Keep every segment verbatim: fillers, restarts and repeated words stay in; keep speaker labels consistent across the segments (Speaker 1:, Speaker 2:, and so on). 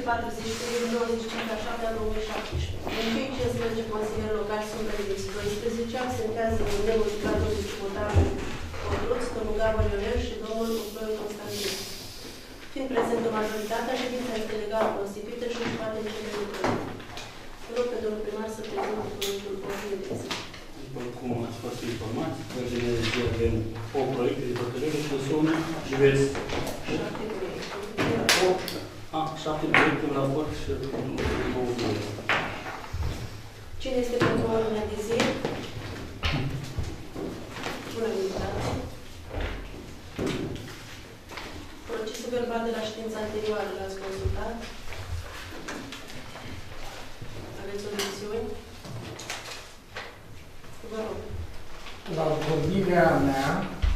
Speaker 1: patruzeci și trei din douăzeci și cinci a șaptea două mii șaptesprezece. În cei cincisprezece consilieri locali sunt prezenți doisprezece, absentează domnul Nicolai Ciubotaru Cotruț, domnul Gabă Lionel și domnul Ocloiu Constantin. Fiind prezentă majoritatea, ședința este legal constituită și își poate începe lucrările. Rog pe domnul primar să prezinte proiectul ordinii de zi.
Speaker 2: După cum ați fost informați, ordinea de zi avem o proiecte de hotărâre și o sumă diverse.
Speaker 1: Șapte proiecte.
Speaker 2: A, șapte proiecte în raport și două zile.
Speaker 1: Cine este pentru ordinea de zi? Unanimitate. Procesul verbal de la ședința anterioară l-ați consultat? Aveți obiecțiuni? Vă rog.
Speaker 3: La vorbirea mea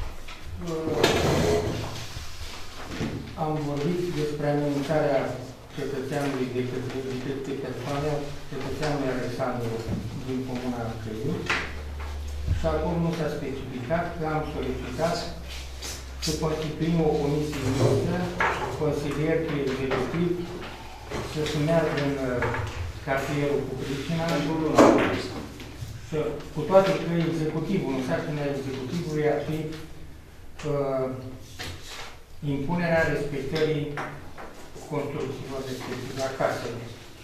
Speaker 3: am vorbit despre amenințarea cetățeanului de către diferite persoane, cetățeanului Alexandru din Comuna Arcăiu. Și acum nu s-a specificat că am solicitat să constituim o comisie noastră, consilier cu executiv, să se meargă în cartierul cu pricina, să, cu toate că executivul, în sarcina executivului ar fi uh, impunerea respectării construcțiilor respective a caselor.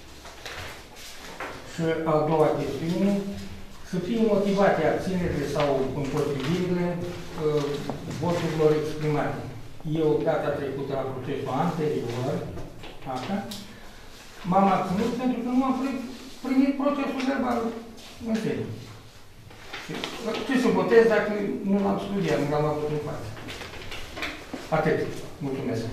Speaker 3: Și a doua chestiune, să fie motivate abținerile sau împotrivirile uh, voturilor exprimate. Eu, data trecută, la procesul anterior, așa, m-am abținut pentru că nu am primit procesul verbal în serie. Ce să votez dacă nu l-am studiat, nu l-am avut în față? Atât. Mulțumesc.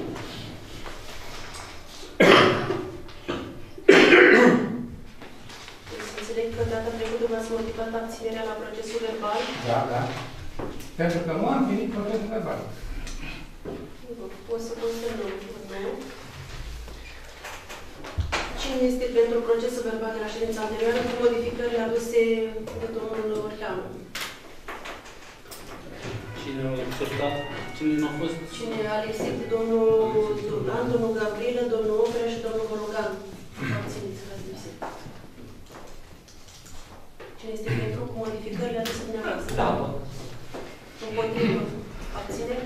Speaker 1: Înțeleg că data trecută v-ați motivat abținerea la procesul verbal?
Speaker 3: Da, da. Pentru că nu am primit procesul verbal.
Speaker 1: O să consemnăm. Cine este pentru procesul verbal de la ședința anterioară cu modificările aduse de domnul Orleanu?
Speaker 2: Cine a acceptat? Cine nu a fost?
Speaker 1: Cine a lipsit? Domnul Zurlan, domnul Gavrilă, domnul Oprea și domnul Bologan. Abțineți, l-ați lipsit. Cine este pentru cu modificările aduse dumneavoastră?
Speaker 4: Da.
Speaker 1: Împotrivă. Abține?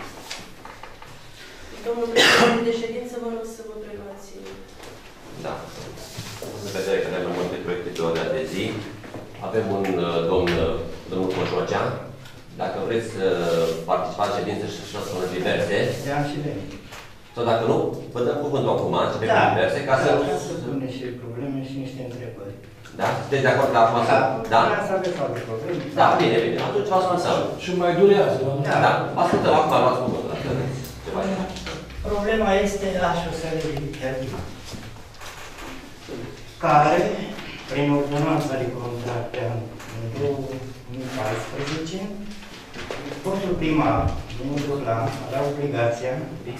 Speaker 1: Domnul președinte de ședință, vă rog să vă preluați.
Speaker 4: Da. În vedere că avem multe proiecte pe ordinea de zi, avem un domn, domnul Coșocea. Dacă vreți să participați ședință și să spuneți diverse.
Speaker 5: Da, și de.
Speaker 4: Sau dacă nu, vă dăm cuvântul acum, începem
Speaker 5: da,
Speaker 4: cu diverse, ca
Speaker 5: da,
Speaker 4: să...
Speaker 5: Da, să pune și probleme și niște întrebări.
Speaker 4: Da? Sunteți de acord la acum?
Speaker 5: Da,
Speaker 4: da?
Speaker 5: da, să aveți alte probleme.
Speaker 4: Da, bine, bine. Atunci vă ascultăm.
Speaker 2: Și mai durează.
Speaker 4: Da, da. Vă ascultăm acum, luați cuvântul. Ceva.
Speaker 5: Problema este la șosele Herbiu, care, prin ordonanța de contract pe anul două mii paisprezece, fostul primar, domnul Zurlan, avea obligația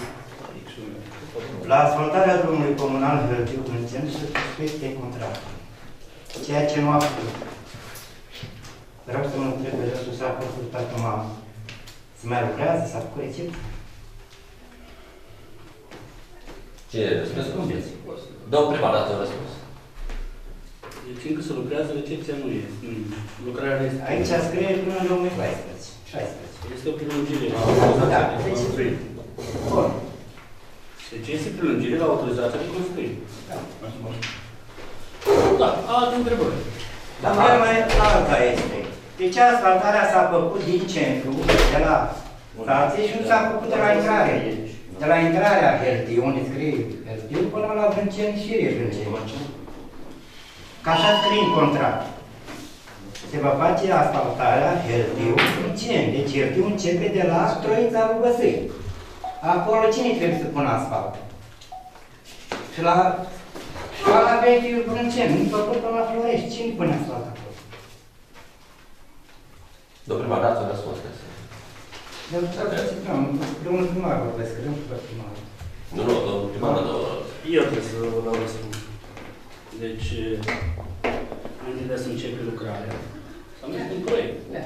Speaker 5: la asfaltarea drumului comunal Hârtiu Hâncen să respecte contractul. Ceea ce nu a făcut. Vreau să mă întreb de restul s-a făcut acum, se mai lucrează, s-a făcut rețetă?
Speaker 4: Cine răspundeți? Domnul primar, dați un răspuns.
Speaker 2: Deci încă se lucrează, recepția nu e. Lucrarea este...
Speaker 5: Aici scrie până în două mii șaisprezece.
Speaker 2: Este o prelungire.
Speaker 5: Da,
Speaker 2: deci...
Speaker 5: Bun.
Speaker 2: Deci este prelungire la autorizația de construire.
Speaker 5: Da.
Speaker 2: Da, alte întrebări.
Speaker 5: Dar mai alta este. Deci asfaltarea s-a făcut din centru, de la stație și nu s-a făcut de la intrare. De la intrarea Hertiu, unde scrie Hertiu, până la Vrânceni și Vrânceni. Ca așa scrie în contract. Se va face asfaltarea Hertiu Vrânceni. Deci Hertiu începe de la Troița lui Băsâi. Acolo cine trebuie să pună asfalt? Și la școala vechi Vrânceni, nu făcut până la Florești. Cine pune asfalt acolo?
Speaker 4: Domnul primar, dați un răspuns.
Speaker 5: Domnul primar vorbesc, domnul primar.
Speaker 4: Nu, nu, domnul primar, domnul...
Speaker 2: Eu trebuie să vă dau răspuns. Deci, înainte de să începe lucrarea, s-a mers un proiect.
Speaker 5: Da.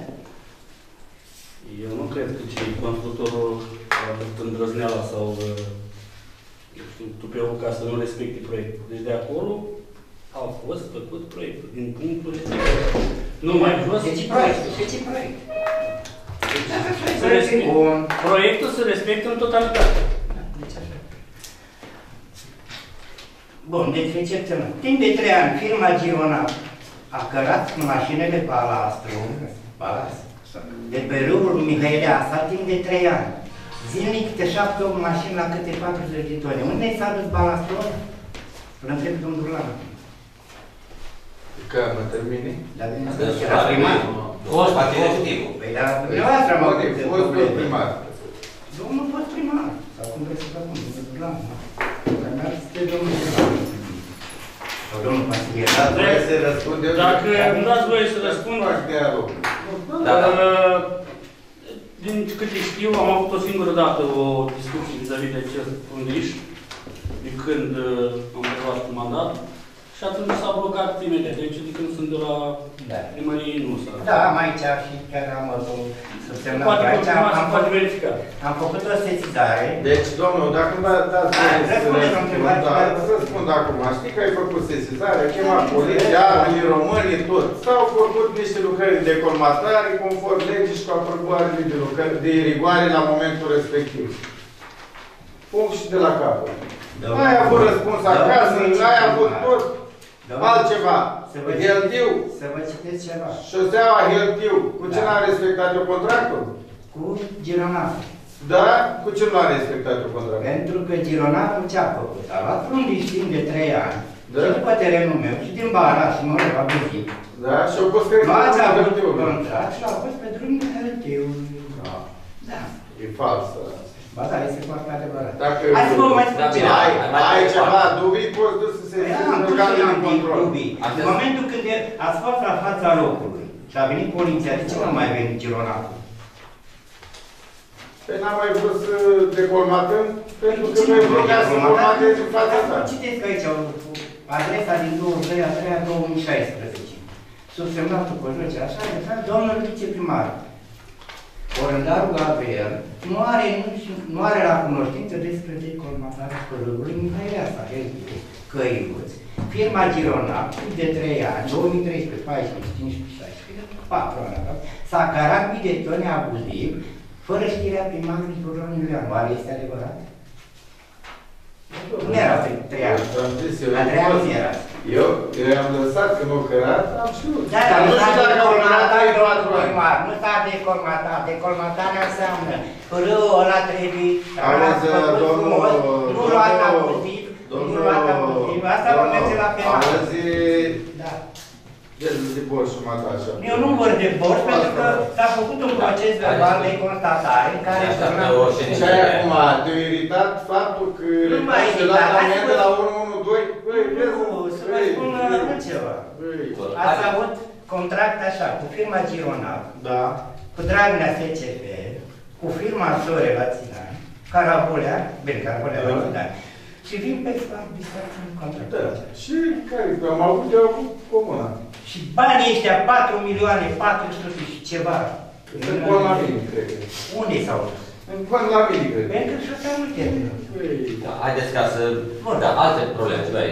Speaker 2: Eu nu cred că cei constructorul a avut îndrăzneala sau știu, tupeul ca să nu respecte proiectul. Deci de acolo au fost făcut proiectul, din punctul respectiv. Nu mai jos.
Speaker 5: Deci proiectul, deci proiect.
Speaker 2: Să respect, proiectul se respectă în totalitate.
Speaker 5: Deci așa. Bun, deci recepționăm. Timp de trei ani, firma Girona a cărat mașinile Balastru, Balast, de pe râul Mihailea Asa, timp de trei ani. Zilnic câte șapte opt mașini la câte patruzeci de tone. Unde s-a dus Balastru? Îl întreb domnul Lama.
Speaker 6: Că mă termine?
Speaker 5: Dar bineînțeles, era primar.
Speaker 4: Fost partidul.
Speaker 5: Păi, dar dumneavoastră mă gândesc.
Speaker 6: Fost primar.
Speaker 5: Domnul fost primar. Sau cum vreți să spun, domnul Lama. Dar n-ar să domnul primar. Sau domnul consilier.
Speaker 6: Dar voi să răspunde.
Speaker 2: Dacă îmi dați voie să răspund,
Speaker 4: Da, da.
Speaker 2: din câte știu, am avut o singură dată o discuție vis-a-vis de acest fundiș, de când am preluat mandat, și atunci s-a blocat imediat. Deci, de când sunt de la primărie, nu s-a...
Speaker 5: Da, am aici și chiar am subsemnat.
Speaker 2: Poate
Speaker 5: Aici am
Speaker 2: poate verifica.
Speaker 5: Am făcut o sesizare.
Speaker 6: Deci, domnul, dacă îmi dați voie să
Speaker 5: răspund,
Speaker 6: răspund acum, știi că ai făcut sesizare, ai chemat poliția, armele românii, tot. S-au făcut niște lucrări de colmatare conform legii și cu aprobările de lucrări de irigoare la momentul respectiv. Punct și de la capăt. N-ai avut răspuns acasă, n-ai avut tot altceva. Heltiu.
Speaker 5: Să vă citesc ceva.
Speaker 6: Șoseaua Heltiu. Cu ce n-a respectat eu contractul?
Speaker 5: Cu Gironatul.
Speaker 6: Da? Cu ce nu a respectat eu contractul?
Speaker 5: Pentru că Gironatul ce a făcut? A luat un listing de trei ani.
Speaker 6: Da.
Speaker 5: Și după terenul meu și din Bara și mă rog, abuziv.
Speaker 6: Da? Și au pus cred
Speaker 5: Nu ați
Speaker 6: că
Speaker 5: avut
Speaker 6: Heltiu.
Speaker 5: contract și l-au pus pe drumul Heltiu.
Speaker 6: Da.
Speaker 5: Da.
Speaker 6: E falsă.
Speaker 5: Ba da, este foarte adevărat.
Speaker 6: Dacă
Speaker 5: Hai să vă mai spun
Speaker 4: Da,
Speaker 5: ceva.
Speaker 6: ai, ai ceva dubii, poți duci să se
Speaker 5: Păi
Speaker 6: zică
Speaker 5: am
Speaker 6: în
Speaker 5: pus
Speaker 6: organele
Speaker 5: și
Speaker 6: de
Speaker 5: am
Speaker 6: control.
Speaker 5: dubii. În momentul când e- ați fost la fața locului și a venit poliția, de ce nu mai venit Gironatul?
Speaker 6: Păi n-am mai vrut să decolmatăm, pentru că noi vrem ca să colmatezi în fața ta.
Speaker 5: Citeți că aici adresa din douăzeci și doi a treia două mii șaisprezece. Subsemnatul Cojoce, așa, de fapt, domnul viceprimar. Orândarul Gabriel nu are, nu, nu are la cunoștință despre decolmatarea părâului Mihailea Heltiu, Căiuți, firma Girona, de trei ani, două mii treisprezece, paisprezece, cincisprezece, șaisprezece, patru ani, s-a carat mii de tone abuziv, fără știrea primarului Florin Iulian. Oare este adevărat? Nu era pe trei ani. La trei ani nu era.
Speaker 6: Eu, eu am lăsat că nu cărat, am știut.
Speaker 5: Da, dar
Speaker 6: nu
Speaker 5: nu s-a
Speaker 6: știu dacă au cărat trei
Speaker 5: decolmatat,
Speaker 6: patru ani.
Speaker 5: primar, nu s-a decolmatat. Decolmatarea înseamnă râul ăla trebuie
Speaker 6: Auzi,
Speaker 5: făcut
Speaker 6: domnul,
Speaker 5: frumos, nu luat
Speaker 6: domnul,
Speaker 5: abuziv, nu luat abuziv. Asta vă merge la penal.
Speaker 6: Auzi,
Speaker 5: Da.
Speaker 6: de, de borș jumătate așa.
Speaker 5: Eu nu vor de borș, pentru că s-a făcut un proces verbal de constatare în care...
Speaker 4: Așteaptă o ședință.
Speaker 6: Și ai acum, te-a iritat faptul că
Speaker 5: Nu m-a
Speaker 6: ai
Speaker 5: iritat,
Speaker 6: dat
Speaker 5: hai să
Speaker 6: amendă
Speaker 5: vă-
Speaker 6: la unu unu doi? Băi, vezi?
Speaker 5: Nu, să vă
Speaker 6: Băi,
Speaker 5: spun
Speaker 6: băi,
Speaker 5: altceva.
Speaker 6: băi.
Speaker 5: Ați avut contract așa, cu firma Girona,
Speaker 6: Da.
Speaker 5: cu Dragnea S C P, cu firma Sore la Ținani, Carabolea, bine, Carabolea la
Speaker 6: Da.
Speaker 5: Ținani, și vin pe distracție în contract.
Speaker 6: Da. Și care? Că am avut de avut comuna.
Speaker 5: Și banii ăștia, patru milioane patru sute și ceva.
Speaker 6: În până la mine, cred.
Speaker 5: Unde s-au dus?
Speaker 6: În până la mine, cred.
Speaker 5: Pentru că ăsta nu termină.
Speaker 4: Da, haideți ca să... Da, alte probleme, mai.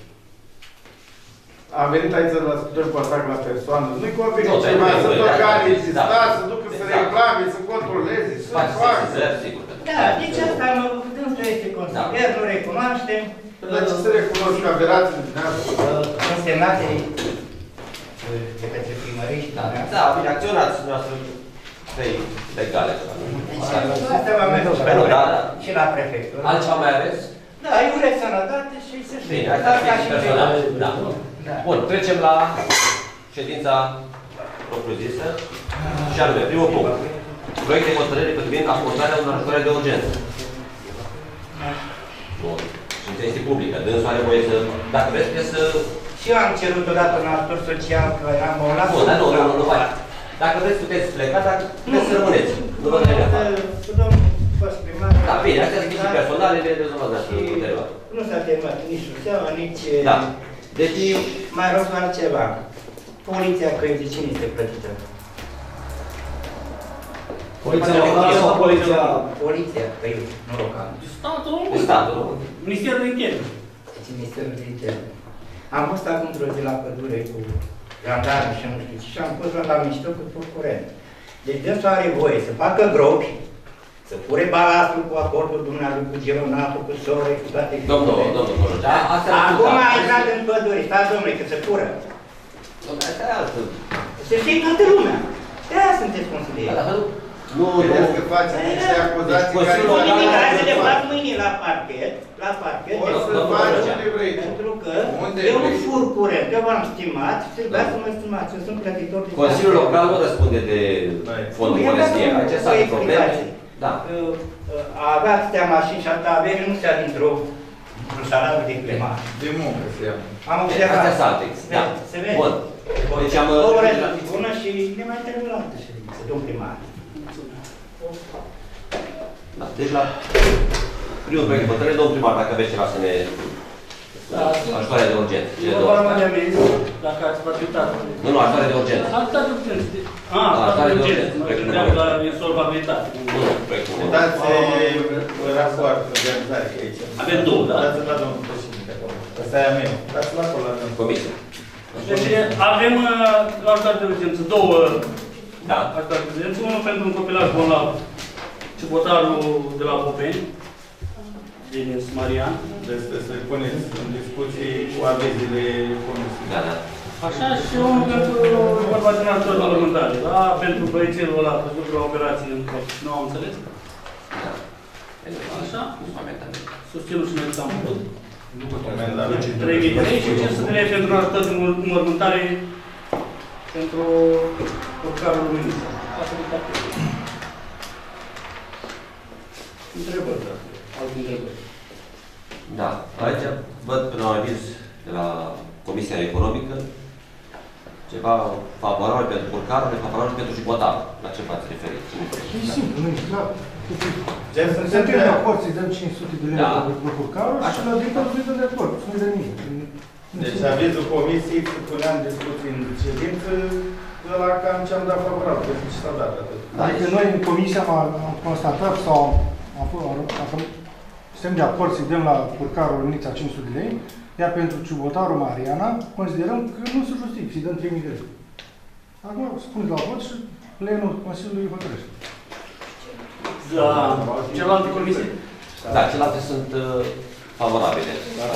Speaker 6: Am venit aici să-l ascultăm cu atac la persoană. Nu-i convine
Speaker 4: Nu,
Speaker 6: ceva
Speaker 4: trebuie,
Speaker 6: să
Speaker 4: trebuie,
Speaker 6: facă
Speaker 4: da,
Speaker 6: ani
Speaker 4: da.
Speaker 6: exista, să ducă să
Speaker 4: Exact.
Speaker 6: reclame, să controleze, să
Speaker 4: Faci
Speaker 6: facă.
Speaker 4: sesizări, sigur.
Speaker 5: Da, deci asta mă dânsul este consilier, nu recunoaștem.
Speaker 6: Dar ce să recunosc că aberații din asta?
Speaker 5: Consemnate de către primărie și
Speaker 4: Da, da, bine, acționați dumneavoastră trei legale.
Speaker 5: Asta va merge
Speaker 4: Pe nu, da, da.
Speaker 5: și la prefectură.
Speaker 4: Altceva mai aveți?
Speaker 5: Da, eu urez sănătate și să știu.
Speaker 4: Bine, asta ar fi personal. Da.
Speaker 5: Da.
Speaker 4: Bun, trecem la ședința propriu-zisă. Și anume, primul punct. Proiect de hotărâre privind acordarea unor ajutoare de urgență. Bun. Ședința este publică. Dânsul are voie să... Dacă vreți, trebuie să...
Speaker 5: Și eu am cerut odată un ajutor social că eram bolnav.
Speaker 4: Bun, dar nu, nu, nu, nu mai. Dacă vreți, puteți pleca, dar puteți să rămâneți. Nu vă trebuie afară.
Speaker 5: Domnul fost primar.
Speaker 4: Da, bine, astea sunt chestii personale, le rezolvați dacă ulterior.
Speaker 5: Nu s-a terminat nici rețeaua, nici...
Speaker 4: Da. Deci,
Speaker 5: Și mai rog doar ceva. Poliția Căiuți, de cine este plătită?
Speaker 7: Poliția locală sau poliția?
Speaker 5: Poliția, că eu, nu locală.
Speaker 2: Statul
Speaker 4: De
Speaker 2: român.
Speaker 4: statul român.
Speaker 2: Ministerul de Interne.
Speaker 5: Deci Ministerul de Interne. Am fost acum într-o zi la pădure cu jandarmi și nu știu ce și am pus la mișto cu tur curent. Deci dânsul are voie să facă gropi, să fure balastul cu acordul dumneavoastră, cu geronatul, cu sore, cu toate
Speaker 4: Domnul,
Speaker 5: lucrurile.
Speaker 4: domnul Cojoca, asta era
Speaker 5: Acum
Speaker 4: altă-
Speaker 5: a intrat în pădure, stați domnule, că se fură.
Speaker 4: Domnule, asta e altă.
Speaker 5: Să știe toată lumea. De-aia sunteți consilieri.
Speaker 4: Da, dar nu- Nu,
Speaker 6: Vedeți că
Speaker 4: nu.
Speaker 6: faceți niște acuzații care...
Speaker 4: Consiliul
Speaker 5: Nu nimic,
Speaker 4: Local-
Speaker 5: hai să le fac mâine la parchet, la parchet,
Speaker 6: O să
Speaker 4: Domnul
Speaker 6: faci
Speaker 4: Cojoca.
Speaker 6: unde vrei tu.
Speaker 5: pentru că
Speaker 6: Unde
Speaker 5: eu nu
Speaker 6: vrei?
Speaker 5: fur curent, eu v-am stimat și trebuia să mă stimați, eu sunt plătitor de
Speaker 4: Consiliul Local nu răspunde de fondul
Speaker 5: Nu,
Speaker 4: Mănăstiei.
Speaker 5: eu
Speaker 4: Acesta
Speaker 5: vreau
Speaker 4: are probleme.
Speaker 5: explicații.
Speaker 4: Da.
Speaker 5: Uh, uh, A avea atâtea mașini și atâta avere nu se ia dintr-o un salariu de clemat.
Speaker 6: De muncă se ia.
Speaker 5: Am observat.
Speaker 4: Astea sunt alte. Da.
Speaker 5: Se vede.
Speaker 4: Bun. Deci am...
Speaker 5: O oră de bună și ne mai terminăm la altă ședință, domn primar.
Speaker 4: Da, deci la primul proiect de hotărâre, domnul primar, dacă aveți ceva să ne... Ajutoare de urgență. cele
Speaker 2: Eu
Speaker 4: două.
Speaker 2: vorba de amenzi, dacă ați facilitat.
Speaker 4: Nu, nu, ajutoare de urgență.
Speaker 2: Ajutoare de urgență.
Speaker 4: Da,
Speaker 2: Ah, ajutoare de
Speaker 4: de
Speaker 2: urgență.
Speaker 4: urgență.
Speaker 2: Mă
Speaker 4: Proiectul
Speaker 2: gândeam
Speaker 4: numărul.
Speaker 2: la insolvabilitate.
Speaker 4: Nu, nu, proiectul numărul.
Speaker 6: Dați raport de organizare aici.
Speaker 2: Avem două, da?
Speaker 6: Dați la domnul președinte acolo. Ăsta e a meu. Dați la acolo la domnul.
Speaker 4: Comisie.
Speaker 2: Deci avem uh, ajutoare de urgență, două
Speaker 4: Da.
Speaker 2: ajutoare de urgență. Unul pentru un copilaj bolnav, cibotarul de la Popeni, din Marian.
Speaker 6: Deci să-i puneți în discuții cu avizile comisiei.
Speaker 4: Da, da.
Speaker 2: Așa și unul pentru vorba din ajutor de mormântare. Da, pentru băiețelul ăla, pentru la operație în cap. Nu am înțeles?
Speaker 4: Da.
Speaker 2: Așa?
Speaker 4: Amendament.
Speaker 2: Susținut și noi că am făcut.
Speaker 6: Amendament.
Speaker 2: trei mii de lei și cinci sute de lei pentru ajutor de mormântare pentru urcarul României. Asta de fapt. Întrebări, da. Alte întrebări.
Speaker 4: Da. Aici văd pe un aviz de la Comisia Economică ceva favorabil pentru curcarul, defavorabil pentru jibotarul. La ce v-ați referit?
Speaker 3: E simplu, nu e clar.
Speaker 6: Deci
Speaker 3: Suntem
Speaker 6: suntem
Speaker 3: de acord să-i dăm cinci sute de lei
Speaker 4: Da.
Speaker 3: pentru curcarul și la directorul nu de acord, nu de nimic.
Speaker 6: Deci avizul comisiei se punea în discuții în ședință ăla cam ce-am dat favorabil, pentru ce s-a dat atât.
Speaker 3: Adică noi în comisie am, am constatat sau am, am, am, am suntem de acord să-i dăm la curcarul Râmnița cinci sute de lei, iar pentru ciubotarul Mariana considerăm că nu se justifică, să-i dăm trei mii de lei. Acum spuneți la vot și plenul Consiliului hotărăște.
Speaker 2: Da. Celelalte comisii?
Speaker 4: Da, celelalte sunt uh, favorabile.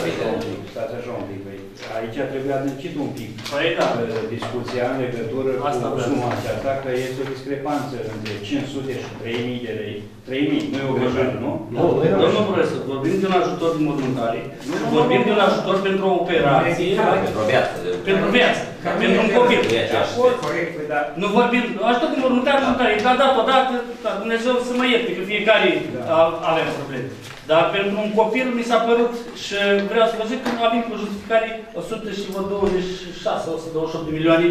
Speaker 8: Stați așa un pic, păi, aici trebuie adâncit un pic
Speaker 2: Păi da.
Speaker 8: uh, discuția în legătură
Speaker 2: Asta
Speaker 8: cu
Speaker 2: vreau.
Speaker 8: suma aceasta, că este o discrepanță între cinci sute și trei mii de lei. trei mii, nu e o greșeală, nu?
Speaker 3: Nu, nu e
Speaker 2: Domnul profesor, vorbim de un ajutor de mormântare, vorbim de un ajutor pentru o operație,
Speaker 4: Pentru o viață. de-
Speaker 2: pentru viață, pentru un copil.
Speaker 4: Nu e aceeași.
Speaker 8: Corect, păi, dar
Speaker 2: Nu vorbim, ajutor de mormântare, mormântare, e dat odată, dar Dumnezeu să mă ierte, că fiecare a- avem probleme. Dar pentru un copil mi s-a părut și vreau să vă zic că avem cu justificare o sută douăzeci și șase, o sută douăzeci și opt de milioane,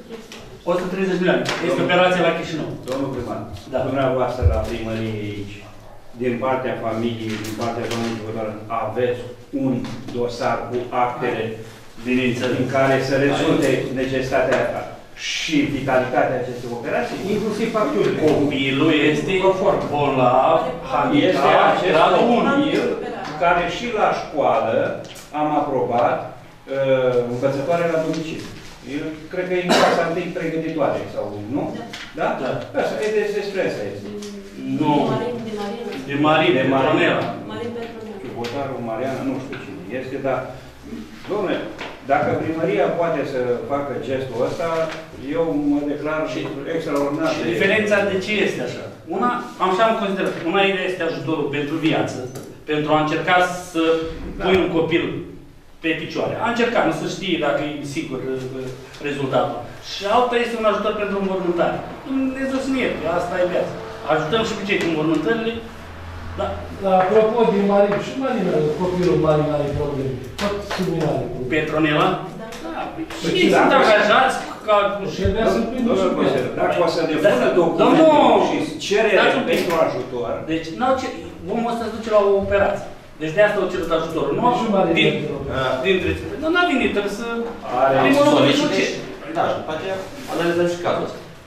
Speaker 2: o sută treizeci de milioane. Este operația la Chișinău.
Speaker 8: domnul primar,
Speaker 2: Da.
Speaker 8: dumneavoastră la primărie aici, din partea familiei, din partea domnului Ciubotar, aveți un dosar cu actele
Speaker 2: Bineînțeles.
Speaker 8: în care să rezulte necesitatea și vitalitatea acestei operații?
Speaker 3: Inclusiv facturile.
Speaker 2: Copilul este bolnav,
Speaker 8: Este
Speaker 2: handicapat,
Speaker 8: acest
Speaker 2: gradul unu.
Speaker 8: copil care și la școală am aprobat uh, învățătoare la domiciliu. Eu cred că e în clasa întâi pregătitoare, sau nu? Da?
Speaker 2: Da.
Speaker 8: Asta e de- despre asta este.
Speaker 2: Nu.
Speaker 1: De Marina.
Speaker 2: De Marie, de Maronela.
Speaker 1: Marin Petronel.
Speaker 8: Ciubotarul, Mariana, nu știu cine este, dar, dom'le, dacă primăria poate să facă gestul ăsta, eu mă declar și extraordinar.
Speaker 2: Și diferența de ce este așa? Una, am și am considerat, una este ajutorul pentru viață, pentru a încerca să pui un copil pe picioare. A încercat, nu să știe dacă e sigur uh, rezultatul. Și alta este un ajutor pentru înmormântare. Dumnezeu să ne ierte, asta e viața. Ajutăm și pe cei cu înmormântările, da.
Speaker 7: La apropo de Marin, și Marin, copilul Marin are probleme. Tot similar.
Speaker 2: Petronela,
Speaker 1: Da.
Speaker 2: da,
Speaker 8: Păi,
Speaker 2: și sunt
Speaker 8: dacă-
Speaker 2: angajați ca...
Speaker 7: Și trebuia să prindă
Speaker 8: Domnul
Speaker 7: și pe
Speaker 8: profesor,
Speaker 7: el.
Speaker 8: dacă o să ne
Speaker 2: Da.
Speaker 8: pună documente
Speaker 2: Domnul!
Speaker 8: și cerere
Speaker 2: Dați un pic.
Speaker 8: pentru ajutor,
Speaker 2: Deci, n-au ce... omul ăsta se duce la o operație. Deci de asta au cerut ajutorul. Nu?
Speaker 7: Și Marin
Speaker 2: Din,
Speaker 7: are probleme.
Speaker 2: dintre... Nu, n-a venit, trebuie să...
Speaker 8: are
Speaker 2: Primul lucru, nu ce?
Speaker 4: Da, și după aceea analizăm și cazul ăsta.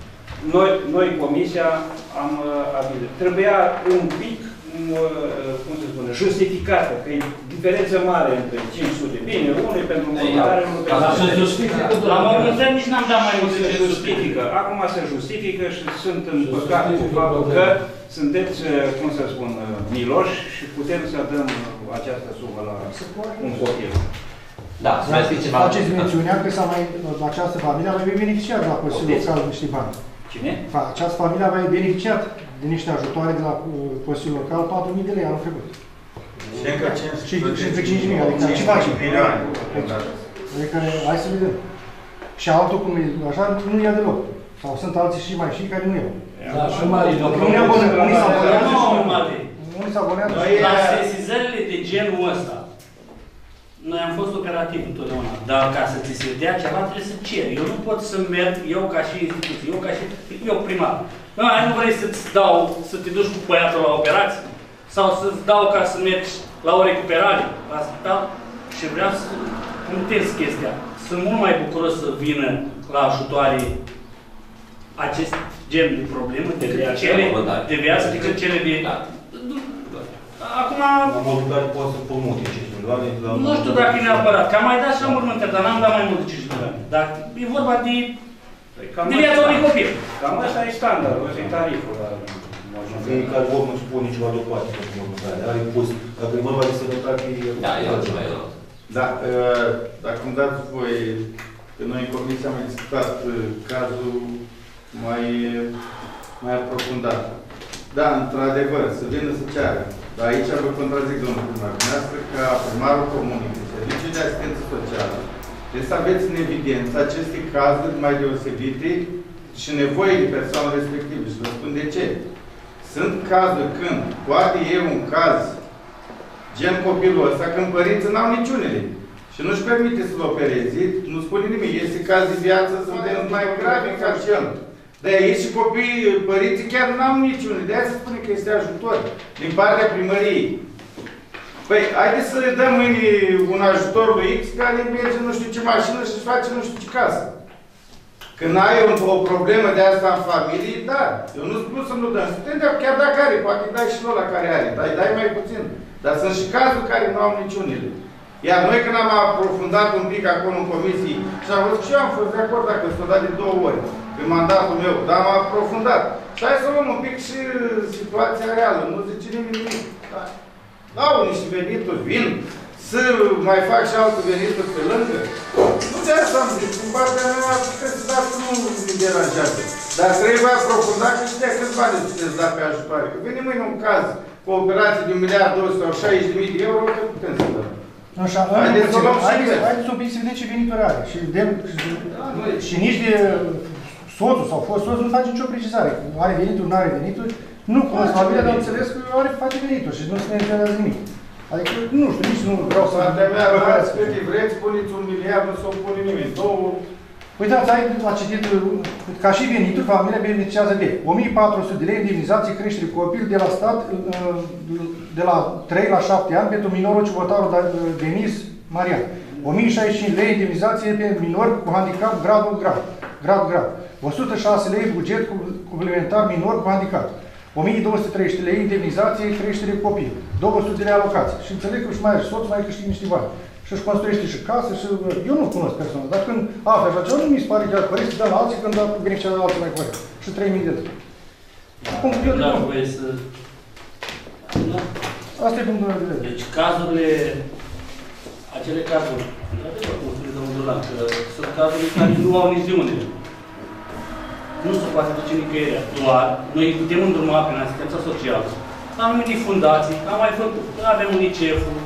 Speaker 8: noi, noi comisia, am uh, avut. Trebuia un pic, uh, cum se spune, justificată, că e diferență mare între cinci sute. Bine, unul e pentru înmormântare, unul pentru...
Speaker 2: Dar se justifică, la mormântări nici n-am dat mai mult
Speaker 8: se justifică. Acum se justifică și sunt împăcat cu faptul că sunteți, cum să spun, miloși și putem să dăm această sumă la un copil.
Speaker 4: Da, să mai spui ceva.
Speaker 9: Faceți mențiunea că s-a mai, această familie a mai beneficiat de la Consiliul Local niște bani.
Speaker 8: Cine?
Speaker 9: Această familie a mai beneficiat de niște ajutoare de la Consiliul Local, patru mii de lei anul trecut.
Speaker 6: Și încă
Speaker 9: cinci mii, adică ce face?
Speaker 6: milioane.
Speaker 9: Adică, hai să vedem. Și altul, cum e așa, nu ia deloc. Sau sunt alții și mai și care nu iau.
Speaker 7: Da, și mari.
Speaker 9: Unii abonează, unii se abonează.
Speaker 2: Nu, Matei.
Speaker 9: Unii se abonează.
Speaker 2: La sesizările de genul ăsta, noi am fost operativi întotdeauna, dar ca să ți se dea ceva trebuie să ceri. Eu nu pot să merg, eu ca și instituție, eu ca și, eu primar. Nu vrei să-ți dau, să te duci cu băiatul la operație? Sau să-ți dau ca să mergi la o recuperare la spital? Și vreau să puntez chestia. Sunt mult mai bucuros să vină la ajutoare acest gen de probleme, de cele de viață, decât cele de... Acum...
Speaker 10: La modul care poate să promute cinci milioane.
Speaker 2: Nu știu dacă e neapărat, că am mai dat și la mormântări, dar n-am dat mai mult de cinci milioane. Dar e vorba de... de viața unui copil.
Speaker 8: Cam asta e standard, ăsta e tariful.
Speaker 10: Cei care vor nu spune ceva deoparte pentru mormântare. Are pus, dacă e vorba de sănătate...
Speaker 4: Da, e altceva, e alt.
Speaker 6: Da, dacă îmi dați voi, că noi în comisie am discutat cazul mai, mai aprofundat. Da, într-adevăr, să vină să ceară. Dar aici vă contrazic, domnul primar. Dumneavoastră, ca primarul comunii, serviciul de asistență socială, trebuie să aveți în evidență aceste cazuri mai deosebite și nevoile persoanelor respective. Și vă spun de ce. Sunt cazuri când poate e un caz gen copilul ăsta, când părinții n-au niciunele și nu-și permite să-l opereze, nu spune nimic. Este caz de viață, sunt mai grave ca cel. Dar aici și copiii, părinții chiar n-au niciunele. De-aia se spune că este ajutor din partea primăriei. Păi, haideți să le dăm mâine un ajutor lui X care merge nu știu ce mașină și își face nu știu ce casă. Când ai o, o problemă de asta în familie, da. Eu nu spun să nu dăm. Chiar dacă are, poate dai și la care are. Dai, dai mai puțin. Dar sunt și cazuri care nu au niciunile. Iar noi când am aprofundat un pic acolo în comisii, și am văzut că și eu am fost de acord dacă s-o dat de două ori, în mandatul meu, dar am aprofundat. Și hai să luăm un pic și situația reală, nu zice nimeni nimic. Dau niște venituri, vin, să mai fac și alte venituri pe lângă. Nu de asta am zis, în partea mea puteți să dați, nu mi deranjează. Dar trebuie aprofundat și știa câți bani puteți da pe ajutoare. Că vine mâine un caz cu o operație de un miliard două sute sau șaizeci de mii de euro, că putem să dăm.
Speaker 9: Așa, haideți un pic să vedem ce venituri are. Și, de, și, și nici de soțul sau fost soț nu face nicio precizare. Are venituri, nu are venituri. Nu cunosc familia, dar înțeles că are face venituri și nu se ne interesează nimic. Adică, nu știu, nici nu vreau să...
Speaker 6: Partea mea, vreți, câte vreți, puneți un miliard, nu s-o pune nimeni. Două...
Speaker 9: Uitați, ai la citit, ca și venituri, familia beneficiază de o mie patru sute de lei indemnizație creștere copil de la stat de la trei la șapte ani pentru minorul ciubotarul Denis Marian. o mie șaizeci și cinci lei indemnizație pentru minori cu handicap gradul grad. Grad grad. o sută șase lei buget complementar minor cu handicap. o mie două sute treizeci lei indemnizație creștere copil. două sute de lei alocație. Și înțeleg că și mai are soțul, mai câștigă niște bani. Și își construiește și casă și... Eu nu cunosc persoană, dar când află așa ceva, nu mi se pare că corect să dă la alții când beneficiază alții mai corect. Și trei mii de lei. Punctul de
Speaker 2: vedere. Să... Da.
Speaker 9: Asta e punctul meu de vedere.
Speaker 2: Deci cazurile, acele cazuri, într-adevăr, cum spune domnul Dulan, că sunt cazurile care nu au nici de unde. Nu se poate duce nicăieri. Doar noi putem îndruma prin asistența socială. Am anumite fundații, am mai făcut, avem UNICEF-ul,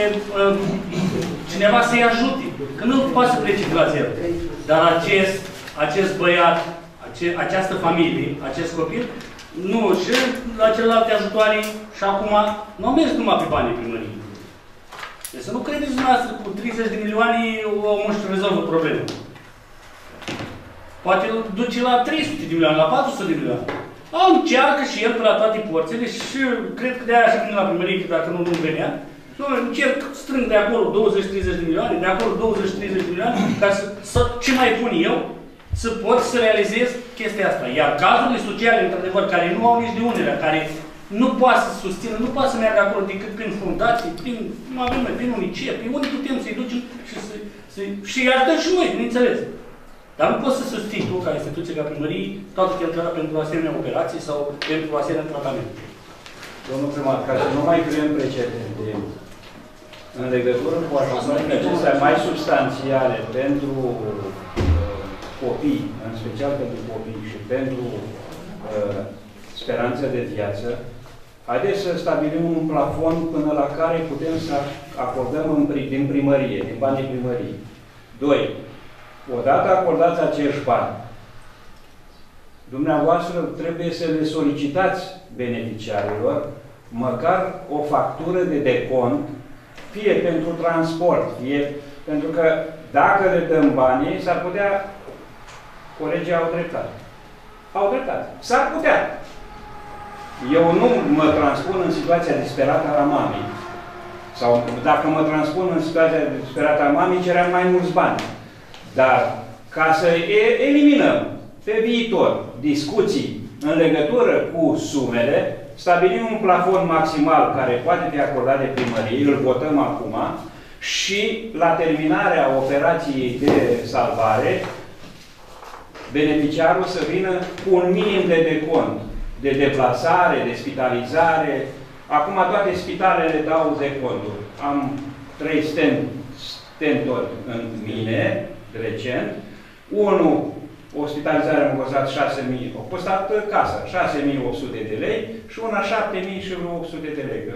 Speaker 2: cineva să-i ajute, că nu poate să plece de la zero. Dar acest, acest băiat, ace, această familie, acest copil, nu, și la celelalte ajutoare, și acum, nu au mers numai pe banii primării. Deci să nu credeți dumneavoastră cu treizeci de milioane omul își rezolvă problema. Poate îl duce la trei sute de milioane, la patru sute de milioane. Au încearcă și el pe la toate porțile și cred că de-aia și vine la primărie, că dacă nu, nu venea. Nu, încerc, strâng de acolo douăzeci treizeci de milioane, de acolo douăzeci treizeci de milioane, ca să, să ce mai pun eu, să poți să realizezi chestia asta. Iar cazurile sociale, într-adevăr, care nu au nici de unele, care nu poate să susțină, nu poate să meargă acolo decât prin fundații, prin, cum avem noi, prin unicef, prin unde putem să-i ducem și să și ajutăm și noi, bineînțeles. Dar nu poți să susții tu, ca instituție, ca primărie, toată cheltuiala pentru asemenea operații sau pentru asemenea tratament.
Speaker 8: Domnul primar, ca să nu mai creăm precedente în legătură cu ajutoarele acestea mai substanțiale pentru uh, copii, în special pentru copii și pentru uh, speranța de viață, haideți să stabilim un plafon până la care putem să acordăm în, din primărie, din banii primăriei. Doi. Odată acordați acești bani, dumneavoastră trebuie să le solicitați beneficiarilor măcar o factură de decont, fie pentru transport, fie pentru că dacă le dăm banii, s-ar putea, colegii au dreptate. Au dreptate. S-ar putea. Eu nu mă transpun în situația disperată a mamei. Sau dacă mă transpun în situația disperată a mamei, ceream mai mulți bani. Dar ca să eliminăm pe viitor discuții în legătură cu sumele, stabilim un plafon maximal care poate fi acordat de primărie, îl votăm acum, și la terminarea operației de salvare, beneficiarul să vină cu un minim de decont, de deplasare, de spitalizare. Acum toate spitalele dau deconturi. Am trei stentori în mine, recent. Unul, ospitalizarea m-a costat șase mii, a costat casa, șase mii opt sute de lei și una șapte mii și vreo opt sute de lei, că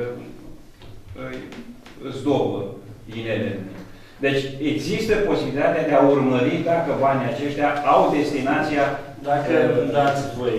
Speaker 8: îți două inele. Deci există posibilitatea de a urmări dacă banii aceștia au destinația.
Speaker 2: Dacă îmi dați voi,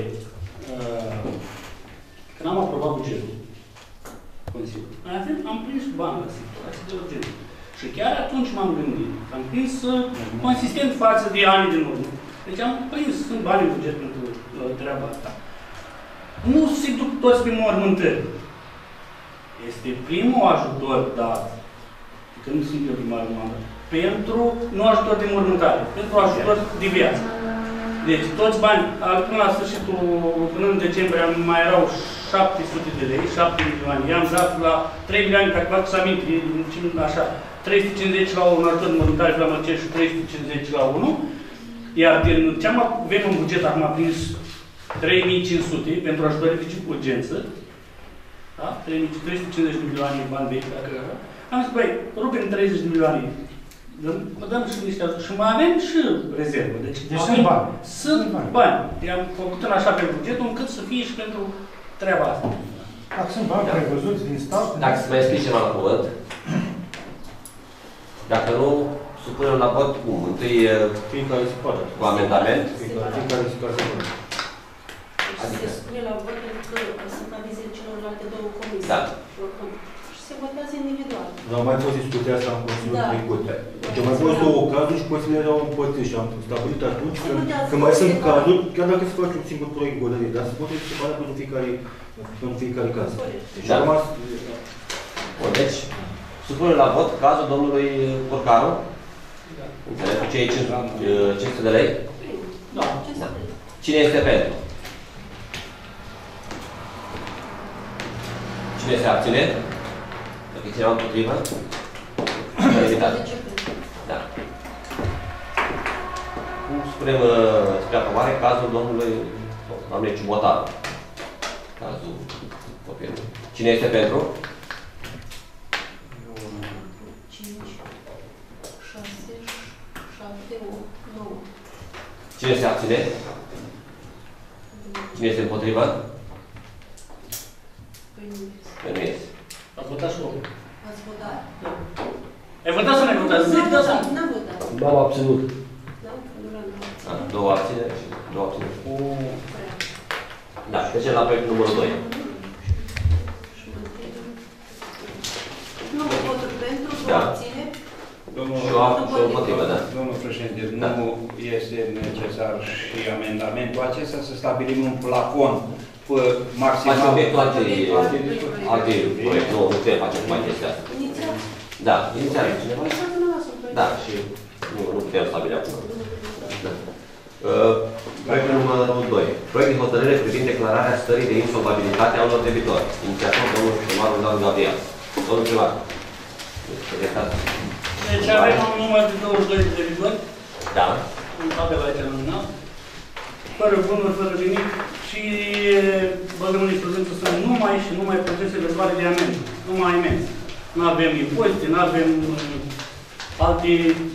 Speaker 2: când am aprobat bugetul Consiliului, am prins bani la situații de urgență. Și chiar atunci m-am gândit, am prins consistent față de ani din urmă. Deci am prins, sunt bani în buget pentru uh, treaba asta. Nu se duc toți pe mormântări. Este primul ajutor dat, că nu sunt eu primarul mandat, pentru nu ajutor de mormântare, pentru ajutor de viață. Deci toți bani, până la sfârșitul, până în decembrie, mai erau șapte sute de lei, șapte milioane. I-am dat la trei milioane, dacă fac să aminte, așa, trei sute cincizeci la un ajutor de mormântare și la Mărcel și trei sute cincizeci la unul. Iar din ce am avem în buget, acum am prins trei mii cinci sute pentru ajutor de urgență. Da? trei mii trei sute cincizeci de milioane de bani vechi, dacă era. Am zis, băi, rupem treizeci de milioane. Mă dăm și niște ajutor. Și mai avem și rezervă. Deci,
Speaker 9: deci sunt bani.
Speaker 2: Sunt bani. I-am făcut în așa pe bugetul încât să fie și pentru treaba asta.
Speaker 9: Dacă sunt bani prevăzuți din stat...
Speaker 4: Dacă se mai scrie ceva la cuvânt, dacă nu, supunem la vot cum? Întâi
Speaker 10: fiecare se poate.
Speaker 4: Cu amendament?
Speaker 10: Fiecare se poate.
Speaker 1: Adică se spune la vot pentru că sunt avizele celorlalte două comisii.
Speaker 4: Da.
Speaker 1: Și se votează individual.
Speaker 10: Nu am mai fost discuția asta în Consiliul
Speaker 1: Da.
Speaker 10: trecut. Deci au mai fost două cazuri și Consiliul erau împărțiți și am stabilit atunci că,
Speaker 1: Puteați
Speaker 10: că mai sunt
Speaker 1: separat.
Speaker 10: cazuri, chiar dacă se face un singur proiect godărie, dar se poate separa pentru fiecare, pentru fiecare caz. Deci
Speaker 4: Da.
Speaker 10: a rămas...
Speaker 4: Bun, deci, supunem la vot cazul domnului Porcaru. Înțeleg, cu cei cinci sute de lei?
Speaker 2: Da.
Speaker 4: Da. Cine este pentru? Cine se abține? Dacă e cineva împotrivă? Da. Cum spunem spre aprobare cazul domnului doamnei Ciubotaru. Cazul copilului. Cine este pentru?
Speaker 1: cinci, șase, șapte, opt, nouă.
Speaker 4: Cine se abține? Cine este împotrivă?
Speaker 1: Păi nu este.
Speaker 4: Păi nu este.
Speaker 2: Ați votat și omul.
Speaker 1: Ați votat?
Speaker 2: Da. Ai votat sau n-ai votat? Zic, da sau nu?
Speaker 1: N-am votat.
Speaker 11: M-am abținut.
Speaker 1: Da? Duran,
Speaker 4: Da, două abțineri și două abțineri.
Speaker 2: Cu...
Speaker 4: Da, trecem la proiectul numărul doi.
Speaker 1: nu voturi pentru,
Speaker 4: Da.
Speaker 1: două abțineri.
Speaker 8: Domnul,
Speaker 4: Și o și o împotrivă, da.
Speaker 8: domnul președinte,
Speaker 4: Da.
Speaker 8: nu este necesar și amendamentul acesta să stabilim un plafon maximal.
Speaker 4: Face obiectul altei
Speaker 1: Altei
Speaker 4: altei proiect. Nu, nu trebuie face mai chestia asta.
Speaker 1: Inițial.
Speaker 4: Da, inițial. Cineva?
Speaker 1: Inițial nu lasă proiect.
Speaker 4: Da, și nu, nu putem stabili acum. Da. Proiectul numărul doi. Proiect de hotărâre privind declararea stării de insolvabilitate a unor debitori. Inițiator domnul primar Rândanu Gabriel. Domnul primar.
Speaker 2: Deci avem un număr de douăzeci și doi de debitori.
Speaker 4: Da.
Speaker 2: În tabela aici nominal. Fără bunuri, fără nimic. Și băgăm în instrumentul să numai și numai procese verbale de amenzi. Numai amenzi. Nu avem impozite, nu avem alte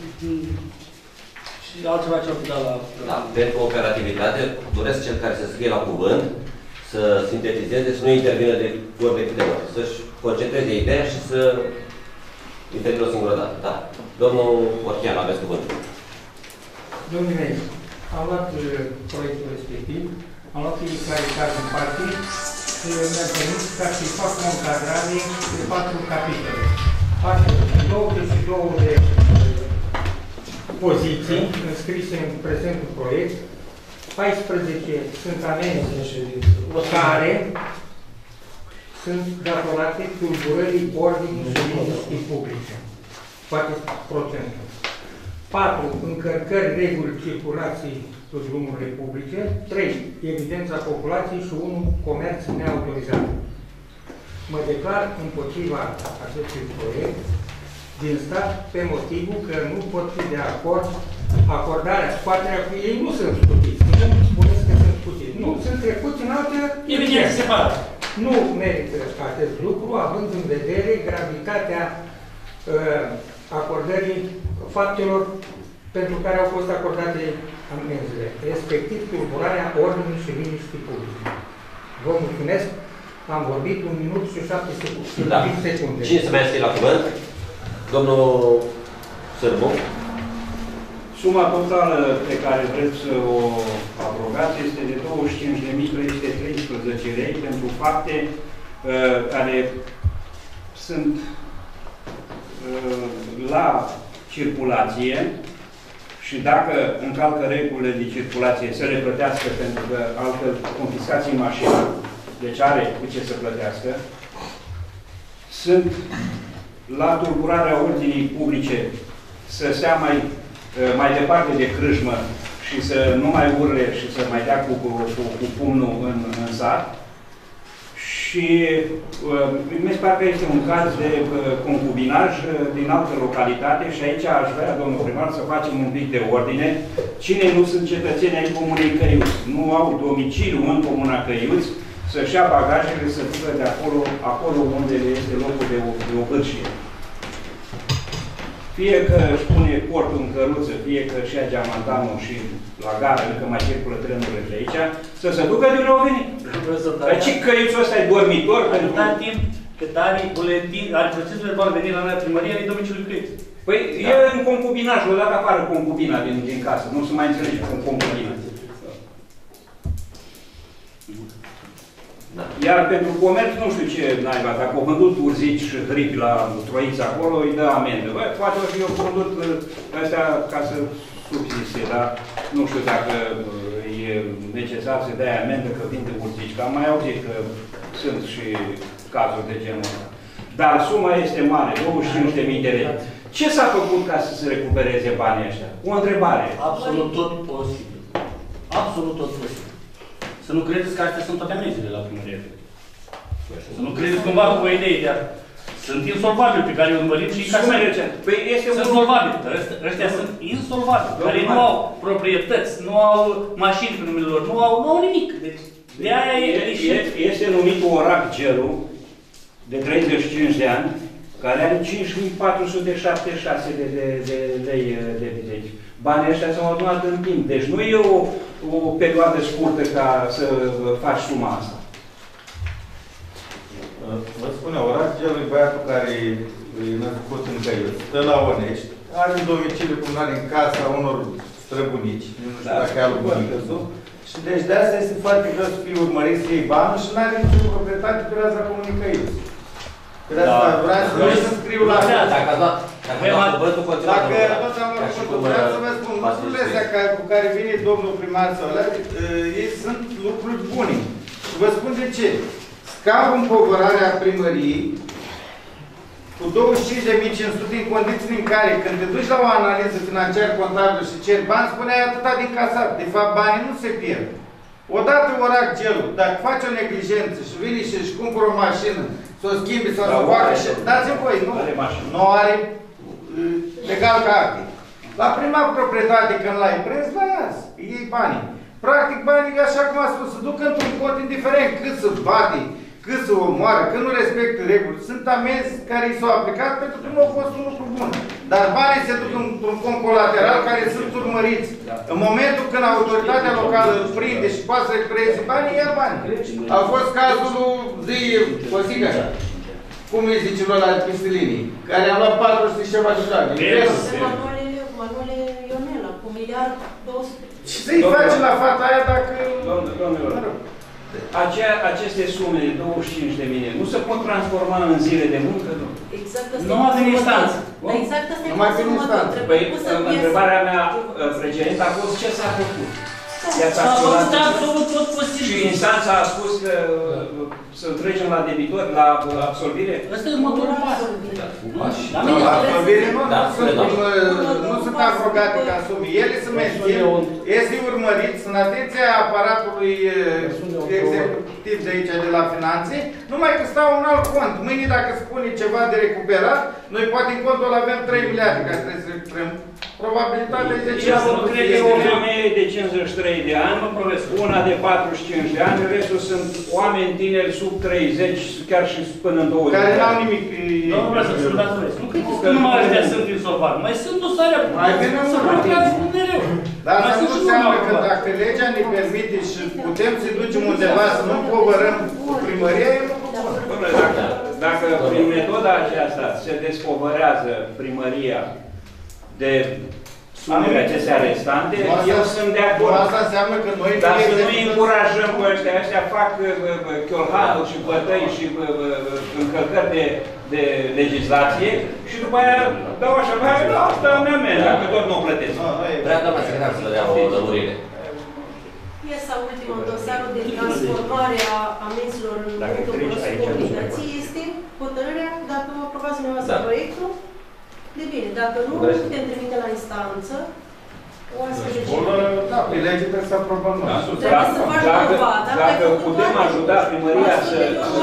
Speaker 2: și altceva ce-au putea la...
Speaker 4: Da, pentru operativitate, doresc cel care să scrie la cuvânt, să sintetizeze, să nu intervină de ori de câte ori, să-și concentreze ideea și să intervină o singură dată. Da. Domnul Orchean, aveți cuvântul.
Speaker 3: Domnule, am luat proiectul respectiv, am luat fiecare caz în parte și mi-a permis ca să-i fac o încadrare de patru capitole. douăzeci și două de poziții înscrise în prezentul proiect, paisprezece sunt amenzi care sunt datorate tulburării ordinii și liniștii publice, poate procentul. patru încărcări reguli circulației pe drumurile publice, trei evidența populației și unu comerț neautorizat. Mă declar împotriva acestui proiect din stat pe motivul că nu pot fi de acord acordarea, scoaterea cu ei nu sunt scutiți. Nu spuneți că sunt scutiți. Nu, sunt trecuți în alte
Speaker 2: evidențe separate.
Speaker 3: Nu merită acest lucru, având în vedere gravitatea uh, acordării faptelor pentru care au fost acordate amenzile, respectiv tulburarea ordinii și liniștii publice. Vă mulțumesc. Am vorbit un minut și șapte secunde.
Speaker 4: Cine să mai scrie la cuvânt? Domnul Sârbu.
Speaker 8: Suma totală pe care vreți să o aprobați este de douăzeci și cinci de mii trei sute treisprezece lei pentru fapte uh, care sunt uh, la circulație și dacă încalcă regulile de circulație să le plătească pentru că altfel confiscați mașina, deci are cu ce să plătească, sunt la tulburarea ordinii publice să stea mai, mai departe de crâșmă și să nu mai urle și să mai dea cu, cu, cu pumnul în, în sat. Și uh, mi se pare că este un caz de uh, concubinaj uh, din altă localitate și aici aș vrea, domnul primar, să facem un pic de ordine. Cine nu sunt cetățeni ai Comunei Căiuți, nu au domiciliu în Comuna Căiuți, să-și ia bagajele, să ducă de acolo, acolo unde este locul de, de obârșie. Fie că își pune portul în căruță, fie că își ia geamantanul și la gară, încă mai circulă trenurile de aici, să se ducă de unde au venit. Dar ce Căiuțul ăsta e dormitor?
Speaker 2: Atâta timp cât are buletin, are procesul verbal venit la noi primărie, e domiciliul Căiuț.
Speaker 8: Păi da. E în concubinaj, o dată afară concubina din, din casă, nu se mai înțelege cu concubina. Da. Iar pentru comerț, nu știu ce naiba, dacă au vândut urzici și hribi la Troița acolo, îi dă amendă. Bă, poate o fi eu vândut astea ca să subsiste, dar nu știu dacă e necesar să dea amendă că vinde urzici, că am mai auzit că sunt și cazuri de genul ăsta. Dar suma este mare, douăzeci și cinci de mii de lei. Ce s-a făcut ca să se recupereze banii ăștia? O întrebare.
Speaker 2: Absolut tot posibil. Absolut tot posibil. Să nu credeți că astea sunt toate amenzile la primărie. Să nu credeți cumva cu o idee de sunt insolvabili pe care îi urmărim și încasăm.
Speaker 8: Păi este
Speaker 2: sunt insolvabili. Ăștia sunt insolvabili. Care nu au proprietăți, nu au mașini pe numele lor, nu au, nu au nimic. Deci, de aia e,
Speaker 8: e, este numit Orac Gelul, de treizeci și cinci de ani, care are cinci mii patru sute șaptezeci și șase de lei de vizeci. Banii ăștia s-au adunat în timp. Deci nu e o, o perioadă scurtă ca să faci suma asta.
Speaker 6: Vă spune, Orac Gelul e băiatul care e născut în Căiuți, stă la Onești, are un domiciliu comunal în casa unor străbunici, nu știu da, dacă e al bunică. Și deci de asta este foarte greu să fie urmărit, să iei banul și nu are nicio proprietate pe raza Comunei Căiuți. Că de asta vrea să nu să scriu la asta.
Speaker 4: Dacă a dat, dacă a dat cuvântul, continuă.
Speaker 6: Dacă a dat cuvântul, vreau să vă spun, lucrurile astea cu care vine domnul primar sau ăla, ei sunt lucruri bune. Și vă spun de ce. Scapă împovărarea primăriei cu douăzeci și cinci de mii cinci sute în condiții în care când te duci la o analiză financiară contabilă și ceri bani, spuneai atâta din casat. De fapt, banii nu se pierd. Odată orac gelul, dacă faci o neglijență și vine și își cumpără o mașină, să o schimbi sau să o facă și... Dați-mi voi, nu, nu are uh, legal ca acte. La prima proprietate, când l-ai prins, la azi, iei banii. Practic, banii, așa cum a spus, se duc într-un cont indiferent cât să bate, cât să omoară, când nu respectă reguli. Sunt amenzi care i s-au aplicat pentru că nu a fost un lucru bun. Dar banii se duc într-un cont colateral care sunt urmăriți. În momentul când autoritatea locală îl prinde și poate să recupereze banii, ia bani. A fost cazul lui Cosică, cum îi zice lui la Pistilini, care a luat patru sute și ceva de dolari.
Speaker 1: Manuele Ionela, cu miliard două sute.
Speaker 6: Și să-i face la fata aia dacă...
Speaker 8: Domnilor, Acea, aceste sume de douăzeci și cinci de mii nu se pot transforma în zile de muncă, nu?
Speaker 1: Exact asta
Speaker 2: nu mai vine instanță.
Speaker 1: Exact asta
Speaker 6: nu mai vine instanță.
Speaker 8: Păi, întrebarea mea precedentă a fost ce s-a făcut. Și instanța a spus că să trecem la debitori, la absolvire?
Speaker 2: Ăsta e următorul pas.
Speaker 6: La absolvire nu sunt abrogate ca sume. Ele se mențin, este urmărit, sunt atenția aparatului executiv de aici, de la finanțe, numai că stau un alt cont. Mâine dacă spune ceva de recuperat, noi poate în contul ăla avem trei miliarde ca să trebuie să recuperăm. Probabilitatea e de ce
Speaker 8: Eu cred că o femeie de cincizeci și trei de ani, una de patruzeci și cinci de ani, restul sunt oameni tineri sub treizeci, chiar și până în douăzeci.
Speaker 6: Care n-au nimic.
Speaker 2: Nu vreau să sunt datoresc. Nu cred că numai astea sunt insolvabili. Mai sunt dosare acum.
Speaker 6: Mai bine
Speaker 2: să blochează mereu.
Speaker 6: Dar asta nu înseamnă că dacă legea ne permite și putem să ducem undeva să nu povărăm cu primăria, e lucru bun.
Speaker 8: Dacă prin metoda aceasta se despovărează primăria de sumele acestea restante, eu sunt de acord.
Speaker 6: Asta înseamnă că noi...
Speaker 8: Dar să nu încurajăm pe ăștia, ăștia fac chiolhanul și bătăi și încălcări de, de legislație și după aia dau așa, da, asta mea mea, dacă tot nu o plătesc.
Speaker 4: Vrea doamna secretar să le dea o lămurire.
Speaker 1: Piesa ultimă în dosarul de transformare a amenzilor în obligații este hotărârea, dacă aprobați dumneavoastră proiectul, de bine, dacă nu, putem trimite la instanță o astfel de cerere.
Speaker 6: Da, pe lege trebuie să aprobăm noi.
Speaker 8: Dacă putem ajuta primăria să...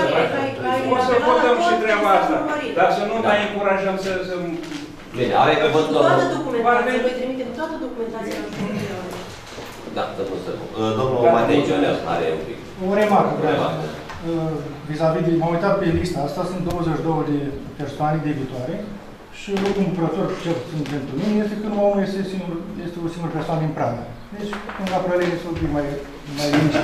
Speaker 8: O să votăm și treaba asta, dar să nu mai încurajăm să...
Speaker 4: Bine, are cuvântul
Speaker 1: domnul... Toată documentația, voi trimitem toată documentația la judecătorie.
Speaker 4: Da, domnul Stăpân. Domnul Matei Ionel are un pic.
Speaker 9: O remarcă, vis-a-vis de... M-am uitat pe lista asta, sunt douăzeci și două de persoane debitoare. Și locul împrător, cel puțin pentru mine, este că numai unul este, singur, este o singură persoană din Praga. Deci, în la prălege sunt un pic mai, mai liniștit.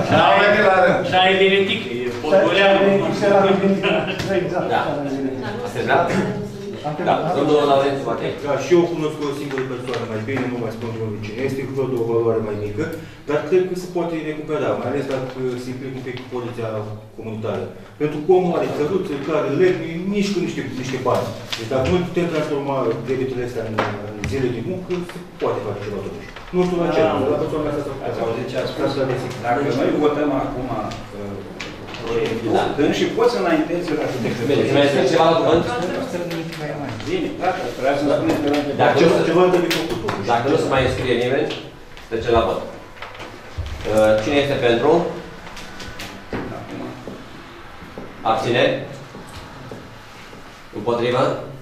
Speaker 2: Și aia e identic, e podgoleană.
Speaker 9: Și aia e identic, exact.
Speaker 4: Da. Ați terminat? Da, domnul Laurențiu Matei.
Speaker 10: Da, și eu cunosc o singură persoană mai bine, nu mai spun de cine este, cu de o valoare mai mică, dar cred că se poate recupera, mai ales dacă se implică un pic cu poliția comunitară. Pentru că omul are căruță, care lemn, nici cu niște, niște bani. Deci dacă nu putem transforma debitele astea în, în zile de muncă, se poate face ceva totuși. Nu știu la ce, la persoana asta s-a
Speaker 8: ați auzit ce a spus? Dacă noi votăm acum proiectul și poți să înaintezi la judecătorie.
Speaker 4: Bine, se mai spune ceva la cuvânt?
Speaker 8: Bine, gata, vreau să spuneți că
Speaker 4: dacă nu, ceva trebuie făcut. Dacă nu se mai înscrie nimeni, trece la vot. Cine este pentru? Abține? Împotrivă?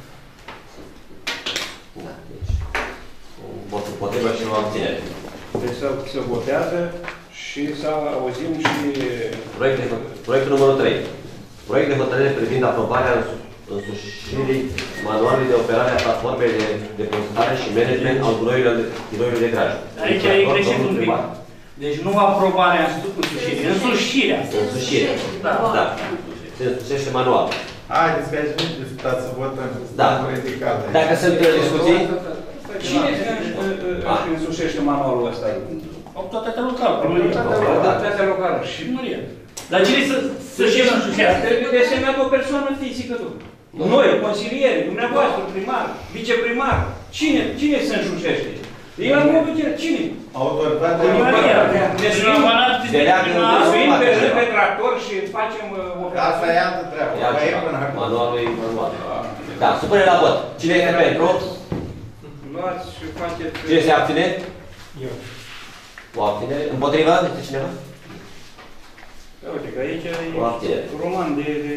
Speaker 4: Da, deci vot împotrivă și nu abține.
Speaker 8: Deci se votează și să auzim și...
Speaker 4: Proiectul numărul trei. Proiect de hotărâre privind aprobarea însușirii manualului de operare a platformei de depozitare și management al gunoiului de graj.
Speaker 2: Aici e greșit un pic. Deci nu aprobarea însușirii, însușirea.
Speaker 4: Însușirea. Da. Da. Se însușește manual.
Speaker 6: Haideți că aici nu discutați să votăm.
Speaker 4: Da. Dacă sunt discuții...
Speaker 8: Cine își însușește manualul ăsta?
Speaker 2: Autoritatea locală.
Speaker 8: Autoritatea locală. Și Maria.
Speaker 2: Dar cine să-și însușească?
Speaker 8: Trebuie desemnat o persoană fizică, tu. Noi, consilieri, dumneavoastră, primar, viceprimar. Cine, cine se însușește? Eu am obicei, cine?
Speaker 6: Autoritatea
Speaker 8: locală. Desuim pe rând pe tractor și facem...
Speaker 6: Asta e altă treabă.
Speaker 4: Manualul e manual. Da, supune la vot. Cine este pentru?
Speaker 8: Luați și faceți...
Speaker 4: Cine se abține?
Speaker 3: Eu.
Speaker 4: O abținere. Împotriva? Este cineva?
Speaker 8: Uite că aici
Speaker 4: O abținere.
Speaker 8: e roman de... de...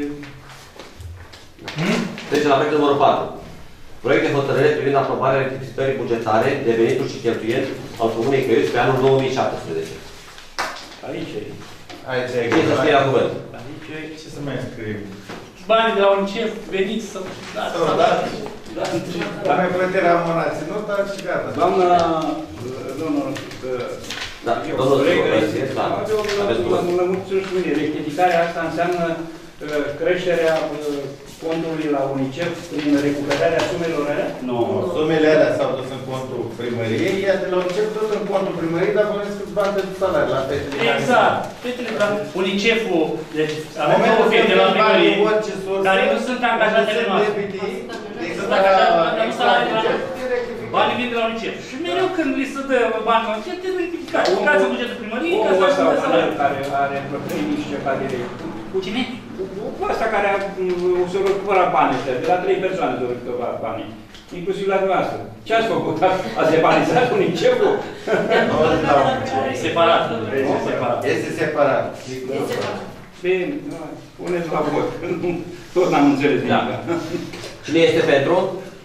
Speaker 4: Trecem la proiectul numărul patru. Proiect de hotărâre privind aprobarea rectificării bugetare de venituri și cheltuieli al Comunei Căiuți pe anul două mii șaptesprezece.
Speaker 8: Aici e.
Speaker 6: Aici e.
Speaker 4: Cine să scrie la cuvânt?
Speaker 8: Aici e.
Speaker 6: Ce să mai scriu?
Speaker 2: Banii de la UNICEF, veniți să...
Speaker 6: Sau dați? La mai plătirea amonații, nu dați și gata.
Speaker 8: Doamna... Domnul...
Speaker 4: Da, domnul Președinte, da. Aveți cuvânt.
Speaker 8: Rectificarea asta înseamnă creșterea fondului la UNICEF prin recuperarea sumelor alea?
Speaker 2: Nu.
Speaker 6: Sumele alea s-au dus în contul primăriei, iar de la UNICEF tot în contul primăriei, dar bănesc câți bani pentru salarii la fetele.
Speaker 2: Exact. Fetele, dar UNICEF-ul, deci avem două fete la primărie, care nu sunt angajatele noastre. Sunt angajate, dar nu salariile noastre. Banii vin de la UNICEF. Și mereu când li se dă bani la UNICEF, trebuie rectificat. Lucrați în bugetul primăriei, ca să ajungă salariul.
Speaker 8: Care are primi și ceva de...
Speaker 2: Cu cine?
Speaker 8: Cu ăsta care o să recupera banii ăștia, de la trei persoane să recupera banii. Inclusiv la dumneavoastră. Ce ați făcut? Ați separat UNICEF-ul?
Speaker 2: Separat. Separat.
Speaker 6: Este separat.
Speaker 8: Bine, puneți la vot. Tot n-am înțeles nimic.
Speaker 4: Cine este pentru?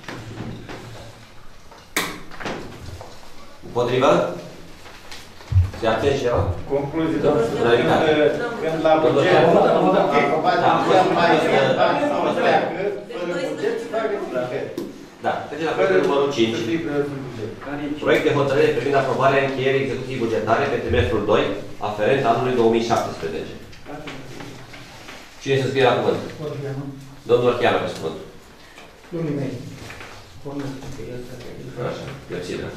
Speaker 4: Împotrivă? Se abține cineva?
Speaker 6: Concluzii,
Speaker 4: domnul.
Speaker 6: Când la buget, aprobat buget mai sunt bani sau pleacă, fără buget se fac rectificări.
Speaker 4: Da, trecem la proiectul numărul cinci. Proiect de hotărâre privind aprobarea încheierii execuției bugetare pe trimestrul doi, aferent anului două mii șaptesprezece. Cine se scrie la cuvânt? Domnul Orcheanu, aveți cuvântul.
Speaker 3: Domnul mei.
Speaker 4: Așa, mersi, da.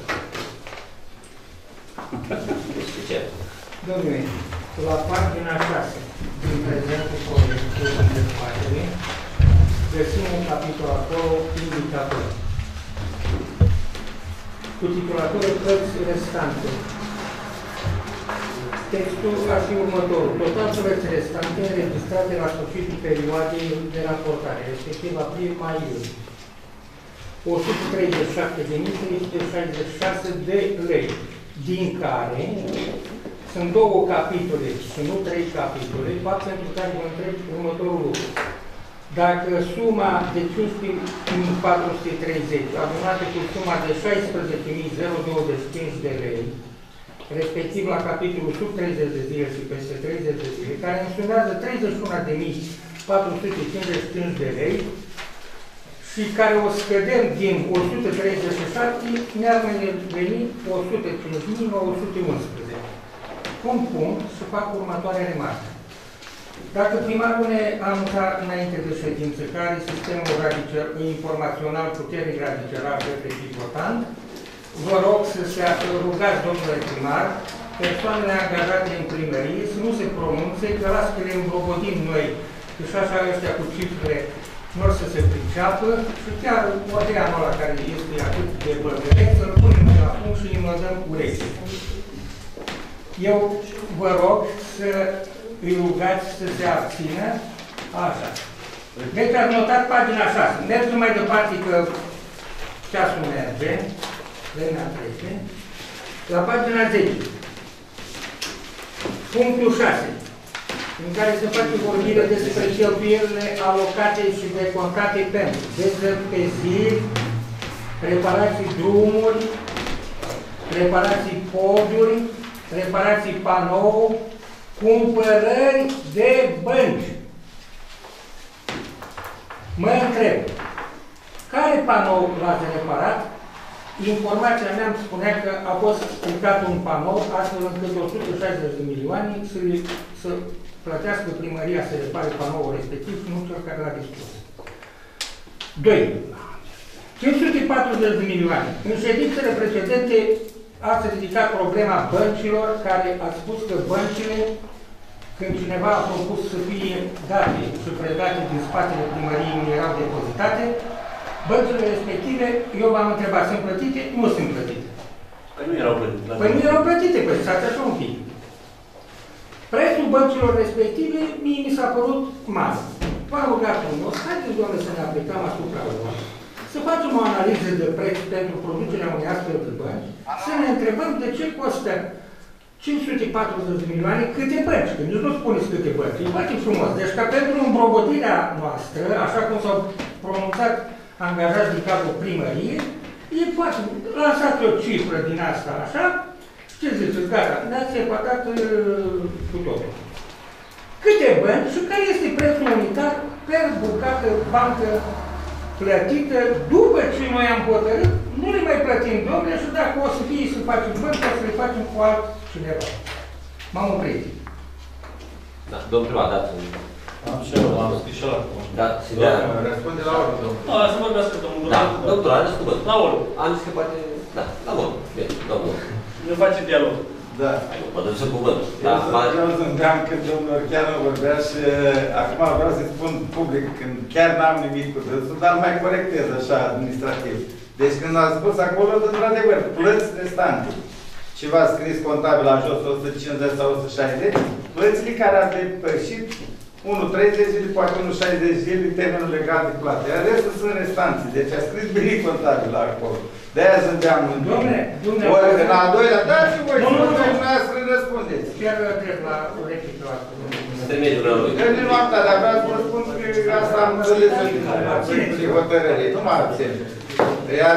Speaker 3: Domnule, la pagina șase din prezentul colectiv de dezbatere, găsim un capitol acolo, indicator. Cu titulatorul plăți restante. Textul ar fi următorul. Total plăți restante înregistrate la sfârșitul perioadei de raportare, respectiv aprilie-mai iunie. o sută treizeci și șapte de mii trei sute șaizeci și șase de lei, din care sunt două capitole și nu trei capitole, fapt pentru care vă întreb următorul lucru. Dacă suma de cincisprezece mii patru sute treizeci adunată cu suma de șaisprezece mii douăzeci și cinci de lei, respectiv la capitolul sub treizeci de zile și peste treizeci de zile, care însumează treizeci și unu de mii patru sute cincizeci și cinci de lei, și care o scădem din o sută treizeci și șapte, ne-ar veni o sută cinci mii nouă sute unsprezece. Un punct să fac următoarea remarcă. Dacă primarul ne anunța înainte de ședință care sistemul informațional puternic radical către important, vă rog să se rugați, domnule primar, persoanele angajate în primărie să nu se pronunțe, că las că le îmbrobodim noi, că și așa ăștia cu cifre nu or să se priceapă și chiar modeanul ăla care este atât de băgăreț, să-l punem la punct și îi mădăm urechi. Eu vă rog să îi rugați să se abțină. Așa. Deci ați notat pagina șase. Mergem mai departe că ceasul merge. Vremea trece. La pagina zece. Punctul șase. În care se face vorbire despre cheltuielile alocate și decontate pentru dezăpeziri, reparații drumuri, reparații poduri, reparații panou, cumpărări de bănci. Mă întreb, care panou l-ați reparat? Informația mea îmi spunea că a fost stricat un panou astfel încât o sută șaizeci de milioane să, să plătească primăria să repare panoul respectiv și nu cel care l-a distrus. doi. cinci sute patruzeci de milioane. În ședințele precedente ați ridicat problema băncilor, care ați spus că băncile, când cineva a propus să fie date și predate din spatele primăriei unde erau depozitate, băncile respective, eu v-am întrebat, sunt plătite? Nu sunt plătite.
Speaker 2: Păi nu erau plătite.
Speaker 3: Păi nu erau plătite, păi stați așa un pic. Prețul băncilor respective, mie mi s-a părut mare. v-am rugat frumos, haideți, doamne, să ne aplicăm asupra lor, să facem o analiză de preț pentru producerea unei astfel de bănci, să ne întrebăm de ce costă cinci sute patruzeci de milioane câte bănci, că nici nu spuneți câte bănci, îi facem frumos. Deci ca pentru îmbrogotirea noastră, așa cum s-au pronunțat angajați din cadrul primăriei, e poate lansați o cifră din asta, așa, ce ziceți, gata, dați epatat cu totul. Câte bănci și care este prețul unitar per bucată bancă plătită după ce noi am hotărât, nu le mai plătim, domnule, și dacă o să fie să facem bănci, o să le facem cu altcineva. M-am oprit.
Speaker 4: Da, domnul primar, dați.
Speaker 10: Am și eu, am scris și ăla.
Speaker 4: Da, Silvia.
Speaker 6: Răspunde la urmă, domnul.
Speaker 2: Nu, să vorbească domnul.
Speaker 4: Da, doctor, are să cuvânt.
Speaker 2: La urmă.
Speaker 4: Am zis că poate... Da, la urmă. Bine, domnul.
Speaker 2: Nu face dialog.
Speaker 6: Da.
Speaker 4: Mă duc să cuvânt.
Speaker 6: Eu zâmbeam când domnul chiar nu vorbea și acum vreau să-i spun public, când chiar n-am nimic cu dânsul, dar mai corectez așa, administrativ. Deci când a spus acolo, într-adevăr, plăți restante. Ceva scris contabil la jos, o sută cincizeci sau o sută șaizeci, plățile care au depășit unu treizeci zile, poate unu șaizeci zile, termenul legal de plată. Iar restul sunt restanții. Deci a scris bine contabil la acolo. De-aia zâmbeam în
Speaker 3: Dom'le, dom'le...
Speaker 6: Ori în al doilea, dați voi
Speaker 3: Nu,
Speaker 6: să
Speaker 3: nu, nu.
Speaker 6: dumneavoastră răspundeți.
Speaker 3: Chiar trec la replică la asta.
Speaker 4: Termenul lui.
Speaker 6: Că din noaptea, dar vreau să vă spun că asta am înțeles în hotărârii. Nu mă abțin. Iar...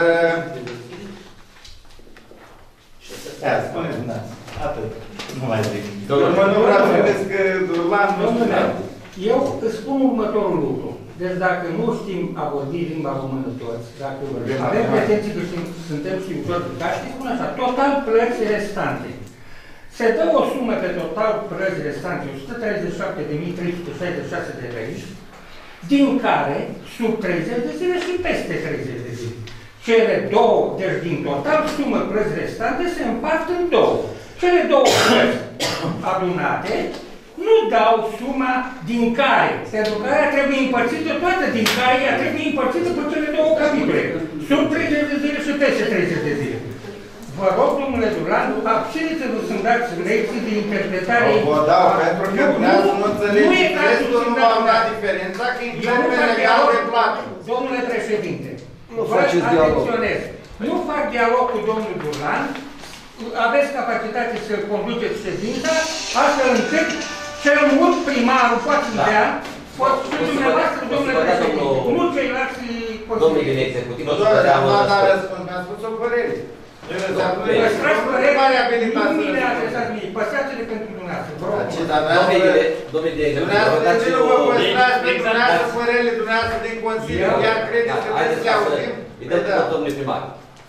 Speaker 6: Ia, spuneți dumneavoastră. Atât. Nu mai zic. Mă nu vreau să vedeți că Durlan nu spunea.
Speaker 3: Eu îți spun următorul lucru. Deci dacă nu știm a vorbi limba română toți, dacă avem pretenții că știm, suntem știutori, dar știți spun așa, total plăți restante. Se dă o sumă pe total plăți restante, o sută treizeci și șapte de mii trei sute șaizeci și șase de lei, din care sub treizeci de zile și peste treizeci de zile. Cele două, deci din total sumă plăți restante se împart în două. Cele două plăți adunate nu dau suma din care, pentru care ea trebuie împărțită toată, din care ea trebuie împărțită pe cele două capitole. Sub treizeci de zile și peste treizeci de zile. Vă rog, domnule Duran, abțineți-vă să-mi dați lecții de interpretare.
Speaker 6: Vă dau, pentru că dumneavoastră nu înțelegeți. Restul nu va avea diferența, că e termen legal de plată.
Speaker 3: Domnule președinte,
Speaker 11: nu
Speaker 3: vă atenționez. Nu fac dialog cu domnul Duran, aveți capacitate să conduceți ședința, astfel încât cel mult primarul poate vrea, poate și dumneavoastră, domnule președinte, nu ceilalți consilieri.
Speaker 4: Domnule din executiv, o să
Speaker 6: Doamne,
Speaker 4: dea
Speaker 6: am
Speaker 4: un
Speaker 6: dat
Speaker 4: răspuns.
Speaker 6: răspuns, mi-a spus o părere.
Speaker 3: Păstrați părere, nu mi le adresați mie, păstrați-le pentru dumneavoastră, vă rog.
Speaker 4: Domnule din executiv,
Speaker 6: Dumneavoastră, de ce nu vă păstrați pe
Speaker 2: Exact.
Speaker 6: dumneavoastră părerile dumneavoastră din Consiliu? Chiar credeți că trebuie să auzim?
Speaker 4: Îi dăm cuvântul domnului primar.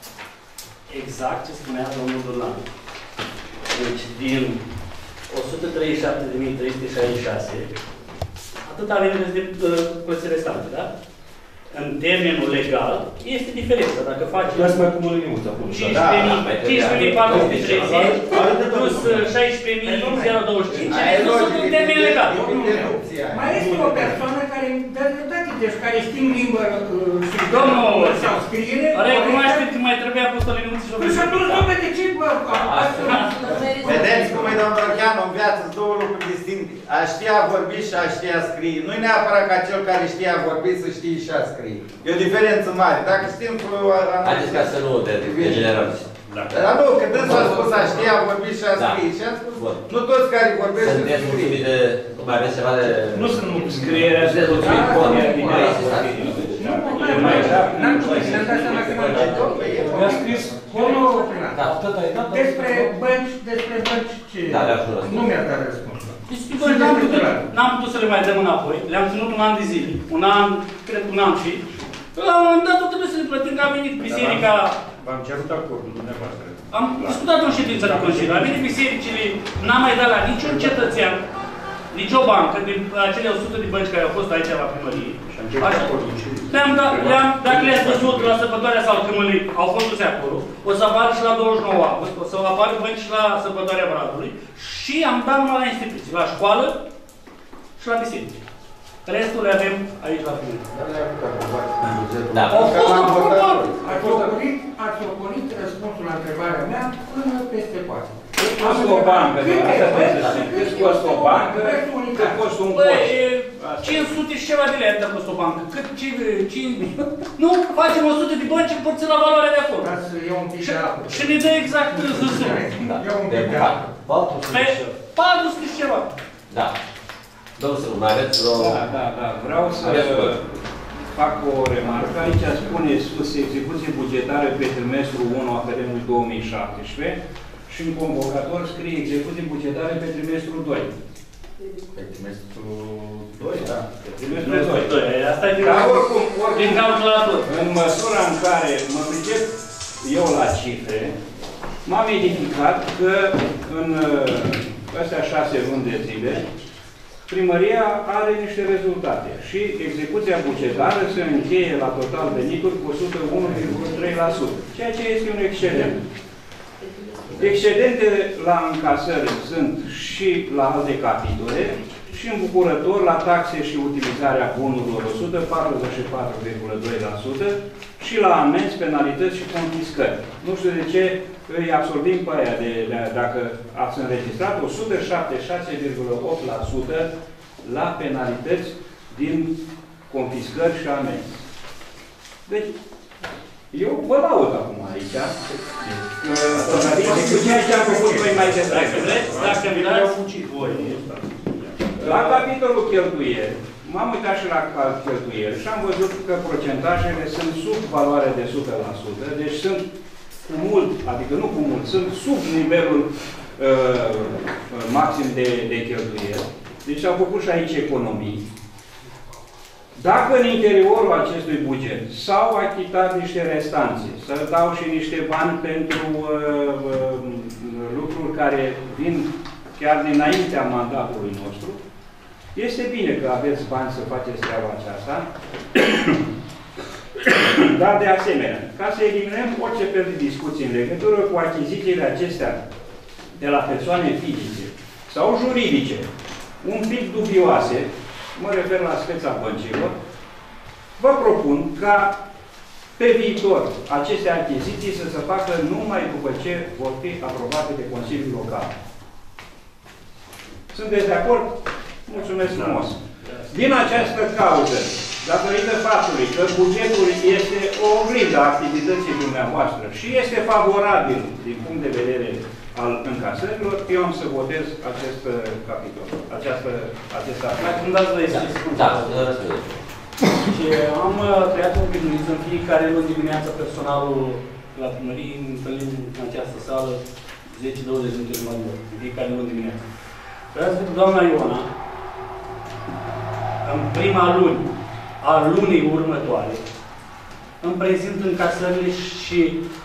Speaker 2: Exact ce spunea domnul Dulan. Deci, din o sută treizeci și șapte de mii trei sute șaizeci și șase, atât avem de plăți restante, da? În termenul legal, este diferența. Dacă faci
Speaker 10: Dați mai cum o liniuță acum.
Speaker 2: cincisprezece mii patru sute treizeci plus șaisprezece mii douăzeci și cinci, nu sunt în termen legal.
Speaker 3: Mai este o persoană care dă dreptate, deci care știm limbă și
Speaker 2: Domnul,
Speaker 3: sau scriere.
Speaker 2: recunoaște că mai trebuia pus o liniuță și o
Speaker 3: Păi și atunci, domnule, de ce vă...
Speaker 6: Vedeți cum e domnul Orcheanu în viață, sunt două lucruri distincte. A știa vorbi și a știa scrie. Nu-i neapărat ca cel care știa vorbi să știe și a scrie. E o diferență mare. Dacă știm cu...
Speaker 4: Haideți ca să nu degenerăm.
Speaker 6: Dar nu, că dânsul a spus a știa vorbi și a scrie. Și a spus, nu toți care vorbesc și
Speaker 4: Sunteți mulțumit de... Mai aveți ceva de...
Speaker 3: Nu sunt mulți.
Speaker 8: Scrierea de mulțumit cu
Speaker 3: N-am citit, să-mi dați seama că n-am citit.
Speaker 10: Mi-a scris...
Speaker 3: Domnul primar.
Speaker 4: Da.
Speaker 3: Despre bănci, despre bănci ce...
Speaker 4: Da, le-aș nu răspuns.
Speaker 3: Nu mi-a dat răspunsul.
Speaker 2: Deci, n-am putut, n-am putut să le mai dăm înapoi. Le-am ținut un an de zile. Un an, cred un an și... La un moment dat trebuie să le plătim, că a venit biserica...
Speaker 8: V-am cerut acordul dumneavoastră.
Speaker 2: Am discutat în ședință de Consiliu. A venit bisericile, n-am mai dat la niciun cetățean, nicio bancă, din acele o sută de bănci care au fost aici la primărie. Le-am dat, le-am, dacă le-ați văzut la sărbătoarea sau Câmălii, au fost duse acolo, o să apară și la douăzeci și nouă august, o să apară bănci și la sărbătoarea Bradului și am dat numai la instituții, la școală și la biserică. Restul le avem aici la primărie.
Speaker 4: Da.
Speaker 2: Au fost un program.
Speaker 3: Ați oponit răspunsul la întrebarea mea până peste poate.
Speaker 8: Cât costă o bancă? Cât costă o bancă? Cât costă un cost?
Speaker 2: cinci sute și ceva de lei atât a fost o bancă. Cât, ce, cinci, nu, facem o sută de bănci împărțit la valoarea de acolo.
Speaker 3: Ca să iau un pic de apă.
Speaker 2: Și ne dă exact zăzul.
Speaker 3: Iau un pic de apă.
Speaker 2: patru sute și ceva.
Speaker 4: Da. Domnul Săru, mai aveți o...
Speaker 8: Da, da, da. Vreau să fac o remarcă. Aici spune sus execuție bugetară pe trimestrul unu a anului două mii șaptesprezece și în convocator scrie execuție bugetară pe trimestrul doi.
Speaker 6: Pe trimestrul doi, da.
Speaker 8: Pe trimestrul doi.
Speaker 2: Asta e din,
Speaker 8: Dar oricum, oricum,
Speaker 2: din calculator.
Speaker 8: În măsura în care mă pricep eu la cifre, m-am edificat că în astea șase luni de zile primăria are niște rezultate și execuția bugetară se încheie la total venituri cu o sută unu virgulă trei la sută, ceea ce este un excedent. Excedente la încasări sunt și la alte capitole și îmbucurător la taxe și utilizarea bunurilor o sută patruzeci și patru virgulă doi la sută și la amenzi, penalități și confiscări. Nu știu de ce îi absorbim pe aia, de, de, dacă ați înregistrat o sută șaptezeci și șase virgulă opt la sută la penalități din confiscări și amenzi. Deci, eu vă laud acum aici, cu ceea ce am făcut noi mai devreme.
Speaker 2: Dacă mi le-au funcit voi.
Speaker 8: La capitolul cheltuieli, m-am uitat și la cheltuieli și am văzut că procentajele sunt sub valoare de o sută la sută, deci sunt cu mult, adică nu cu mult, sunt sub nivelul uh, maxim de, de cheltuieli. Deci s-au făcut și aici economii. Dacă în interiorul acestui buget s-au achitat niște restanțe, să dau și niște bani pentru uh, uh, lucruri care vin chiar dinaintea mandatului nostru, este bine că aveți bani să faceți treaba aceasta, dar de asemenea, ca să eliminăm orice fel de discuții în legătură cu achizițiile acestea de la persoane fizice sau juridice, un pic dubioase, mă refer la speța băncilor, vă propun ca pe viitor aceste achiziții să se facă numai după ce vor fi aprobate de Consiliul Local. Sunteți de acord? Mulțumesc frumos! Din această cauză, datorită faptului că bugetul este o oglindă a activității dumneavoastră și este favorabil din punct de vedere al încasărilor, eu am să votez acest capitol, această, acest aspect.
Speaker 2: Îmi dați voie să spun.
Speaker 4: Da, răspunde.
Speaker 2: Și am creat o obișnuință în fiecare lună dimineața personalul la primărie, întâlnim în această sală zece douăzeci de minute în fiecare lună dimineața. Vreau să zic, doamna Iona, în prima luni a lunii următoare, îmi prezint încasările și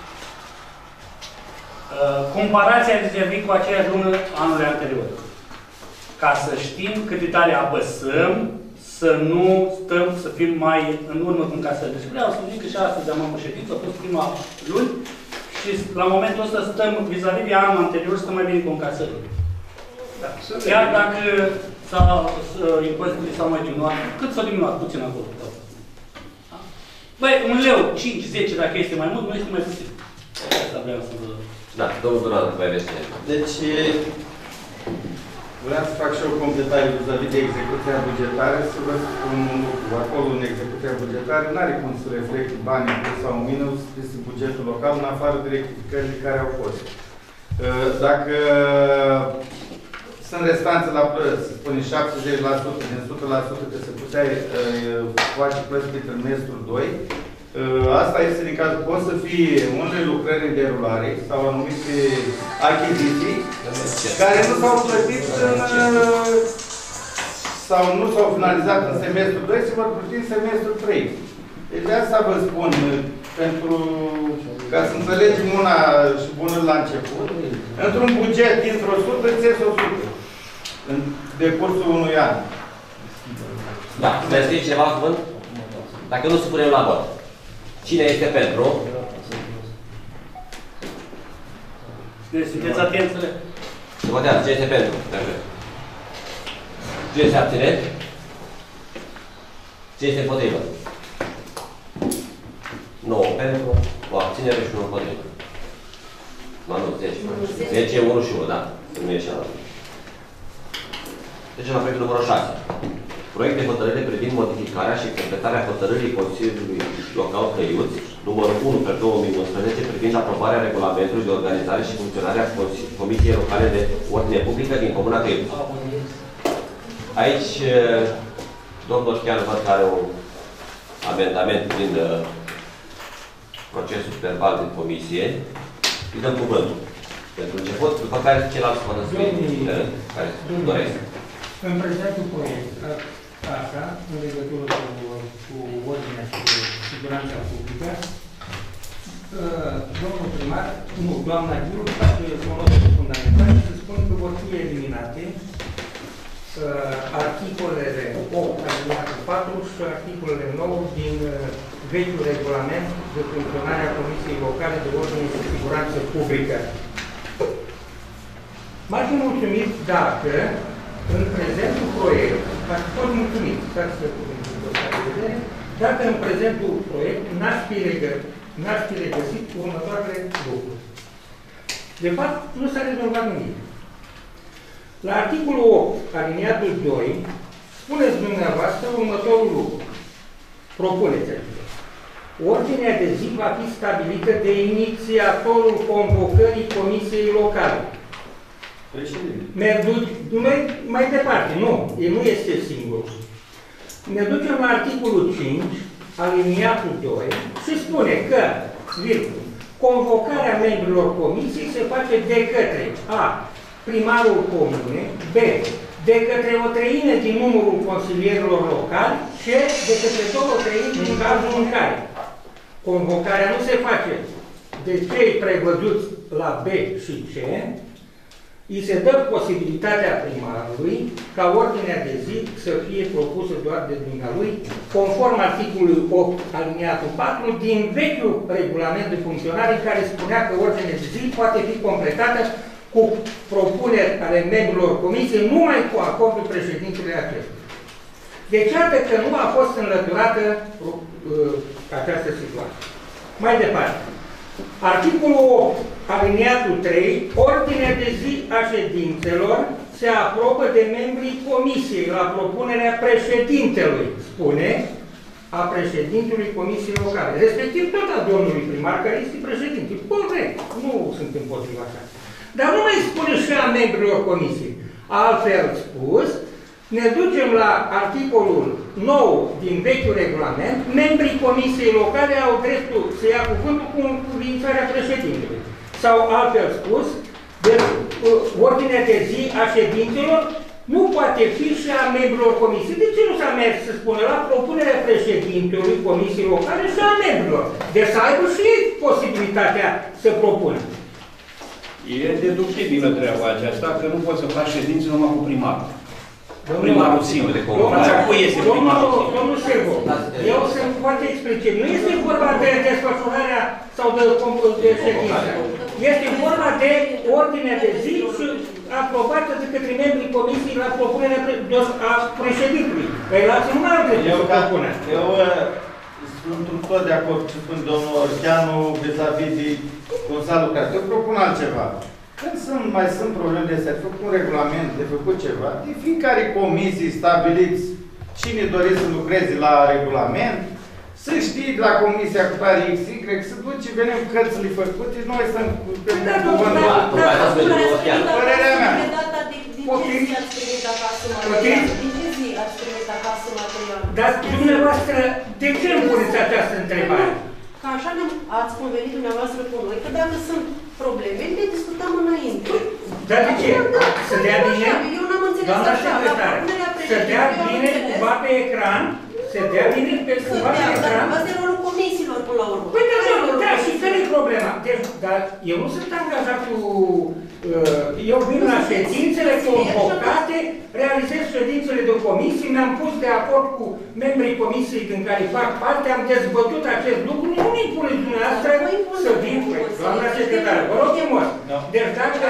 Speaker 2: uh, comparația vis-a-vis cu aceeași lună anului anterior. Ca să știm cât de tare apăsăm, să nu stăm, să fim mai în urmă cu încasările. Deci vreau să zic că și astăzi am avut ședință, a fost prima luni și la momentul ăsta stăm, vis-a-vis de anul anterior, stăm mai bine cu încasările. Da. Chiar dacă impozitele s-au mai diminuat, cât s-au diminuat? Puțin acolo. Da. Băi, un leu, cinci, zece, dacă este mai mult, nu este mai puțin. Asta vreau să vă...
Speaker 4: Da, domnul Duran, vă aveți.
Speaker 6: Deci, vreau să fac și o completare vis-a-vis de execuția bugetară, să vă spun un lucru. Acolo, în execuția bugetară, nu are cum să reflecte banii plus sau minus despre bugetul local, în afară de rectificările care au fost. Dacă sunt restanțe la plăți, să spunem șaptezeci la sută din o sută la sută că se putea face plăți pe trimestrul doi, asta este din cazul, pot să fie unele lucrări în derulare sau anumite achiziții care nu s-au plătit în, sau nu s-au finalizat în semestrul doi, se vor plăti în semestrul trei. Deci de asta vă spun, pentru ca să înțelegem una și bună la început, într-un buget dintr-o sută, îți ies o sută în decursul unui an.
Speaker 4: Da, mai scrie cineva cuvânt? Dacă nu, să punem la vot. Cine este pentru?
Speaker 2: Deci, sunteți atenți?
Speaker 4: Se votează. Cine este pentru? Cine se abține? Cine este împotrivă? nouă pentru, o abținere și unu împotrivă. Mă, nu, zece. zece, unu și unu, da. Nu e și ala. Deci la proiectul numărul șase. Proiect de hotărâre privind modificarea și completarea hotărârii Consiliului Local Căiuți, numărul unu pe două mii unsprezece, privind aprobarea regulamentului de organizare și funcționare a Comisiei Locale de Ordine Publică din Comuna Căiuți. Aici, domnul Șcheanu văd că are un amendament din procesul verbal de comisie. Îi dăm cuvântul pentru început, după care ceilalți pot să care doresc.
Speaker 3: În prezentul proiect, așa, în legătură cu, cu ordinea și cu siguranța publică, domnul primar, nu, doamna Ghiru, face o notă fundamentală și se spune că vor fi eliminate articolele opt, alineatul patru și articolele nouă din vechiul regulament de funcționare a Comisiei Locale de Ordine și Siguranță Publică. M-aș fi mulțumit dacă, în prezentul proiect, aș fi fost mulțumit, dacă în prezentul proiect n-aș fi, fi regăsit următoarele lucruri. De fapt, nu s-a rezolvat nimic. La articolul opt, aliniatul doi, spuneți dumneavoastră următorul lucru. Propuneți adică. Ordinea de zi va fi stabilită de inițiatorul convocării Comisiei Locale. Președinte. Mai departe, nu, el nu este singur. Ne ducem la articolul cinci, aliniatul doi, și spune că, virgul, convocarea membrilor comisiei se face de către A. Primarul comunei, B. De către o treime din numărul consilierilor locali și de către două treimi din cazul în care convocarea nu se face de cei prevăzuți la B și C, îi se dă posibilitatea primarului ca ordinea de zi să fie propusă doar de dumnealui, conform articolului opt, aliniatul patru, din vechiul regulament de funcționare în care spunea că ordinea de zi poate fi completată cu propuneri ale membrilor comisiei numai cu acordul președintelui acestui. Deci, iată că nu a fost înlăturată uh, această situație. Mai departe. Articolul opt, aliniatul trei, ordinea de zi a ședințelor se aprobă de membrii comisiei la propunerea președintelui, spune, a președintelui comisiei locale, respectiv tot a domnului primar, care este președinte. Corect, nu sunt împotriva așa. Dar nu mai spune și a membrilor comisiei. Altfel spus, ne ducem la articolul nouă din vechiul regulament, membrii comisiei locale au dreptul să ia cuvântul cu încuvințarea președintelui. Sau altfel spus, de ordinea de zi a ședințelor nu poate fi și a membrilor comisiei. De ce nu s-a mers să spună la propunerea președintelui comisiei locale și a membrilor? Deci să aibă și ei posibilitatea să propună.
Speaker 8: E deductibilă treaba aceasta, că nu poți să faci ședință numai cu primarul. Primarul singur de comună.
Speaker 3: Domnul Servo, eu sunt foarte explicit. Nu este vorba de desfășurarea sau de, de ședință. Este vorba de ordinea de zi și aprobată de către membrii comisiei la propunerea a președintelui. Păi lasă nu mai au dreptul să propună.
Speaker 6: Eu sunt tot de acord ce spune domnul Orcheanu vis-a-vis de cum s-a lucrat. Eu propun altceva. Când sunt, mai sunt probleme de să făcut un regulament, de făcut ceva, de fiecare comisie stabiliți cine dorește să lucreze la regulament, să știi la comisia cu tare X Y, să duci, venim cărțile făcute, noi să pe cuvântul. Părerea mea.
Speaker 1: Din ce zi ați primit acasă material? Din ce zi ați primit acasă material?
Speaker 3: Dar dumneavoastră, de ce îmi puneți această întrebare?
Speaker 1: Ca așa ați convenit dumneavoastră cu noi, că dacă sunt probleme, le discutăm înainte.
Speaker 3: Dar de ce? Să dea bine?
Speaker 1: Eu n-am înțeles
Speaker 3: Doamna
Speaker 1: așa.
Speaker 3: secretară, să dea bine cumva pe ecran, să dea bine pe cumva pe ecran.
Speaker 1: Dar asta e rolul comisiilor până la urmă.
Speaker 3: Păi da, da, și care e problema? Deci, dar eu nu sunt angajat cu... Eu vin la ședințele convocate, realizez ședințele de comisie, mi-am pus de acord cu membrii comisiei din care fac parte, am dezbătut acest lucru, nu mi puneți dumneavoastră să vin cu el. Doamna secretară, vă rog frumos. Deci dacă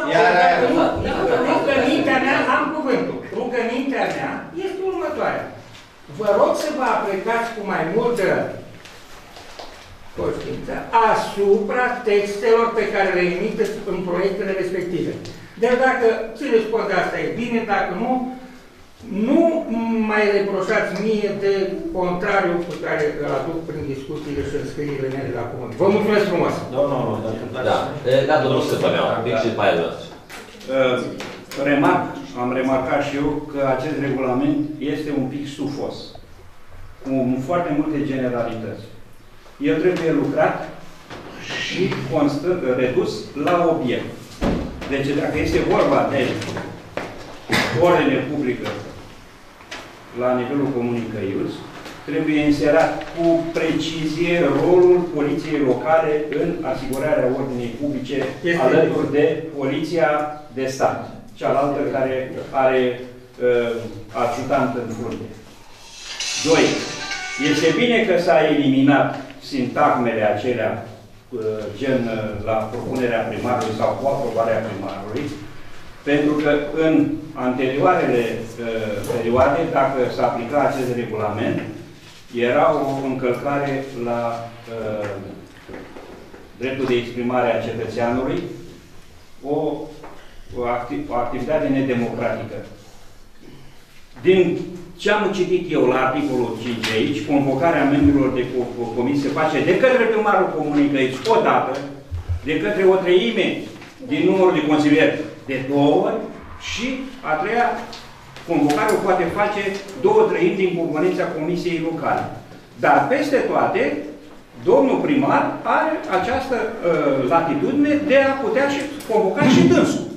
Speaker 3: rugămintea mea, am cuvântul, rugămintea mea este următoarea. Vă rog să vă aplicați cu mai multă conștiință asupra textelor pe care le emiteți în proiectele respective. Deci dacă țineți cont de asta e bine, dacă nu, Nu mai reproșați mie de contrariul pe care îl aduc prin discuțiile și înscrierile mele la cuvânt. Vă mulțumesc frumos!
Speaker 10: Da, nu, nu,
Speaker 4: Da, da, domnul Stăpâneau, un pic și după aia noastră.
Speaker 8: Remarc, am remarcat și eu că acest regulament este un pic stufos, cu foarte multe generalități. El trebuie lucrat și constă, redus la obiect. Deci dacă este vorba de ordine publică la nivelul comunei Căiuț, trebuie inserat cu precizie rolul poliției locale în asigurarea ordinii publice este alături de poliția de stat, cealaltă care are uh, ajutant în frunte. Doi. Este bine că s-a eliminat sintagmele acelea uh, gen uh, la propunerea primarului sau cu aprobarea primarului, pentru că în anterioarele uh, perioade, dacă s-a aplicat acest regulament, era o încălcare la uh, dreptul de exprimare a cetățeanului, o, o, activ, o activitate nedemocratică. Din ce am citit eu la articolul cinci aici, convocarea membrilor de comisie se face de către primarul comunei Căiuț o dată, de către o treime din numărul de consilieri de două ori și a treia convocare o poate face două treimi din componența comisiei locale. Dar peste toate, domnul primar are această uh, latitudine de a putea și convoca și dânsul.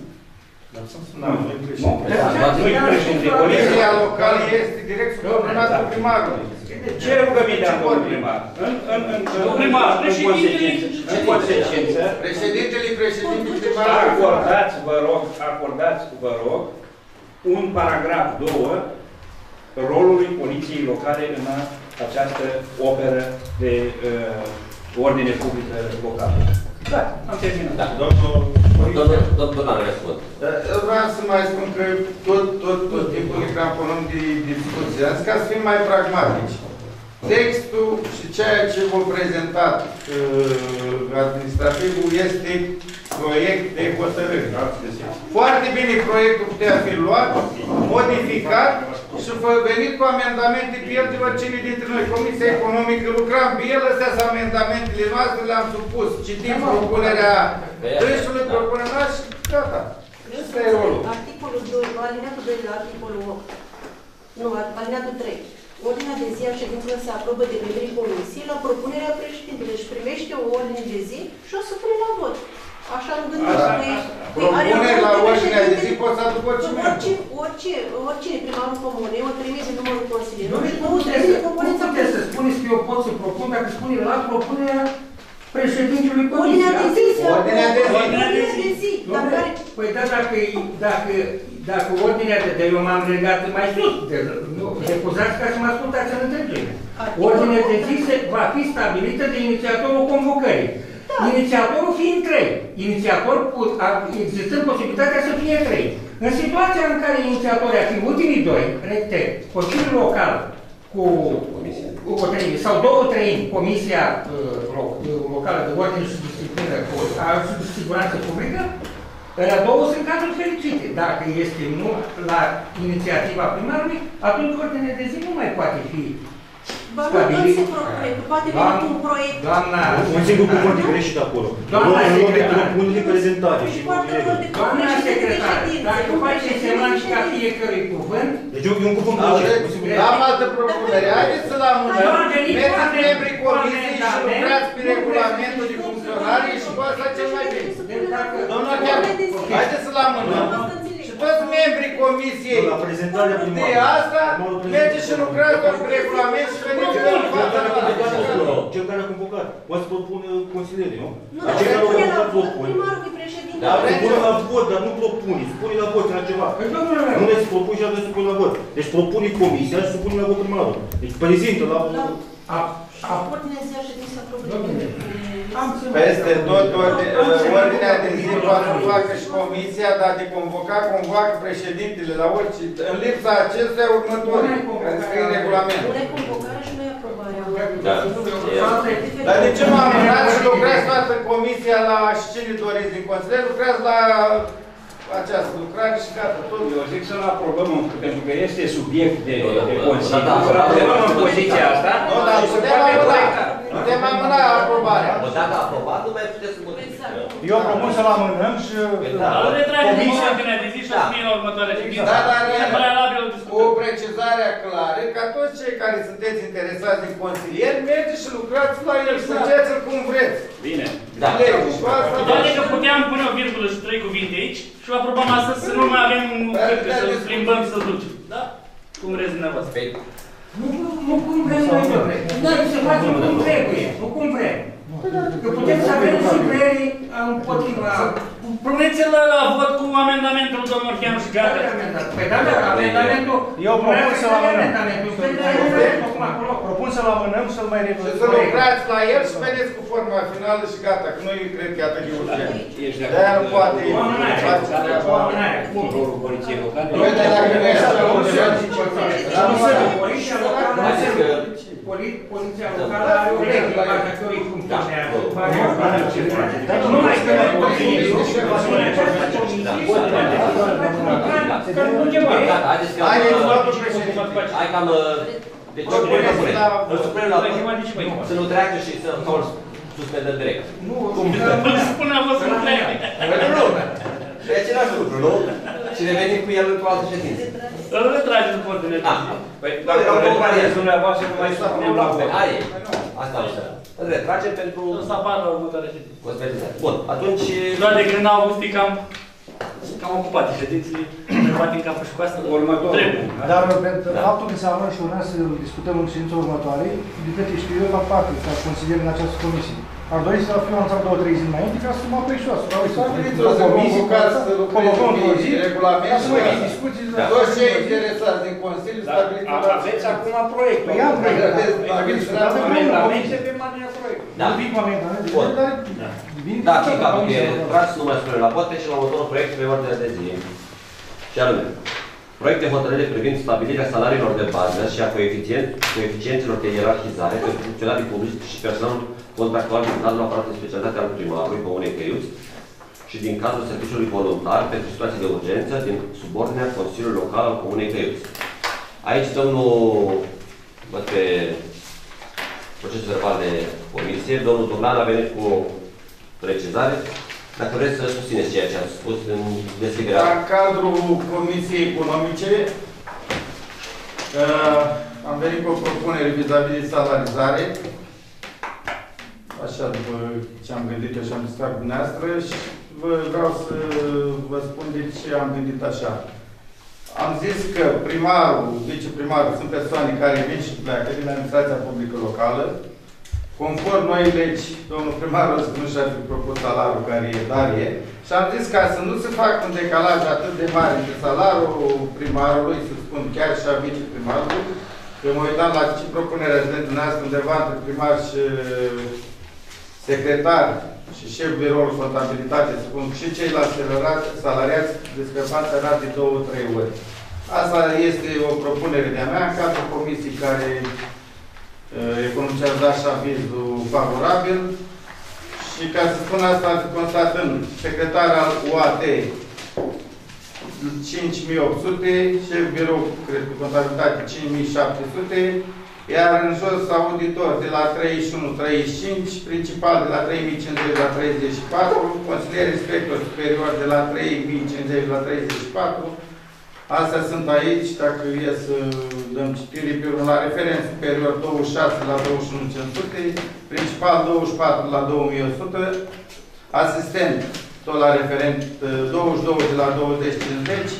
Speaker 6: Poliția locală este direct subordonată primarului.
Speaker 8: Ce rugăminte am, domnul primar? În consecință,
Speaker 6: președintele, președintele primar,
Speaker 8: acordați, vă rog, acordați, vă rog, un paragraf două rolului poliției locale în această operă de uh, ordine publică locală. Da, am terminat. Da.
Speaker 4: Domnul, domnul n-are răspuns.
Speaker 6: Eu vreau să mai spun că tot, tot, tot timpul ne cramponăm de discuție. Azi, ca să fim mai pragmatici. Textul și ceea ce v-a prezentat uh, administrativul este proiect de hotărâre. Foarte bine proiectul putea fi luat, modificat și venit cu amendamente pe el de oricine dintre noi. Comisia Economică lucram pe el, astea sunt amendamentele noastre, le-am supus. Citim propunerea dânsului, propunerea noastră și gata. Asta e rolul.
Speaker 1: Articolul doi, alineatul doi la articolul opt. Nu, alineatul trei. Ordinea de zi a ședințelor se aprobă de membrii comisiei la propunerea președintelui. Își primește o ordine de zi și o supune la vot. Așa am gândit că
Speaker 6: propuneri la ordinea de zi pot să aduc oricine.
Speaker 1: Orice, oricine, primarul comunei, o trimise numărul consilierului.
Speaker 3: Nu puteți să spuneți că eu pot să propun, dacă spune la propunerea președintelui comisiei.
Speaker 1: Ordinea de zi.
Speaker 6: Ordinea de zi.
Speaker 1: Ordinea de zi.
Speaker 3: Păi da, dacă, dacă, dacă ordinea de zi, eu m-am legat mai sus, refuzați ca să mă ascultați în întregime. Ordinea de zi va fi stabilită de inițiatorul convocării. Inițiatorul fiind trei. Inițiator existând posibilitatea să fie trei. În situația în care inițiatorii ar fi ultimii doi, recte, Consiliul Local cu o treime, sau două treimi, Comisia uh, Locală de Ordine și Disciplină și Siguranță Publică, alea două sunt cazuri fericite. Dacă este nu la inițiativa primarului, atunci ordinea de zi nu mai poate fi stabilit.
Speaker 1: Poate veni cu un proiect.
Speaker 3: Doamna...
Speaker 10: Un singur cuvânt e greșit acolo.
Speaker 3: Doamna secretar.
Speaker 10: Propunere prezentate și
Speaker 3: doamna secretar, dacă face semnal și ca fiecărui cuvânt...
Speaker 10: Deci eu un cuvânt greșit.
Speaker 6: Am altă propunere. Haideți să-l amânăm. Mergeți membrii comisiei și lucrați pe regulamentul de funcționare și cu asta cel mai bine. Domnul chiar, haideți să-l amânăm. Toți membrii comisiei de asta merge și lucrează pe regulament și veniți pe fața la
Speaker 10: cel care a convocat. Poate să propune consilierii, nu?
Speaker 1: Nu, dar se pune la vot, primarul e președinte.
Speaker 10: Da, propune la vot, dar nu propune. Spune la vot, era ceva. Nu ne se propune și avem să pune la vot. Deci propune comisia și supune la vot primarul. Deci prezintă la...
Speaker 1: Ordinea zi a ședinței aprobă de
Speaker 6: peste tot, ordinea de zi poate să facă și comisia, dar de convoca, convoacă președintele la orice. În lipsa acestuia, următorii, care scrie în regulament.
Speaker 1: Nu e convocarea și nu e aprobarea.
Speaker 4: Da.
Speaker 6: Dar de ce m-am amânat și lucrează toată comisia la și cine doriți din consilier, lucrează la această lucrare și gata, tot.
Speaker 8: Eu zic să-l aprobăm, pentru că este subiect de, de
Speaker 4: Da,
Speaker 8: Consiliu.
Speaker 4: da,
Speaker 8: Să-l
Speaker 4: da,
Speaker 8: aprobăm
Speaker 4: da,
Speaker 8: în
Speaker 4: da,
Speaker 8: poziția
Speaker 4: da,
Speaker 8: asta.
Speaker 6: Nu, dar
Speaker 8: și se
Speaker 6: putem
Speaker 8: poate
Speaker 6: amâna,
Speaker 8: corecta.
Speaker 6: putem amâna aprobarea.
Speaker 4: Odată aprobat, nu mai puteți să votați.
Speaker 9: Eu propun să-l amânăm și
Speaker 4: Da.
Speaker 2: Îl retragem din
Speaker 9: comisia...
Speaker 2: ordinea de zi și o să fie la următoarea ședință.
Speaker 6: Da, dar
Speaker 2: Prealabil
Speaker 6: cu
Speaker 2: discutăm.
Speaker 6: precizarea clară, ca toți cei care sunteți interesați din consilieri, mergeți și lucrați la el, faceți-l cum vreți.
Speaker 8: Bine.
Speaker 4: Da.
Speaker 6: Legi, și asta,
Speaker 2: Doar că puteam pune o virgulă și trei cuvinte aici și o aprobăm astăzi să nu mai avem cred că să plimbăm să ducem. Da? Cum vreți dumneavoastră.
Speaker 5: Nu, nu cum vrem noi, domnule. Dar se face cum trebuie, nu cum vrem. Că putem să avem și vrei împotriva...
Speaker 2: Puneți-l la vot cu amendamentul domnul Orcheanu și gata.
Speaker 5: Păi da, da, amendamentul...
Speaker 9: Eu propun să-l amânăm.
Speaker 5: Propun
Speaker 9: să-l amânăm, să-l mai
Speaker 6: Și
Speaker 9: revizuim.
Speaker 6: să lucrați la el și vedeți cu forma finală și gata, că noi cred că e atât de urgent.
Speaker 8: Ești de
Speaker 6: De-aia nu poate
Speaker 5: O amânare,
Speaker 6: face treaba.
Speaker 5: o amânare.
Speaker 8: Controlul poliției locale.
Speaker 6: Noi de dacă nu este la urgent,
Speaker 5: Poliția locală, poliția locală are o lege la baza cărui funcționează. Nu mai că
Speaker 4: Hai cam... Deci, ce propune? Îl supunem la vot, să nu treacă și să îl suspendăm direct.
Speaker 5: Nu,
Speaker 2: Îl spune a fost să nu plece.
Speaker 4: Nu, e același lucru, nu? Și revenim cu el într-o altă ședință.
Speaker 2: Îl retragem în ordine.
Speaker 8: Păi, dacă îl retrageți dumneavoastră, nu mai supunem la vot.
Speaker 4: Hai, asta nu se îl retragem pentru...
Speaker 2: O să apară la următoarea ședință.
Speaker 4: Bun, atunci...
Speaker 2: Doar de când n-au augustii cam... cam ocupate ședințele, ne batem capul și cu asta.
Speaker 8: Următorul.
Speaker 2: Trebuie.
Speaker 9: Dar pentru faptul că se amână și urmează să discutăm în ședința următoare, de câte știu eu, fac parte ca consilier în această comisie. Ar dori să fiu anunțat două, trei zile înainte ca să mă apoi și eu asupra lui.
Speaker 6: Stabiliți-o să convocați, să lucrezi în regulament.
Speaker 9: Ca să mai fie discuții.
Speaker 6: Toți cei interesați din Consiliu, stabiliți-o.
Speaker 8: Aveți acum proiectul.
Speaker 9: Păi am proiectul.
Speaker 8: Amendamente pe marginea proiectului.
Speaker 4: Da.
Speaker 9: Nu vin cu amendamente,
Speaker 4: Bun.
Speaker 9: dar vin
Speaker 4: Da, fiindcă acum e tras, nu mai spunem la vot, trecem la următorul proiect pe ordinea de zi. Și anume, proiect de hotărâre privind stabilirea salariilor de bază și a coeficient, coeficienților de ierarhizare pentru funcționarii publici și personalul contractual din cadrul aparatului specialitate al primarului Comunei Căiuți și din cadrul serviciului voluntar pentru situații de urgență din subordinea Consiliului Local al Comunei Căiuți. Aici domnul, văd pe procesul verbal de comisie, domnul Tuglan a venit cu o precizare. Dacă vreți să susțineți ceea ce am spus în deschiderea...
Speaker 6: În cadrul Comisiei Economice uh, am venit cu o propunere vis-a-vis de salarizare. Așa, după ce am gândit eu și am discutat cu dumneavoastră și vă, vreau să vă spun de ce am gândit așa. Am zis că primarul, viceprimarul sunt persoane care vin și pleacă din administrația publică locală. Conform noi legi, domnul primarul a zis că nu și-ar fi propus salariul care e, dar e. Și am zis ca să nu se facă un decalaj atât de mare între salariul primarului, să spun chiar și a viceprimarului, că mă uitam la ce propunere ați venit dumneavoastră undeva între primar și secretar și șef biroul contabilitate, să spun, și ceilalți salariați discrepanța era de două, trei ori. Asta este o propunere de-a mea, în cadrul comisii care economice a dat și avizul favorabil și ca să spun asta, constatăm secretar al U A T cinci mii opt sute, șef birou, cred că contabilitate cinci mii șapte sute, iar în jos auditor de la treizeci și unu treizeci și cinci, principal de la trei mii cincizeci la treizeci și patru, consilier inspector superior de la trei mii cincizeci la treizeci și patru. Astea sunt aici, dacă e să dăm citire pe urmă, la referent superior douăzeci și șase la douăzeci și unu cinci sute, principal douăzeci și patru la două mii o sută, asistent tot la referent douăzeci și doi de la douăzeci cincizeci,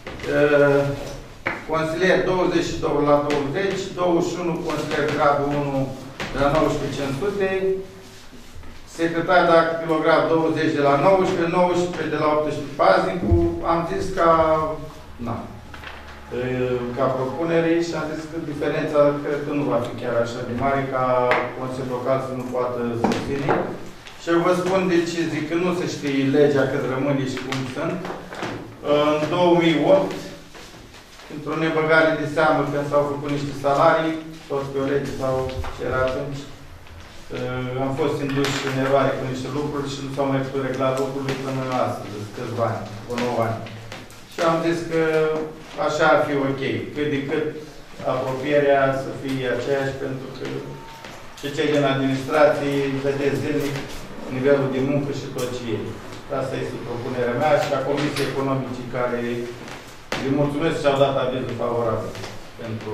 Speaker 6: consilier douăzeci și doi la douăzeci, douăzeci și unu consilier gradul unu de la nouăsprezece cinci sute, secretar de actilograf douăzeci de la nouăsprezece, nouăsprezece de la optsprezece paznicul, am zis ca Na. ca propunere și am zis că diferența cred că nu va fi chiar așa de mare ca Consiliul Local să nu poată susține. Și eu vă spun de ce zic că nu se știe legea cât rămâne și cum sunt. În două mii opt, într-o nebăgare de seamă când s-au făcut niște salarii, tot pe o lege sau ce era atunci, uh, am fost induși în eroare cu niște lucruri și nu s-au mai putut regla lucrurile până în astăzi, câțiva ani, cu nouă ani. Și am zis că așa ar fi ok, cât de cât apropierea să fie aceeași, pentru că și cei din administrație vedeți zilnic nivelul de muncă și tot ce e. Asta este propunerea mea și la Comisiei Economice care îi mulțumesc și au dat avizul favorabil pentru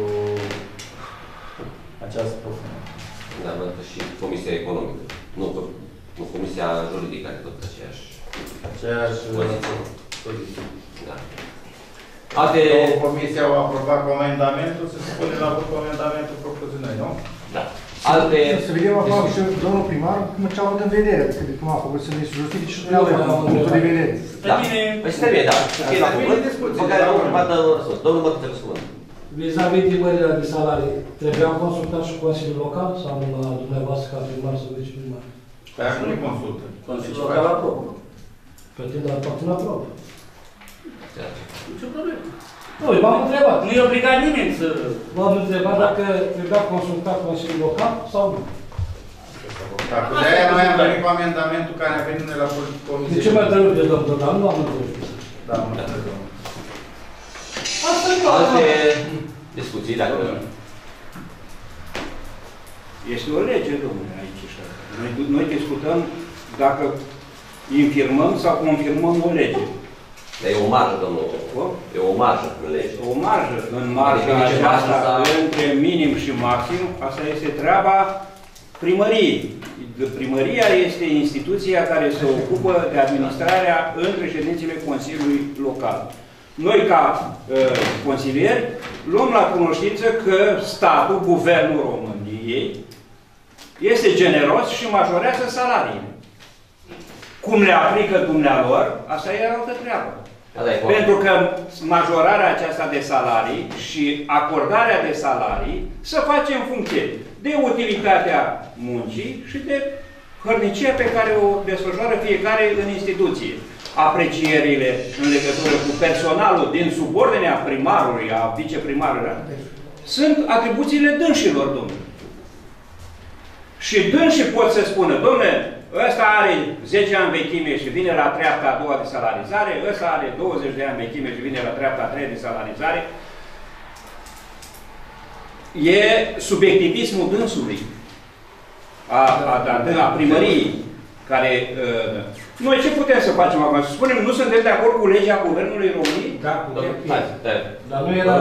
Speaker 6: această propunere.
Speaker 4: Da, văd că și Comisia Economică. Nu, nu Comisia Juridică, are tot aceeași
Speaker 6: Aceeași
Speaker 4: poziție. Da. Alte...
Speaker 6: Comisia au aprobat comandamentul, se spune la vot comandamentul propus de noi, nu?
Speaker 4: Da. Alte...
Speaker 9: Să vedem acum și domnul primar cum ce-a avut în vedere, că de cum a făcut să ne justifice și dumneavoastră punctul de vedere.
Speaker 4: Da. Păi să termine, da. După care vom urma răspuns. Domnul Mărtiță, cu cuvânt.
Speaker 7: Vis-a-vis de mărirea de salarii, trebuia consultat și Consiliul Local sau la dumneavoastră ca primar sau viceprimar?
Speaker 6: Păi acum nu consultă.
Speaker 2: Consiliul Local aprobă.
Speaker 7: Păi dar poate nu aprobă.
Speaker 2: Nicio problemă.
Speaker 7: Nu, v-am întrebat.
Speaker 2: Nu e obligat nimeni să...
Speaker 7: V-am întrebat dacă trebuia consultat Consiliul Local sau nu.
Speaker 6: Dacă de-aia noi am venit cu amendamentul care a venit de la Comisie.
Speaker 7: De ce mai trebuie de domnul, dar nu am întrebat.
Speaker 6: Da, mă înțeleg.
Speaker 7: Asta e
Speaker 4: alte discuții, dacă...
Speaker 8: Este o lege, domnule, aici. Noi, noi discutăm dacă infirmăm sau confirmăm o lege.
Speaker 4: Dar e o marjă, domnul. E o marjă în lege.
Speaker 8: O marjă. În marja aceasta, între minim și maxim, asta este treaba primăriei. Primăria este instituția care se ocupă de administrarea între ședințele Consiliului Local. Noi, ca uh, consilieri, luăm la cunoștință că statul, Guvernul României, este generos și majorează salariile. Cum le aplică dumnealor, asta e altă treabă. Pentru că majorarea aceasta de salarii și acordarea de salarii să face în funcție de utilitatea muncii și de hărnicia pe care o desfășoară fiecare în instituție. Aprecierile în legătură cu personalul din subordinea primarului, a viceprimarului, sunt atribuțiile dânșilor, domnule. Și dânșii pot să spună, domnule, ăsta are zece ani vechime și vine la treapta a doua de salarizare, ăsta are douăzeci de ani vechime și vine la treapta a treia de salarizare. E subiectivismul dânsului, a, a, a, a primăriei, care... Uh, noi ce putem să facem acum? Să spunem, nu suntem de acord cu legea Guvernului României?
Speaker 7: Da, putem.
Speaker 4: Dar nu era...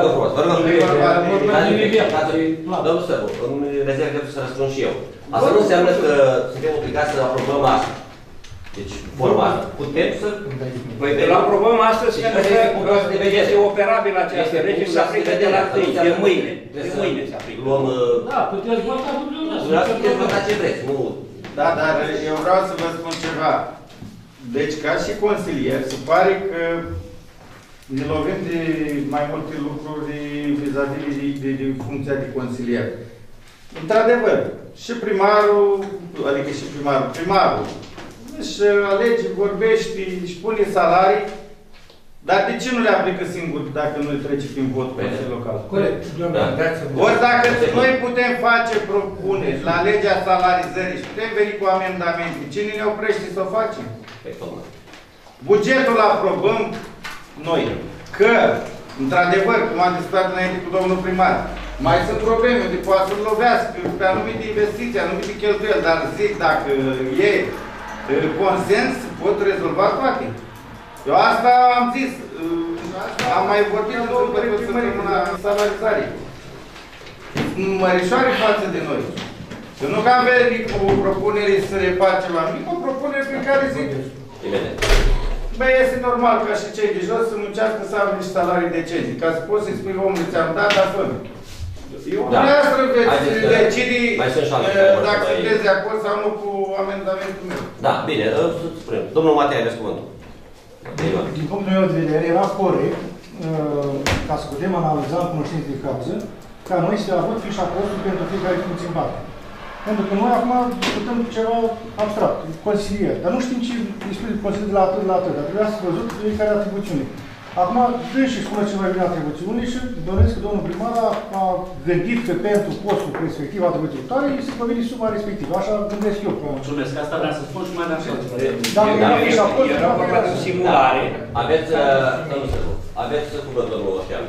Speaker 4: Domnul Săbu, îmi rezerv dreptul să răspund și eu. Asta nu înseamnă că suntem obligați să aprobăm asta. Deci, forma asta. Putem să...
Speaker 8: Păi îl aprobăm astăzi pentru că este operabil această lege și se aplică de la tâi, de mâine. De mâine se aplică.
Speaker 7: Da, puteți vota dumneavoastră.
Speaker 4: Dumneavoastră puteți vota ce vreți, nu...
Speaker 6: Da, dar eu vreau să vă spun ceva. Deci, ca și consilier, se pare că ne lovim de mai multe lucruri vis-a-vis de, de, de funcția de consilier. Într-adevăr, și primarul, adică și primarul, primarul își alege, vorbește, își pune salarii, dar de ce nu le aplică singur dacă nu le trece prin vot Consiliul Local?
Speaker 7: Corect.
Speaker 6: Ori dacă noi putem face propuneri la legea salarizării și putem veni cu amendamente, cine ne oprește să o facem? Bugetul aprobăm noi. Că, într-adevăr, cum am discutat înainte cu domnul primar, mai sunt probleme unde poate să-l lovească pe anumite investiții, anumite cheltuieli, dar zic, dacă e consens, pot rezolva toate. Eu asta am zis, am mai vorbit în două săptămâna salarizare. Mărișoare față de noi. Că nu că am venit cu propunere să repar ceva mic, o propunere prin care zic, băi, este normal ca și cei de jos să muncească să aibă niște salarii decente, ca să poți să-i spui omului ți-am dat, dar fă. Eu dumneavoastră veți decide dacă sunteți de acord sau nu cu amendamentul meu.
Speaker 4: Da, bine, să spunem. Domnul Matei, aveți cuvântul.
Speaker 9: Din punctul meu de vedere, era corect, ca să putem analiza în cunoștință de cauză, ca noi să avem fișa postului pentru fiecare funcție în parte. Pentru că noi acum discutăm ceva abstract, consilier, dar nu știm ce discută consilier de la atât la atât, dar trebuia să văzut fiecare atribuțiune. Acum, dânsii spune ce mai bine atribuțiunile și bănuiesc că domnul primar a, a gândit că pentru postul respectiv atribuțiile tale se va veni suma respectivă. Așa gândesc eu.
Speaker 2: Mulțumesc, asta vreau să spun și mai așa.
Speaker 9: Dacă e și acolo,
Speaker 8: era vorba de simulare.
Speaker 4: Aveți, domnul Sărbu, aveți cuvântul, domnul Oștean.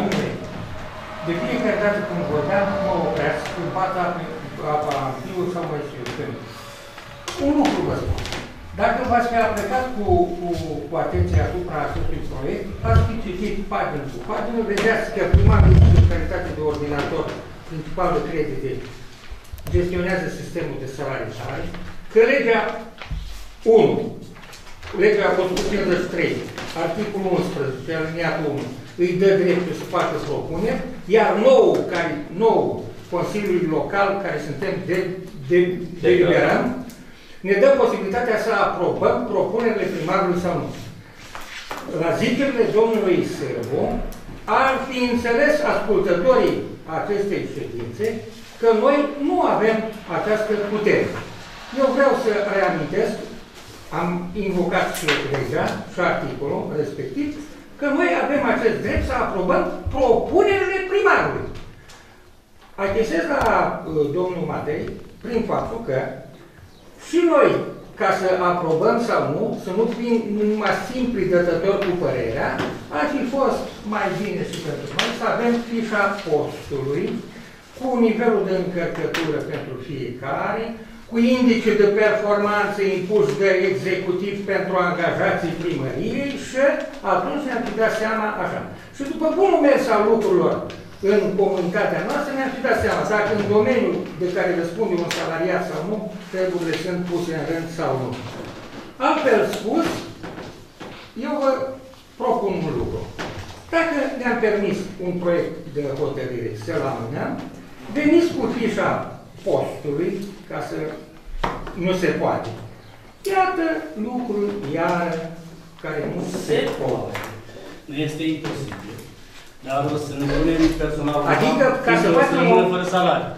Speaker 3: De fiecare dată când vorbeam, mă opresc în fața apantiului sau mai știu când. Un lucru vă spun. Dacă v-ați fi aplicat cu, cu, cu atenție asupra acestui proiect, ați fi citit pagină cu pagină, vedeați că primarul în calitate de ordinator principal de credite gestionează sistemul de salarizare, că legea unu, legea o sută cincizeci și trei, articolul unsprezece, aliniatul unu, îi dă dreptul să facă propuneri, iar nou, care, nou Consiliul Local, care suntem de, de, deliberăm, ne dă posibilitatea să aprobăm propunerile primarului sau nu. La zicerile domnului Sărbu, ar fi înțeles ascultătorii acestei ședințe că noi nu avem această putere. Eu vreau să reamintesc, am invocat și legea și articolul respectiv, că noi avem acest drept să aprobăm propunerile primarului. Achesez la uh, domnul Matei prin faptul că și noi, ca să aprobăm sau nu, să nu fim numai simpli dătători cu părerea, ar fi fost mai bine și pentru noi să avem fișa postului, cu nivelul de încărcătură pentru fiecare, cu indice de performanță impus de executiv pentru angajații primăriei și atunci ne-am fi dat seama așa. Și după bunul mers al lucrurilor în comunitatea noastră, ne-am fi dat seama dacă în domeniul de care răspunde un salariat sau nu, treburile sunt puse în rând sau nu. Altfel spus, eu vă propun un lucru. Dacă ne-am permis un proiect de hotărâre să-l amânăm, veniți cu fișa postului, ca să nu se poate. Iată lucruri iar care nu se poate.
Speaker 2: Nu este imposibil. Dar o să ne punem personal.
Speaker 3: Adică, ca să facem o...
Speaker 2: fără salariu.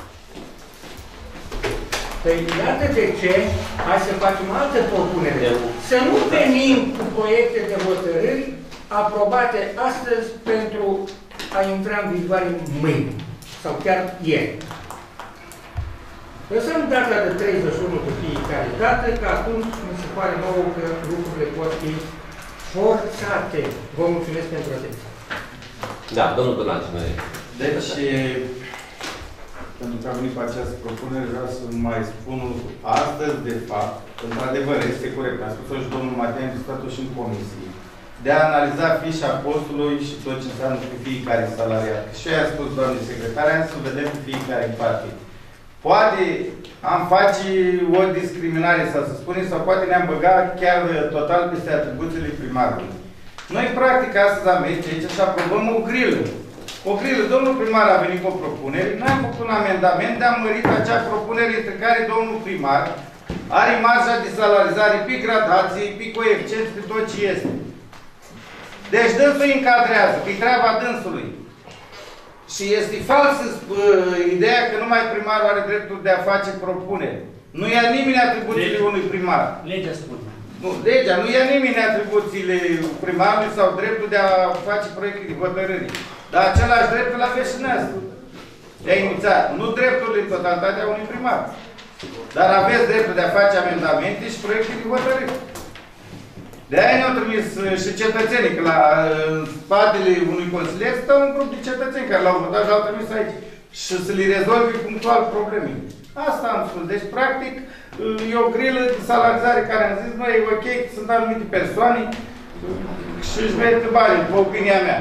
Speaker 3: Păi, iată de ce, hai să facem altă propunere. Să nu venim cu proiecte de hotărâri aprobate astăzi pentru a intra în vigoare mâine. Sau chiar ieri. Lăsăm data de treizeci și unu de fiecare dată, că atunci mi se pare nouă că lucrurile pot fi forțate. Vă mulțumesc pentru atenție.
Speaker 4: Da, domnul Donaci, noi.
Speaker 6: Deci, pentru că am venit cu această propunere, vreau să mai spun un lucru. Astăzi, de fapt, într-adevăr, este corect. Am spus-o și domnul Matei, am discutat-o și în comisie. De a analiza fișa postului și tot ce înseamnă cu fiecare salariat. Și eu i-a spus, doamne secretar, am să vedem cu fiecare în parte. Poate am face o discriminare, să se spune, sau poate ne-am băgat chiar total peste atribuțiile primarului. Noi, practic, astăzi am venit aici și aprobăm o grilă. O grilă. Domnul primar a venit cu o propunere, noi am făcut un amendament de a mărit acea propunere, între care domnul primar are marja de salarizare pe gradații, pe coeficient, pe tot ce este. Deci dânsul îi încadrează, că e treaba dânsului. Și este falsă uh, ideea că numai primarul are dreptul de a face propuneri. Nu ia nimeni atribuțiile Lege. unui primar.
Speaker 2: Legea spune.
Speaker 6: Nu, legea, nu ia nimeni atribuțiile primarului sau dreptul de a face proiecte de hotărâri. Dar același drept îl aveți și noastră. De a iniția. Nu dreptul în totalitatea unui primar. Dar aveți dreptul de a face amendamente și proiecte de hotărâri. De aia ne-au trimis și cetățenii, că la spatele unui consilier stă un grup de cetățeni care l-au votat și l-au trimis aici. Și să li rezolve punctual probleme. Asta am spus. Deci, practic, e o grilă de salarizare care am zis, noi, ok, sunt anumite persoane și își merită bani, pe opinia mea.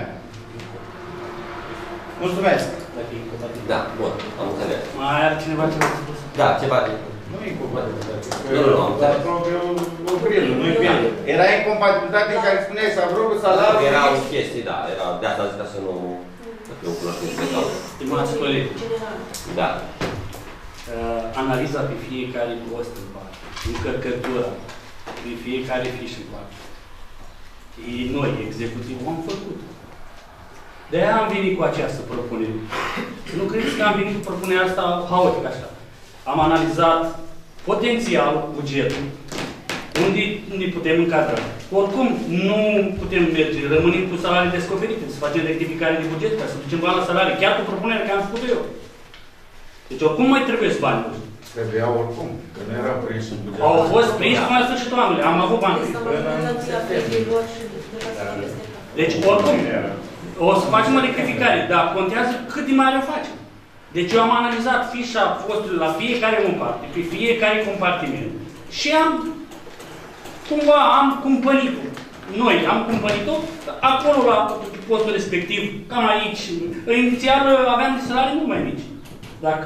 Speaker 6: Mulțumesc.
Speaker 4: Da, bun, am înțeles.
Speaker 2: Mai are cineva ceva să spus?
Speaker 4: Da, ceva de...
Speaker 6: Nu e incompatibilitate.
Speaker 4: Nu, nu, nu, am înțeles.
Speaker 6: O grilă, nu-i bine. Era incompatibilitate în care spuneai să aprobă salariul.
Speaker 4: Era o chestie, da, era de asta zic ca să nu... să fiu cunoștință pe sau.
Speaker 2: Stimați colegi.
Speaker 4: Da.
Speaker 2: Uh, analiza pe fiecare post în parte, încărcătura pe fiecare fișă în parte. Ei, noi, executivul, am făcut. De-aia am venit cu această propunere. Nu credeți că am venit cu propunerea asta haotică așa. Am analizat potențial bugetul, unde ne putem încadra. Oricum, nu putem merge, rămânem cu salarii descoperite, să facem rectificare de buget, ca să ducem bani la salarii, chiar cu propunerea care am făcut eu. Deci oricum mai trebuie să bani.
Speaker 6: Trebuiau oricum, că nu erau prinși în buget.
Speaker 2: Au fost prinși până la sfârșitul anului, am avut bani. Deci oricum, o să facem o rectificare, dar contează cât de mare o facem. Deci eu am analizat fișa postului la fiecare în parte, pe fiecare compartiment. Și am, cumva, am cumpănit-o. Noi am cumpănit-o acolo la postul respectiv, cam aici. Inițial aveam salarii mult mai mici. Dacă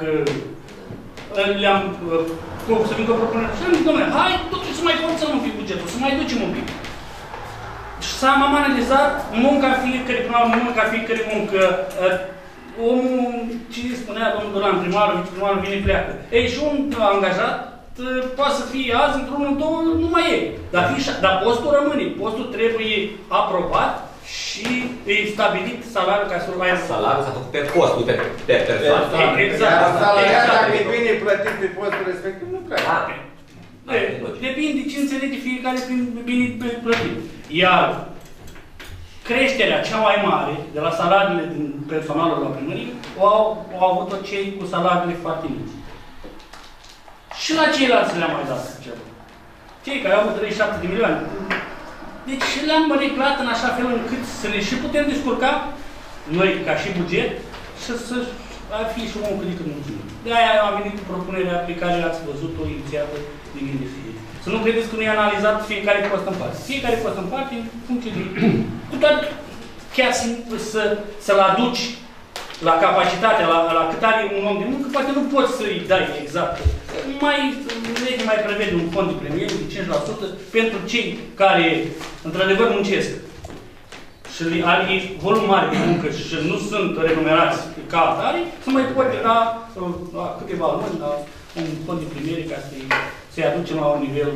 Speaker 2: le-am să vin cu o propunere, și am zis, domnule, hai totuși să mai forțăm un pic bugetul, să mai ducem un pic. Și s-am analizat munca fiecare, până la munca fiecare muncă. Omul, ce spunea domnul Doran, primarul, viceprimarul, vine, pleacă. Ei, și un angajat poate să fie azi, într-unul, două, nu mai e. Dar, fișa, dar postul rămâne. Postul trebuie aprobat și e stabilit salariul ca să mai...
Speaker 4: Salariul s-a făcut pe post, nu pe, pe persoană.
Speaker 2: Exact.
Speaker 6: Dar salariat,
Speaker 2: exact.
Speaker 6: dacă e bine plătit pe postul respectiv, nu prea.
Speaker 4: Da.
Speaker 2: Depinde ce înțelege fiecare prin bine plătit. Iar creșterea cea mai mare de la salariile din personalul la primărie o au, o au avut-o cei cu salariile foarte mici. Și la ceilalți le-am mai dat ceva. Cei care au avut treizeci și șapte de milioane. Deci le-am reglat în așa fel încât să ne și putem descurca noi ca și buget și să ar fi și omul cât de cât mulțumit. De-aia am venit cu propunerea pe care ați văzut-o inițiată din industrie. Să nu credeți că nu e analizat fiecare post în parte. Fiecare post în parte, în funcție de... Cu toate, chiar să, să, să-l aduci la capacitatea, la, la cât are un om de muncă, poate nu poți să-i dai exact. Mai, legea mai prevede un fond de premiere de cinci la sută pentru cei care, într-adevăr, muncesc și are volum mare de muncă și nu sunt renumerați ca atare, să mai poate la, la câteva luni, la un fond de premiere ca să-i să aducem la un nivel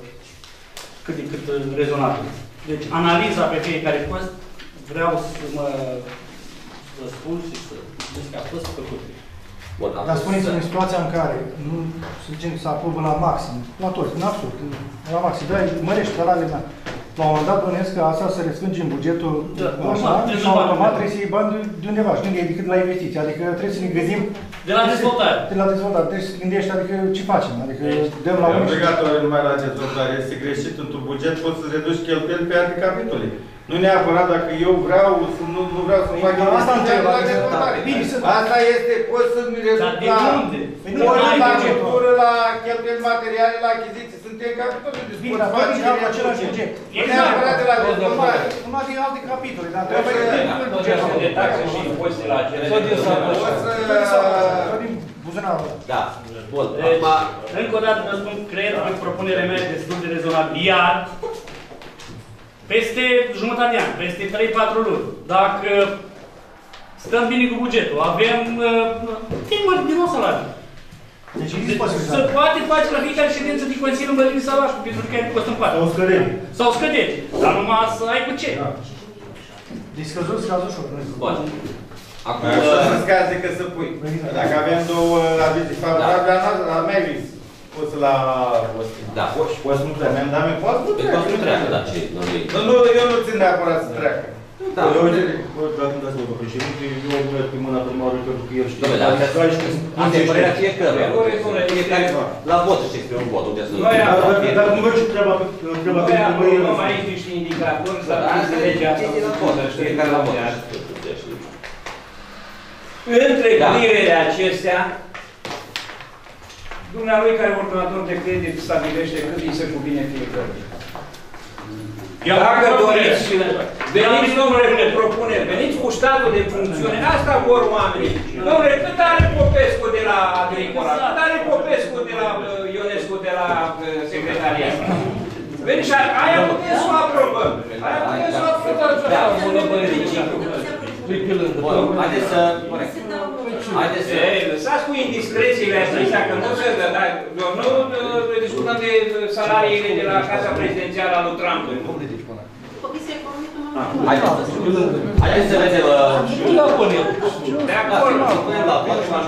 Speaker 2: cât de cât rezonabil. Deci, analiza pe fiecare post, vreau să mă răspund și să zic că a fost făcut.
Speaker 9: Dar spuneți-mi, în situația în care, nu, să zicem, s-a aprobă la maxim, la toți, în absolut, la maxim, dai, mărești salariile mea. La un moment dat, bănesc că asta se restrânge în bugetul
Speaker 2: da,
Speaker 9: așa, și automat trebuie să iei bani de undeva, și nu e decât la investiții, adică trebuie să ne gândim...
Speaker 2: De la dezvoltare.
Speaker 9: De la dezvoltare, trebuie să te gândești, adică ce facem, adică dăm la unii...
Speaker 6: E obligatoriu numai la dezvoltare, este greșit într-un buget, poți să reduci cheltuieli pe alte capitole. Nu neapărat dacă eu vreau să nu, nu vreau să fac investiții la dezvoltare. Asta este, poți să-mi reduc la... Poți la cultură, la cheltuieli materiale, la achiziții, suntem capitole de
Speaker 9: bine, dar faci la același buget.
Speaker 6: Nu neapărat de la dezvoltare.
Speaker 9: Numai din alte capitole, dar
Speaker 8: trebuie să... Bugetul de taxe și impozite la acele...
Speaker 9: din buzunarul.
Speaker 4: Da. Bun.
Speaker 2: Încă o dată vă spun, cred că propunerea mea e destul de rezonabil. Iar peste jumătate de an, peste trei patru luni, dacă stăm bine cu bugetul, avem timuri din nou salarii.
Speaker 9: Deci,
Speaker 2: se poate face la fiecare ședință de Consiliu îmbătrânit salariul pentru care costă în parte.
Speaker 9: Sau scădere.
Speaker 2: Sau scădere. Dar numai să ai cu ce.
Speaker 9: Deci scăzut, scăzut ușor.
Speaker 4: Bun. Acum...
Speaker 6: Să scazi decât să pui. Dacă avem două avize favorabile, am mai vis. Poți la postul.
Speaker 4: Da, poți.
Speaker 6: Poți nu trebuie. Amendament poți nu trebuie.
Speaker 4: Poți nu treacă, dar ce?
Speaker 6: Nu, eu nu țin neapărat să treacă.
Speaker 10: Da. Eu, dacă îmi dați vă, președinte, eu merg pe mâna primarului pentru că el știe.
Speaker 4: Dom'le, dar asta e părerea fiecăruia. Fiecare la vot să știți pe un vot, unde să...
Speaker 10: Dar nu văd ce treaba pe primărie.
Speaker 8: Nu mai ești niște indicatori, să înțelege asta.
Speaker 4: Fiecare la vot.
Speaker 8: Între grilele acestea, dumnealui care e ordonator de credit stabilește cât îi se cuvine fiecare. Dacă doriți, veniți, domnule, cu propuneri, veniți cu statul de funcțiune, asta vor oamenii. Domnule, cât are Popescu de la Agricola, cât are Popescu de la Ionescu de la Secretariat. Veniți și aia putem să o aprobăm. Aia putem să o aprobăm.
Speaker 4: Haideți să... Haideți să...
Speaker 8: Lăsați cu indiscrețiile astea, că nu se dă, dar nu discutăm de salariile de la Casa Prezidențială a lui Trump.
Speaker 1: Comisia Economică nu
Speaker 4: Haideți să vedem...
Speaker 8: De acord.
Speaker 4: La vot și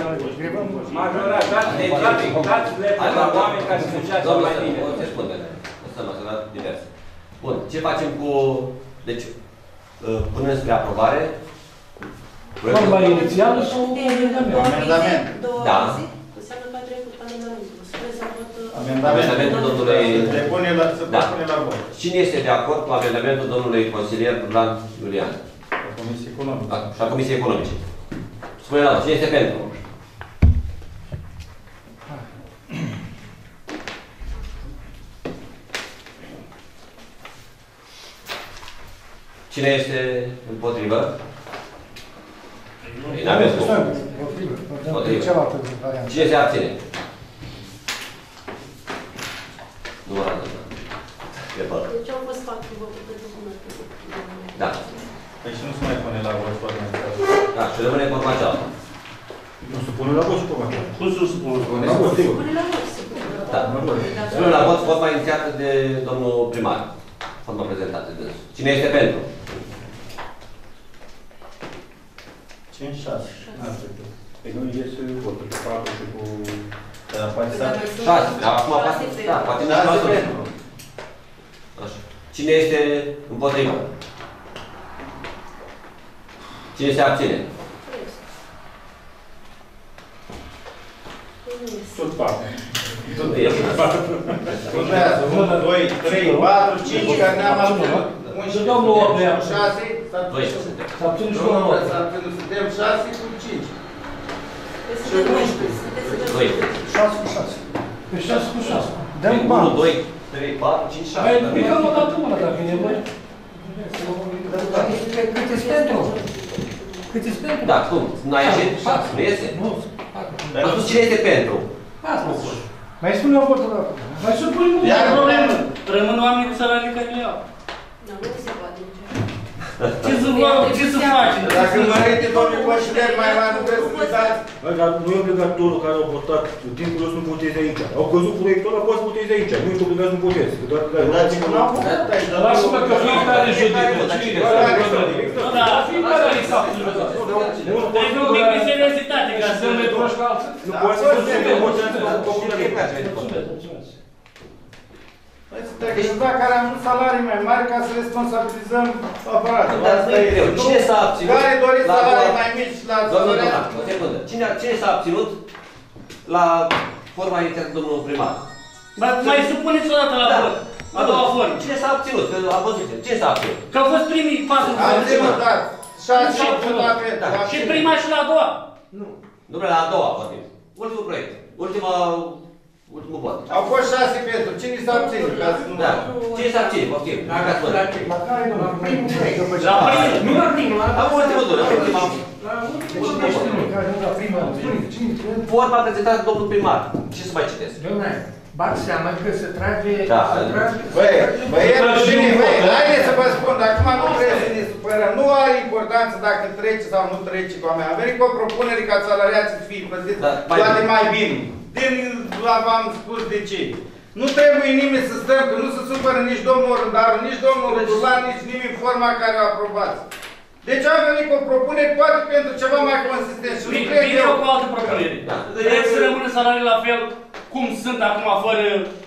Speaker 8: majorat, dați-le la oameni ca să muncească mai bine.
Speaker 4: diverse. Bun, ce facem cu... Deci, punem spre aprobare.
Speaker 7: Forma inițială sau amendament?
Speaker 6: Amendament.
Speaker 4: Da.
Speaker 1: Înseamnă că a trecut amendamentul. Spuneți să vot...
Speaker 4: Amendamentul domnului...
Speaker 6: Se pune la, se
Speaker 4: Da.
Speaker 6: pune la vot.
Speaker 4: Cine este de acord cu amendamentul domnului consilier Blan Iulian?
Speaker 6: La Comisia Economică.
Speaker 4: Da, și a Comisiei Economice. Spune la vot. Cine este pentru? Cine este împotrivă? Ei, n-aveți cum.
Speaker 9: Potrivă.
Speaker 4: Potrivă.
Speaker 9: Cealaltă variantă.
Speaker 4: Cine se abține? Nu mă arată. E bă.
Speaker 1: Deci au fost patru voturi pentru dumneavoastră.
Speaker 4: Da.
Speaker 6: Păi și nu se mai pune la vot forma inițială.
Speaker 4: Da, și rămâne forma cealaltă.
Speaker 10: Nu se pune la vot și forma aceasta.
Speaker 2: Cum să supun?
Speaker 10: La vot, sigur.
Speaker 1: Pune la vot, să pune.
Speaker 4: Da. Spune la vot forma inițiată de domnul primar. Forma prezentată de dânsul. Cine este pentru?
Speaker 6: cinci șase.
Speaker 10: Păi nu iese votul cu patru și cu...
Speaker 6: Dar poate să...
Speaker 4: șase. Acum poate... Da, poate nu șase pentru. Așa. Cine este împotrivă? Cine se abține?
Speaker 10: Tot patru.
Speaker 4: Tot e.
Speaker 6: Urmează unu, doi, trei, patru, cinci, care ne-am abținut.
Speaker 7: Și domnul Oprea.
Speaker 6: șase,
Speaker 4: Doi suntem.
Speaker 7: S-a obținut și domnul Oprea.
Speaker 6: suntem șase cu cinci.
Speaker 4: Doi.
Speaker 9: șase cu șase.
Speaker 7: Pe șase cu șase.
Speaker 9: Dăm
Speaker 4: unu,
Speaker 9: bani.
Speaker 4: doi, trei, patru, cinci, șase.
Speaker 7: Hai, picăm o dată una, dacă e nevoie.
Speaker 3: Cât ești pentru? Cât ești pentru?
Speaker 4: Da, cum? Nu ai ieșit?
Speaker 3: Patru.
Speaker 4: Nu iese?
Speaker 3: Nu.
Speaker 4: Atunci cine este pentru?
Speaker 3: Patru.
Speaker 9: Mai spune o votă la
Speaker 7: Mai să punem un
Speaker 6: Iar
Speaker 2: Problemă. Rămân oamenii cu salariile care le iau.
Speaker 1: Da, nu se poate nici.
Speaker 2: Ce să vă, ce să facem?
Speaker 6: Dacă mărite, domnul consilier, mai mai nu vreți să ne dați.
Speaker 10: Bă, dar nu e obligatoriu care au votat timpul ăsta nu votezi aici. Au căzut proiectul ăla, poți să votezi aici. Nu ești obligat să nu votezi. Că doar că
Speaker 6: Dați că n-au votat aici. dar-
Speaker 7: Lasă-mă că fiecare judecă. Da, fiecare are capul judecă.
Speaker 2: Trebuie un pic de seriozitate ca să...
Speaker 7: Să ne proști ca alții.
Speaker 10: nu poți să votezi că votează la comună.
Speaker 7: Mulțumesc, mulțumesc.
Speaker 6: Hai să treacă ceva care am vrut salarii mai mari ca să responsabilizăm aparatul.
Speaker 4: Dar
Speaker 6: Asta
Speaker 4: nu e
Speaker 6: e
Speaker 4: greu.
Speaker 6: nu-
Speaker 4: Cine s-a abținut?
Speaker 6: Care doriți
Speaker 4: La
Speaker 6: salarii
Speaker 4: doua-
Speaker 6: mai mici la
Speaker 4: Domnul
Speaker 6: salariat?
Speaker 4: primar, o secundă. Cine, cine s-a abținut la forma inițiată de domnul primar?
Speaker 2: Dar mai supuneți o dată la
Speaker 4: Da.
Speaker 2: vot. A doua formă.
Speaker 4: Cine s-a abținut? Că a văzut. Cine s-a abținut?
Speaker 2: Că au fost primii patru
Speaker 6: Am
Speaker 2: voturi.
Speaker 6: demontat. Șase
Speaker 2: Și-
Speaker 6: și la pentru.
Speaker 4: Da.
Speaker 2: Și prima și la a doua.
Speaker 4: Domnule, la a doua vorbim. Ultimul proiect. Ultima... Ultimul vot.
Speaker 6: Au fost șase pentru. Cine s-a abținut? Ca să nu...
Speaker 4: Da. Cine s-a abținut? Poftim.
Speaker 3: La
Speaker 4: Ca să văd.
Speaker 9: La care, domnul? Primul proiect.
Speaker 2: La primul.
Speaker 3: Nu la primul, la
Speaker 4: Am ultimul doi. Ultima...
Speaker 9: Cine ești primul? Care nu la prima? Spune, cine?
Speaker 4: Forma prezentată de domnul primar. Ce să mai citesc?
Speaker 3: Dom'le, bat seama că se trage...
Speaker 4: Da.
Speaker 3: se trage...
Speaker 6: Băi, băi, cine, băi, haideți să vă spun, dar acum nu trebuie să ne supărăm. Nu are importanță dacă trece sau nu trece cu oameni. Am venit cu o propunere ca salariații să fie plătiți
Speaker 4: Da, mai
Speaker 6: toate
Speaker 4: bine.
Speaker 6: mai bine. Din la v-am spus de ce. Nu trebuie nimeni să stăm, că nu se supără nici domnul Rândaru, nici domnul Rudulan, nici nimeni forma care o aprobați. Deci am venit cu o propunere poate pentru ceva mai consistent și nu cred
Speaker 2: Vin
Speaker 6: eu.
Speaker 2: eu cu o altă propunere.
Speaker 4: Da.
Speaker 2: Vreți să rămână salariile la fel cum sunt acum, fără...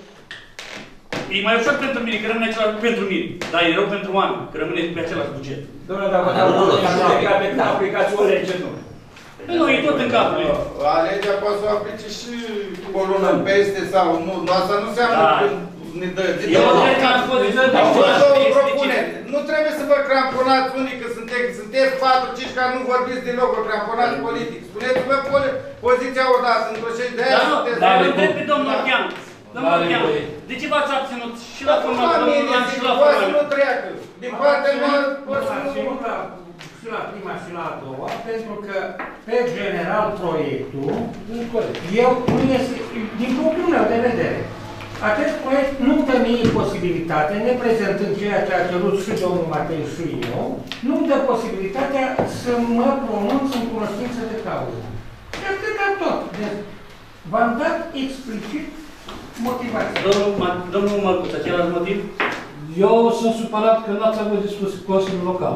Speaker 2: E mai ușor pentru mine, că rămâne același pentru mine. Dar e rău pentru oameni, că rămâne pe același buget.
Speaker 8: Domnule, dacă
Speaker 4: Da, nu, nu, nu.
Speaker 8: dacă aplicați o lege, nu.
Speaker 2: Păi nu, e tot în capul lui.
Speaker 6: Legea poate să o aplice și cu o lună peste sau nu. Asta nu înseamnă
Speaker 2: Da.
Speaker 6: că ne dă.
Speaker 2: Eu cred că ați fost de
Speaker 6: Au fost două
Speaker 2: de
Speaker 6: propuneri. Nu trebuie să vă cramponați unii că sunteți, sunteți patru cinci care nu vorbiți deloc, vă cramponați politic. Spuneți-vă po- poziția odată într-o ședință. De aia
Speaker 2: Dar nu,
Speaker 6: sunteți...
Speaker 2: dar îl întreb pe domnul
Speaker 6: Da.
Speaker 2: Orchean. Domnul
Speaker 7: Mare
Speaker 2: Orchean,
Speaker 7: voie.
Speaker 2: de ce v-ați abținut și la
Speaker 6: Dar
Speaker 2: forma
Speaker 6: la
Speaker 2: domnului
Speaker 6: mine,
Speaker 2: Lan și
Speaker 6: zic,
Speaker 2: la
Speaker 6: poate să
Speaker 2: forma
Speaker 6: nu treacă. Din partea mea, poate să
Speaker 3: S-a
Speaker 6: nu...
Speaker 3: ținut la, și la prima și la a doua, pentru că, pe general, proiectul, eu nu este, din punctul meu de vedere, acest proiect nu dă mie posibilitatea, neprezentând ceea ce a cerut și domnul Matei și eu, nu dă posibilitatea să mă pronunț în cunoștință de cauză. Și atâta tot. Deci, v-am dat explicit motivația.
Speaker 2: Domnul, Ma- domnul Mărcuță, același motiv?
Speaker 7: Eu sunt supărat că n-ați avut discuții cu Consiliul Local.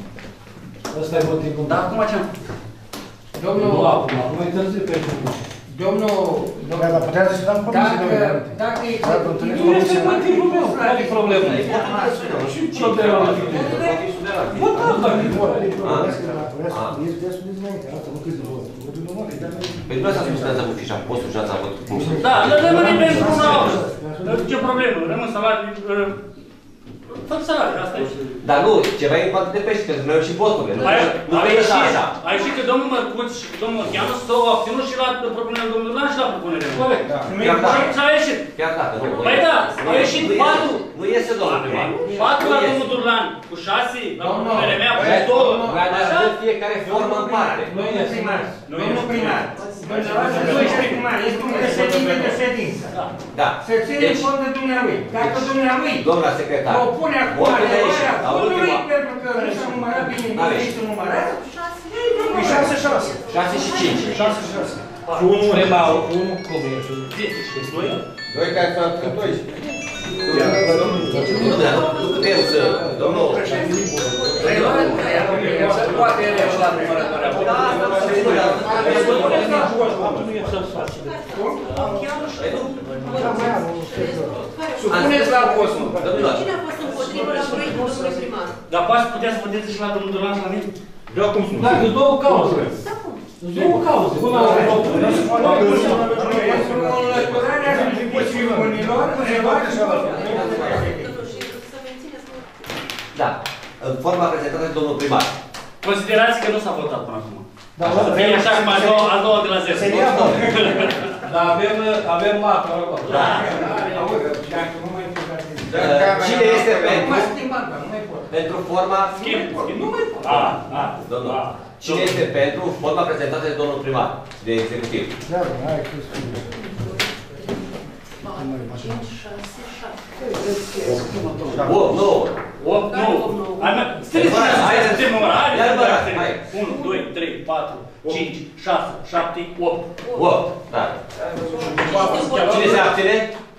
Speaker 7: Ăsta e motivul.
Speaker 2: Da, acum ce-am făcut?
Speaker 7: Nu
Speaker 3: Domnul,
Speaker 7: acum, acum e târziu pentru mine.
Speaker 3: Domnul...
Speaker 9: Da, dar putea să-și dăm comisie, domnule.
Speaker 3: Dacă e...
Speaker 2: Nu este motivul meu, care e problema? Și problema la tine. Votați dacă e vorba.
Speaker 9: Ești destul de înainte, asta nu câți de vorba.
Speaker 4: Pentru asta spus că ați avut fișa postului și ați avut funcție.
Speaker 2: Da, rămâne pentru un auză. Ce problemă? Rămân salarii... Fă salarii, asta e.
Speaker 4: Dar nu, ceva e în parte de pește, pentru noi și posturile. Nu
Speaker 2: Ai
Speaker 4: e
Speaker 2: ieșit,
Speaker 4: așa.
Speaker 2: ai ieșit că domnul Mărcuț și domnul Chianu s-au obținut și la propunerea domnului Lan și la propunerea. Corect. Și a ieșit.
Speaker 4: Chiar dacă, nu.
Speaker 2: Păi da, a ieșit patru.
Speaker 4: Nu iese domnul primar.
Speaker 2: Patru la domnul Durlan, cu șase, la propunerea mea, cu două.
Speaker 4: Vreau de să fiecare formă în parte.
Speaker 5: Domnul primar, domnul primar, nu este primar, este un președinte de ședință.
Speaker 4: Da.
Speaker 5: Se ține cont de dumnealui. Dacă dumnealui
Speaker 4: Doamna secretar,
Speaker 5: propune acum elevarea fondului, pentru că nu s-a numărat bine, nu este numărat, e șase șase.
Speaker 4: șase și cinci.
Speaker 9: șase și șase.
Speaker 10: Și unul prima, unul cum e?
Speaker 6: Doi care s-au făcut doisprezece.
Speaker 4: Domnule, nu putem să... Domnul...
Speaker 5: Se poate eleva numărătoarea. Supuneți la postul.
Speaker 1: Cine a fost împotrivă la proiectul domnului primar?
Speaker 2: Dar poate putea să voteze și la domnul Durlan și la mine?
Speaker 10: Vreau cum spun.
Speaker 7: Dacă două cauze. Două cauze. Una la propunere.
Speaker 5: Înlăturarea posibililor,
Speaker 4: Da. În forma prezentată de domnul primar.
Speaker 2: Considerați că nu s-a votat până acum.
Speaker 9: Da,
Speaker 2: Fie așa cum a doua, a doua de la zero.
Speaker 7: Dar avem, avem marca acolo.
Speaker 2: Da.
Speaker 4: Cine este pentru?
Speaker 5: mai schimbat, nu mai pot.
Speaker 4: Pentru forma...
Speaker 2: Schimb.
Speaker 5: Nu mai pot.
Speaker 2: A, a,
Speaker 4: Domnul. Cine este pentru forma prezentată de domnul primar, de executiv?
Speaker 9: Da, da, hai, câți
Speaker 1: cinci, șase, șapte.
Speaker 4: opt, nouă.
Speaker 2: opt, nouă. Hai, mă, strâns, hai să zicem număr. Hai, unu, doi, trei, patru, cinci, șase, șapte, opt.
Speaker 4: opt, da. Cine se abține?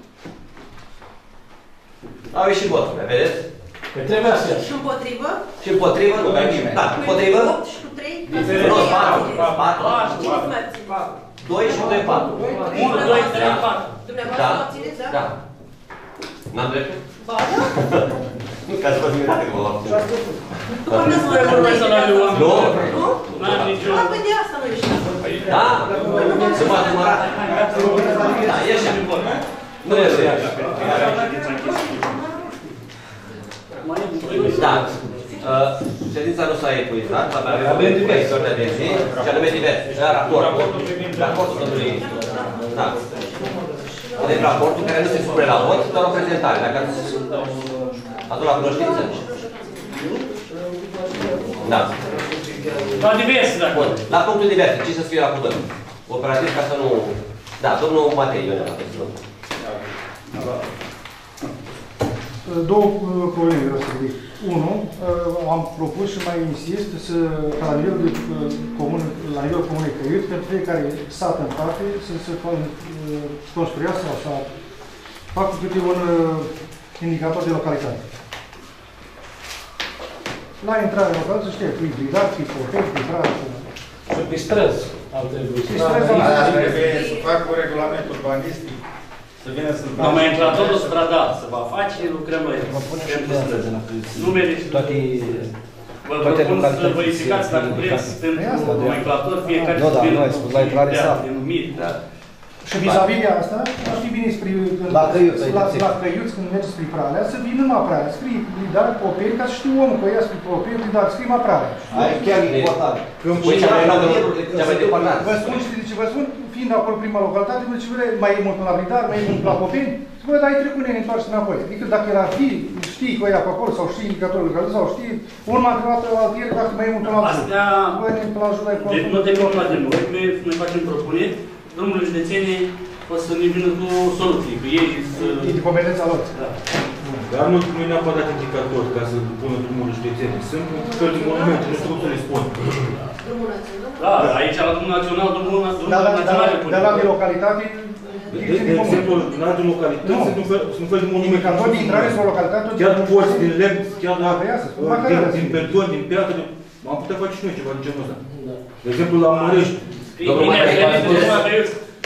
Speaker 4: Au ieșit voturile, vedeți?
Speaker 7: Că trebuia să
Speaker 1: Și împotrivă?
Speaker 4: Și împotrivă, nu mai nimeni. Da, împotrivă?
Speaker 1: opt și cu trei?
Speaker 4: Nu, patru. patru.
Speaker 1: Cine se mai abține?
Speaker 4: doi și doi, patru.
Speaker 2: unu, doi, trei, patru.
Speaker 1: Dumneavoastră vă abțineți, da?
Speaker 4: Da. N-am dreptul?
Speaker 1: Ba, da?
Speaker 4: Nu, că ați fost mirate că mă luam.
Speaker 1: Cum să vă
Speaker 2: Trebuie salariul
Speaker 4: Nu?
Speaker 2: oamenilor.
Speaker 1: Nu?
Speaker 2: N-am niciun.
Speaker 1: Păi de asta nu ești.
Speaker 4: Da? Se m-a numărat. Da, ieși. Nu e să ieși. Da. Ședința nu s-a epuizat, avem diverse ordine de zi, și anume diverse. Raportul. Raportul domnului. Da. Avem raportul care nu se supune la vot, doar o prezentare. Dacă atunci la cunoștință. Da.
Speaker 2: La diverse, dacă.
Speaker 4: Bun. La punctul diverse, ce să scrie la cuvânt? Operativ ca să nu... Da, domnul Matei, Ionel, la textul.
Speaker 9: Două uh, probleme vreau să ridic. Unu, uh, am propus și mai insist să, ca la nivelul de uh, comun, la nivelul comunei Căiuți, pentru fiecare sat în parte, să se uh, construiască sau să facă câte un uh, indicator de localitate. La intrarea locală să știe, cu hibridat, cu ipotec, cu intrare,
Speaker 7: să pistrez. Al trebui.
Speaker 6: Aia trebuie să facă un regulament urbanistic. Să vină să...
Speaker 2: Nomenclatorul stradal să va face, lucrăm la el. Numere și toate... Vă propun să verificați dacă vreți pentru nomenclator fiecare să vină cu denumiri.
Speaker 9: Și vis-a-vis de asta, ar fi bine spre, la, la, la Căiuți, când mergi spre Pralea, să vină numai Pralea. Scrie Blidar, Popeni, ca să știu omul că ea spre Popeni, Blidar, scrie numai Pralea.
Speaker 4: Aia chiar e important. Păi cea mai nouă lucruri, cea mai depărtată.
Speaker 9: Vă spun, știți de ce vă spun? Fiind acolo prima localitate, vă zice, mai e mult până la Blidar, mai e mult la Popeni. Zic, bă, dar ai trecut, ne întoarce înapoi. Adică dacă era fi, știi că ea pe acolo, sau știi indicatorul localizat, sau știi, urma a întrebat la altiere, dacă mai e mult până la jur.
Speaker 2: Astea...
Speaker 9: Bă, ne pe la jur, ai
Speaker 2: Deci nu depinde la de noi, noi ne facem propuneri, drumurile județene o să ne vină cu soluții, cu ei să...
Speaker 9: E de competența lor.
Speaker 2: Da.
Speaker 10: Dar nu, nu e neapărat indicator ca să pună drumurile județene. Sunt fel de monumente, nu știu cum să le spun.
Speaker 1: Drumul național?
Speaker 2: Da, aici la drumul național, drumul
Speaker 9: Da, da,
Speaker 2: național.
Speaker 9: dar la de localitate...
Speaker 10: De exemplu, în alte localități sunt un fel de monumente.
Speaker 9: Indicator de intrare sau localitate...
Speaker 10: Chiar poți din lemn, chiar din beton, din piatră, am putea face și noi ceva de genul ăsta. De exemplu, la Mărești.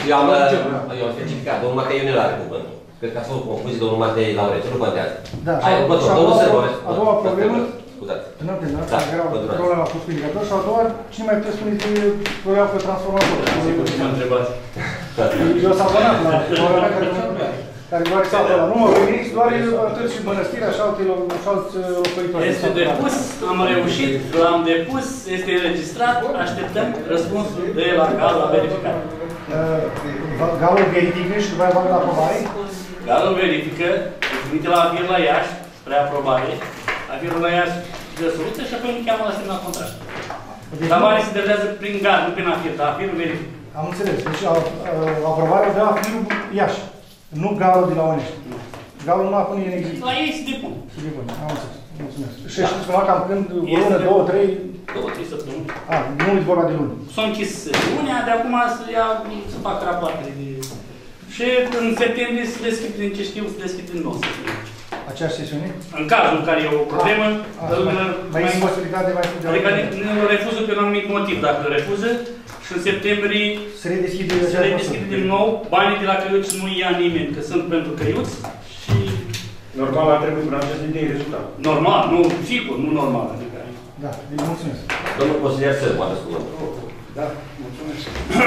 Speaker 4: Eu am, eu am specificat, domnul Matei nu are cuvântul. Cred că a fost o confuzie, domnul Matei Laurențiu, nu contează.
Speaker 9: Da,
Speaker 4: Hai, următor, domnul Sărbăvescu.
Speaker 9: a doua problemă,
Speaker 4: Scuzați.
Speaker 9: nu am terminat,
Speaker 4: Da,
Speaker 9: era
Speaker 4: continuați.
Speaker 9: problema a fost cu indicator și a doua, cine mai putea spune că problema cu transformator?
Speaker 2: Sigur că mă întrebați.
Speaker 9: Eu s-am abonat la problema care care doar s-a acolo. Nu mă veniți, doar atât și mănăstirea și alte și alți locuitori.
Speaker 2: Este depus, am reușit, l-am depus, este înregistrat, așteptăm răspunsul de la Gal la verificare.
Speaker 9: Galul verifică și după aia va la aprobare?
Speaker 2: Galul verifică, îl trimite la Avir la Iași, spre aprobare, Avirul la Iași dă soluție și apoi îl cheamă la semnat contract. Dar banii se derulează prin Gal, nu prin Avir, dar Avirul verifică.
Speaker 9: Am înțeles. Deci aprobarea de Avirul Iași, nu Galul de la Onești. Galul nu a pune în există.
Speaker 2: La ei se depun.
Speaker 9: Se depun, am înțeles. Mulțumesc. Și știți cumva cam când, o lună, două, trei?
Speaker 2: Două, trei săptămâni.
Speaker 9: A, nu e vorba de luni.
Speaker 2: S-au închis lunea, de acum să ia, să fac rapoartele de... Și în septembrie se deschid, din ce știu, se deschid din nou sesiune.
Speaker 9: Aceeași sesiune?
Speaker 2: În cazul în care e o problemă,
Speaker 9: a, mai, mai este posibilitate mai de
Speaker 2: adică nu refuză pe un anumit motiv. Dacă îl refuză, și în septembrie
Speaker 9: se redeschide,
Speaker 2: se redeschide din nou, banii de la căiuți nu ia nimeni, că sunt pentru căiuți și...
Speaker 8: Normal ar trebui până acest de rezultat.
Speaker 2: Normal, nu, sigur, nu normal. Adică...
Speaker 9: Da, bine, mulțumesc.
Speaker 4: Domnul consilier Sărbu, aveți cuvântul.
Speaker 8: Da, mulțumesc.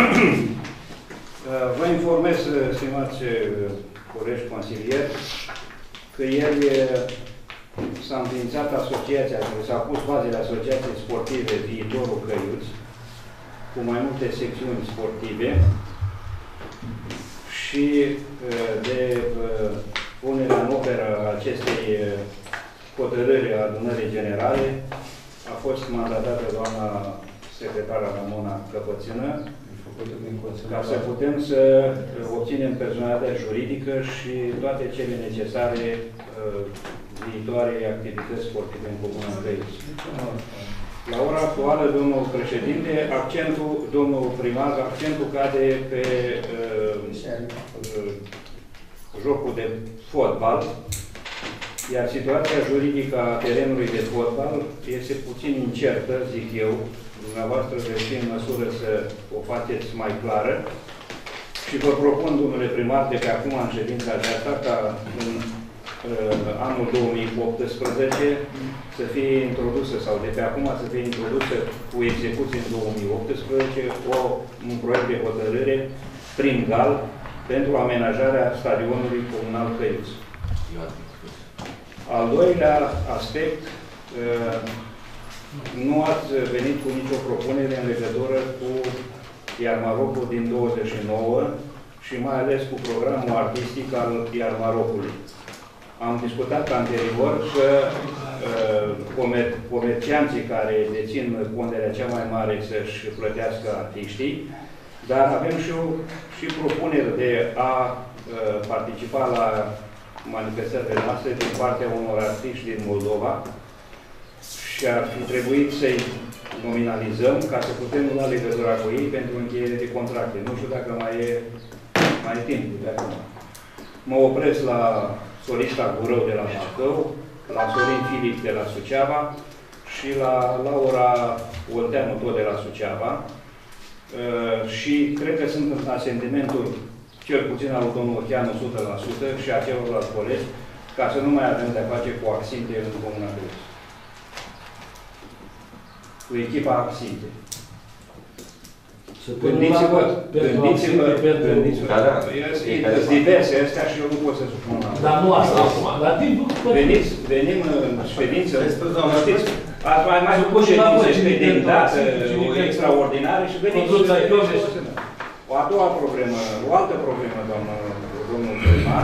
Speaker 8: Vă informez, stimați colegi consilieri, că ieri s-a înființat asociația, s-a pus bazele asociației sportive Viitorul Căiuți, cu mai multe secțiuni sportive și de punerea în operă acestei hotărâri a adunării generale a fost mandatată doamna secretară Ramona Căpățână ca să putem să obținem personalitatea juridică și toate cele necesare viitoare activități sportive în Comuna Căiuți. La ora actuală, domnul președinte, accentul, domnul primar, accentul cade pe uh, uh, jocul de fotbal, iar situația juridică a terenului de fotbal este puțin incertă, zic eu. Dumneavoastră veți fi în măsură să o faceți mai clară și vă propun, domnule primar, de pe acum în ședința aceasta, ca în anul două mii optsprezece să fie introdusă, sau de pe acum să fie introdusă cu execuție în două mii optsprezece o, un proiect de hotărâre prin Gal pentru amenajarea stadionului comunal Căiuți. Al doilea aspect, nu ați venit cu nicio propunere în legătură cu Iarmarocul din douăzeci și nouă și mai ales cu programul artistic al Iarmarocului. Am discutat anterior că uh, comer comercianții care dețin ponderea cea mai mare să-și plătească artiștii, dar avem și, o, și propuneri de a uh, participa la manifestările noastre din partea unor artiști din Moldova și ar fi trebuit să-i nominalizăm ca să putem lua legătura cu ei pentru încheiere de contracte. Nu știu dacă mai e, mai e timp de acum. Mă opresc la Sorista Gurău de la Bacău, la Sorin Filip de la Suceava și la Laura Olteanu tot de la Suceava. Uh, și cred că sunt în asentimentul cel puțin al domnului Ochianu o sută la sută și a celorlalți colegi, ca să nu mai avem de-a face cu Axinte în Comuna Căiuți. Cu echipa Axinte. Gândiți-vă, gândiți-vă, gândiți-vă. Sunt diverse astea și eu nu pot să spun una.
Speaker 7: Dar nu asta. La timpul...
Speaker 8: Veniți, venim în ședință, știți, ați mai mai făcut ședințe de dată extraordinare și veniți și o a doua problemă, o altă problemă, doamnă, domnul primar.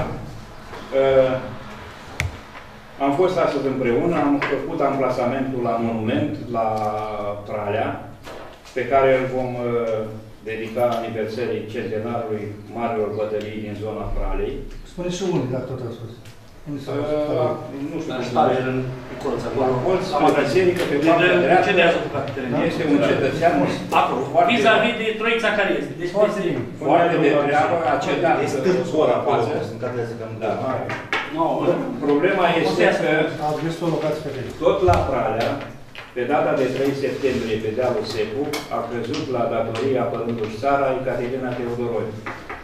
Speaker 8: Am fost astăzi împreună, am făcut amplasamentul la monument, la Pralea, pe care îl vom uh, dedica aniversării centenarului Marilor Bătălii din zona Pralei.
Speaker 9: Spuneți și unde, dacă tot ați spus.
Speaker 8: Uh, nu știu.
Speaker 2: În spate, în colț, acolo.
Speaker 8: La colț, spre biserică, pe partea dreaptă. Este un cetățean.
Speaker 2: Acolo. Vis-a-vis de Troița care este. Deci
Speaker 9: foarte bine.
Speaker 8: Foarte de treabă, a cedat.
Speaker 10: Este tâmpul acolo, sunt cadreze cam de problema este că
Speaker 9: ați găsit o locație pe care.
Speaker 8: Tot la Pralea, pe data de trei septembrie, pe dealul Secu, a căzut la datoria părânduși țara Ecaterina Teodoroi.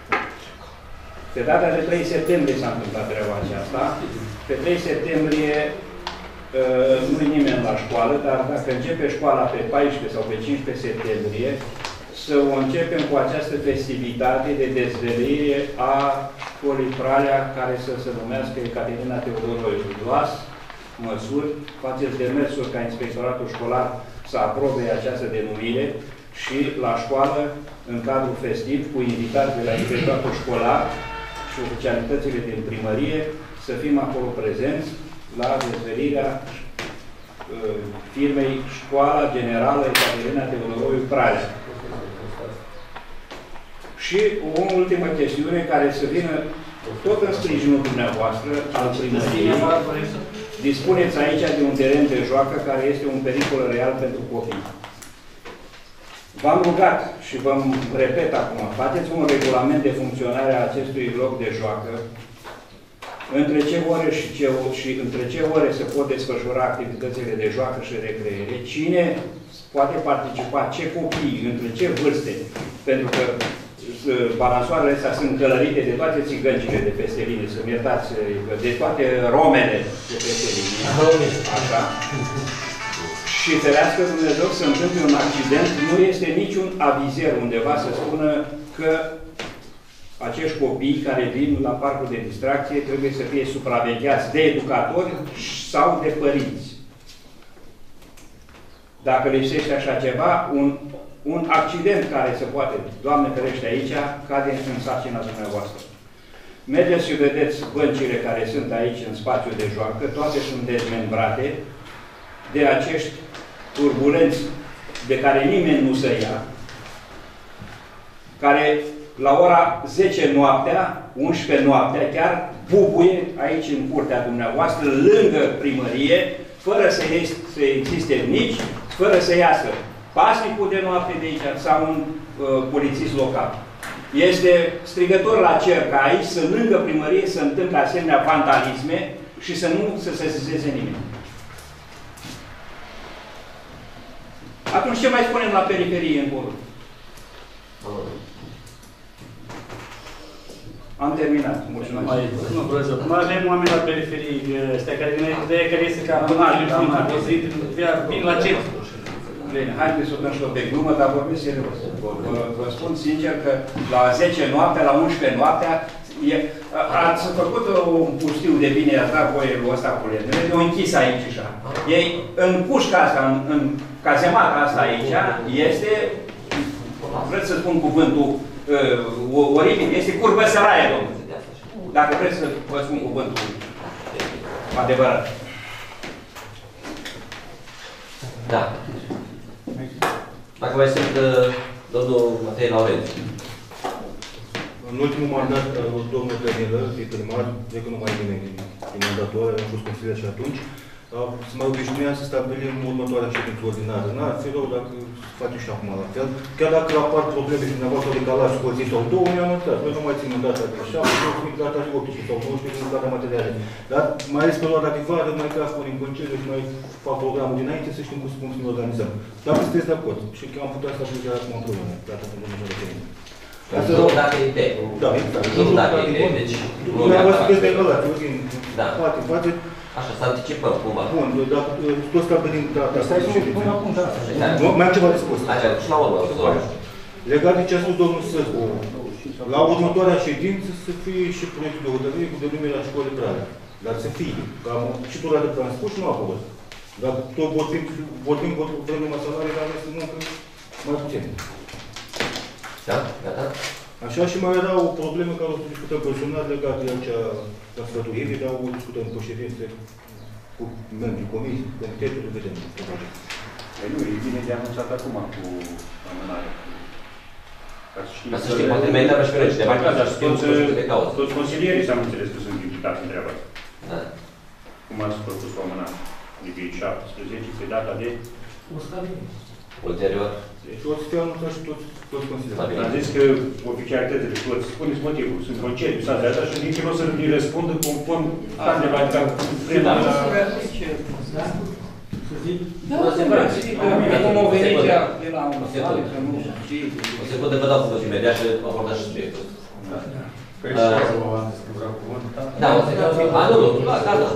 Speaker 8: Pe data de trei septembrie s-a întâmplat treaba aceasta. Pe trei septembrie nu e nimeni la școală, dar dacă începe școala pe paisprezece sau pe cincisprezece septembrie, să o începem cu această festivitate de dezvelire a școlii Pralea, care să se numească Ecaterina Teodoroiu. Luați măsuri, faceți demersuri ca inspectoratul școlar să aprobe această denumire și la școală, în cadrul festiv, cu invitați de la inspectoratul școlar și oficialitățile din primărie, să fim acolo prezenți la dezvelirea uh, firmei Școala Generală Ecaterina Teodoroiu Pralea. Și o ultimă chestiune care să vină tot în sprijinul dumneavoastră al primăriei. Dispuneți aici de un teren de joacă care este un pericol real pentru copii. V-am rugat și vă repet acum, faceți un regulament de funcționare a acestui loc de joacă, între ce ore și, ce, și între ce ore se pot desfășura activitățile de joacă și recreere, cine poate participa, ce copii, între ce vârste, pentru că balansoarele astea sunt călărite de toate țigăncile de peste linie, să-mi iertați, de toate romele de peste linie, așa, și ferească Dumnezeu să întâmple un accident, nu este niciun avizer undeva să spună că acești copii care vin la parcul de distracție trebuie să fie supravegheați de educatori sau de părinți. Dacă lipsește așa ceva, un, un accident care se poate, Doamne ferește aici, cade în sarcina dumneavoastră. Mergeți și vedeți băncile care sunt aici în spațiul de joacă, toate sunt dezmembrate de acești turbulenți de care nimeni nu se ia, care la ora zece noaptea, unsprezece noaptea, chiar bubuie aici în curtea dumneavoastră, lângă primărie, fără să, ies, să existe nici, fără să iasă pasnicul de noapte de aici sau un uh, polițist local. Este strigător la cer ca aici, să lângă primărie, să întâmple asemenea vandalisme și să nu să se sesizeze nimeni. Atunci ce mai spunem la periferie în Borul? Am terminat. Mulțumesc.
Speaker 2: Mai, nu, profesor. Mai avem oameni la periferie, ăstea care vine ideea care este ca pânajul și vin la centru.
Speaker 8: Bine, haideți să o dăm și o pe glumă, dar vorbesc serios. Vă, vă, vă spun sincer că la zece noaptea, la unsprezece noaptea, e, ați făcut un pustiu de bine, i-ați dat voierul ăsta cu letele, e închis aici așa. Ei, în cușca asta, în, în cazemata asta aici, este, vreți să spun cuvântul uh, oribil, este curbă săraie, domnule. Dacă vreți să vă spun cuvântul adevărat.
Speaker 4: Da. Dacă mai sunt uh, domnul Matei Laurențiu.
Speaker 10: În ultimul mandat al domnului Cădină, primar, cred că nu mai e nimeni din mandatul ăla, am fost consilier și atunci, să mă obișnuia să stabilim următoarea ședință ordinară. N-ar fi rău dacă facem și acum la fel. Chiar dacă apar probleme și dumneavoastră de calaj cu o zi sau două, mi-am notat. Noi nu mai ținem data de șapte, data de optsprezece sau nouăsprezece, data materiale. Dar mai ales perioada de vară, mai clar punem concediu și mai fac programul dinainte să știm cum să cum să ne organizăm. Dacă sunteți de acord și că am putea să ajungem acum împreună. Data de următoarea ședință.
Speaker 4: Nu date idei.
Speaker 10: Da, exact.
Speaker 4: Nu date idei, deci...
Speaker 10: Dumneavoastră sunteți de călat, eu zic,
Speaker 4: da.
Speaker 10: Poate, poate...
Speaker 4: Așa, să anticipăm, cumva.
Speaker 10: Bun, dar toți stabilim data.
Speaker 9: Stai să pun acum, da.
Speaker 10: Mai am ceva de spus.
Speaker 4: Așa, și la urmă.
Speaker 10: Legat de ce a spus domnul Săscu, la următoarea ședință să fie și proiectul de hotărâre cu denumirea școlii Pralea. Dar să fie, ca și durata de transport și nu a fost. Dacă tot vorbim, vorbim vrem numai salarii, dar să muncă mai puțin.
Speaker 4: Da? Gata?
Speaker 10: Așa și mai era o problemă care o să discutăm personal legat de acea sfătuire, dar o discutăm cu ședințe cu membrii comisii, comitetului, vedem.
Speaker 8: Păi nu, e bine de anunțat acum cu amânarea. Ca să știm...
Speaker 4: Ca să știm, poate meriteam și pe noi, cineva ca să știm cunoștințe de cauză.
Speaker 8: Toți consilierii s-am înțeles că sunt implicați în treaba asta.
Speaker 4: Da.
Speaker 8: Cum ați propus cu amânarea? Adică șaptesprezece, pe data de...
Speaker 4: Ulterior.
Speaker 10: Și o să fie anunțat și toți, toți consilierii.
Speaker 8: Am zis că oficialitățile toți, spuneți motivul, sunt concediu, s-a dat și nici nu o să ne răspundă conform de la prima...
Speaker 3: Da?
Speaker 1: Da,
Speaker 8: Acum au venit de la un
Speaker 4: O secundă vă dau cuvântul imediat și abordați și subiectul.
Speaker 6: Păi și eu am zis că vreau cuvânt.
Speaker 4: Da, o să fi. A, nu, nu, da, da, da.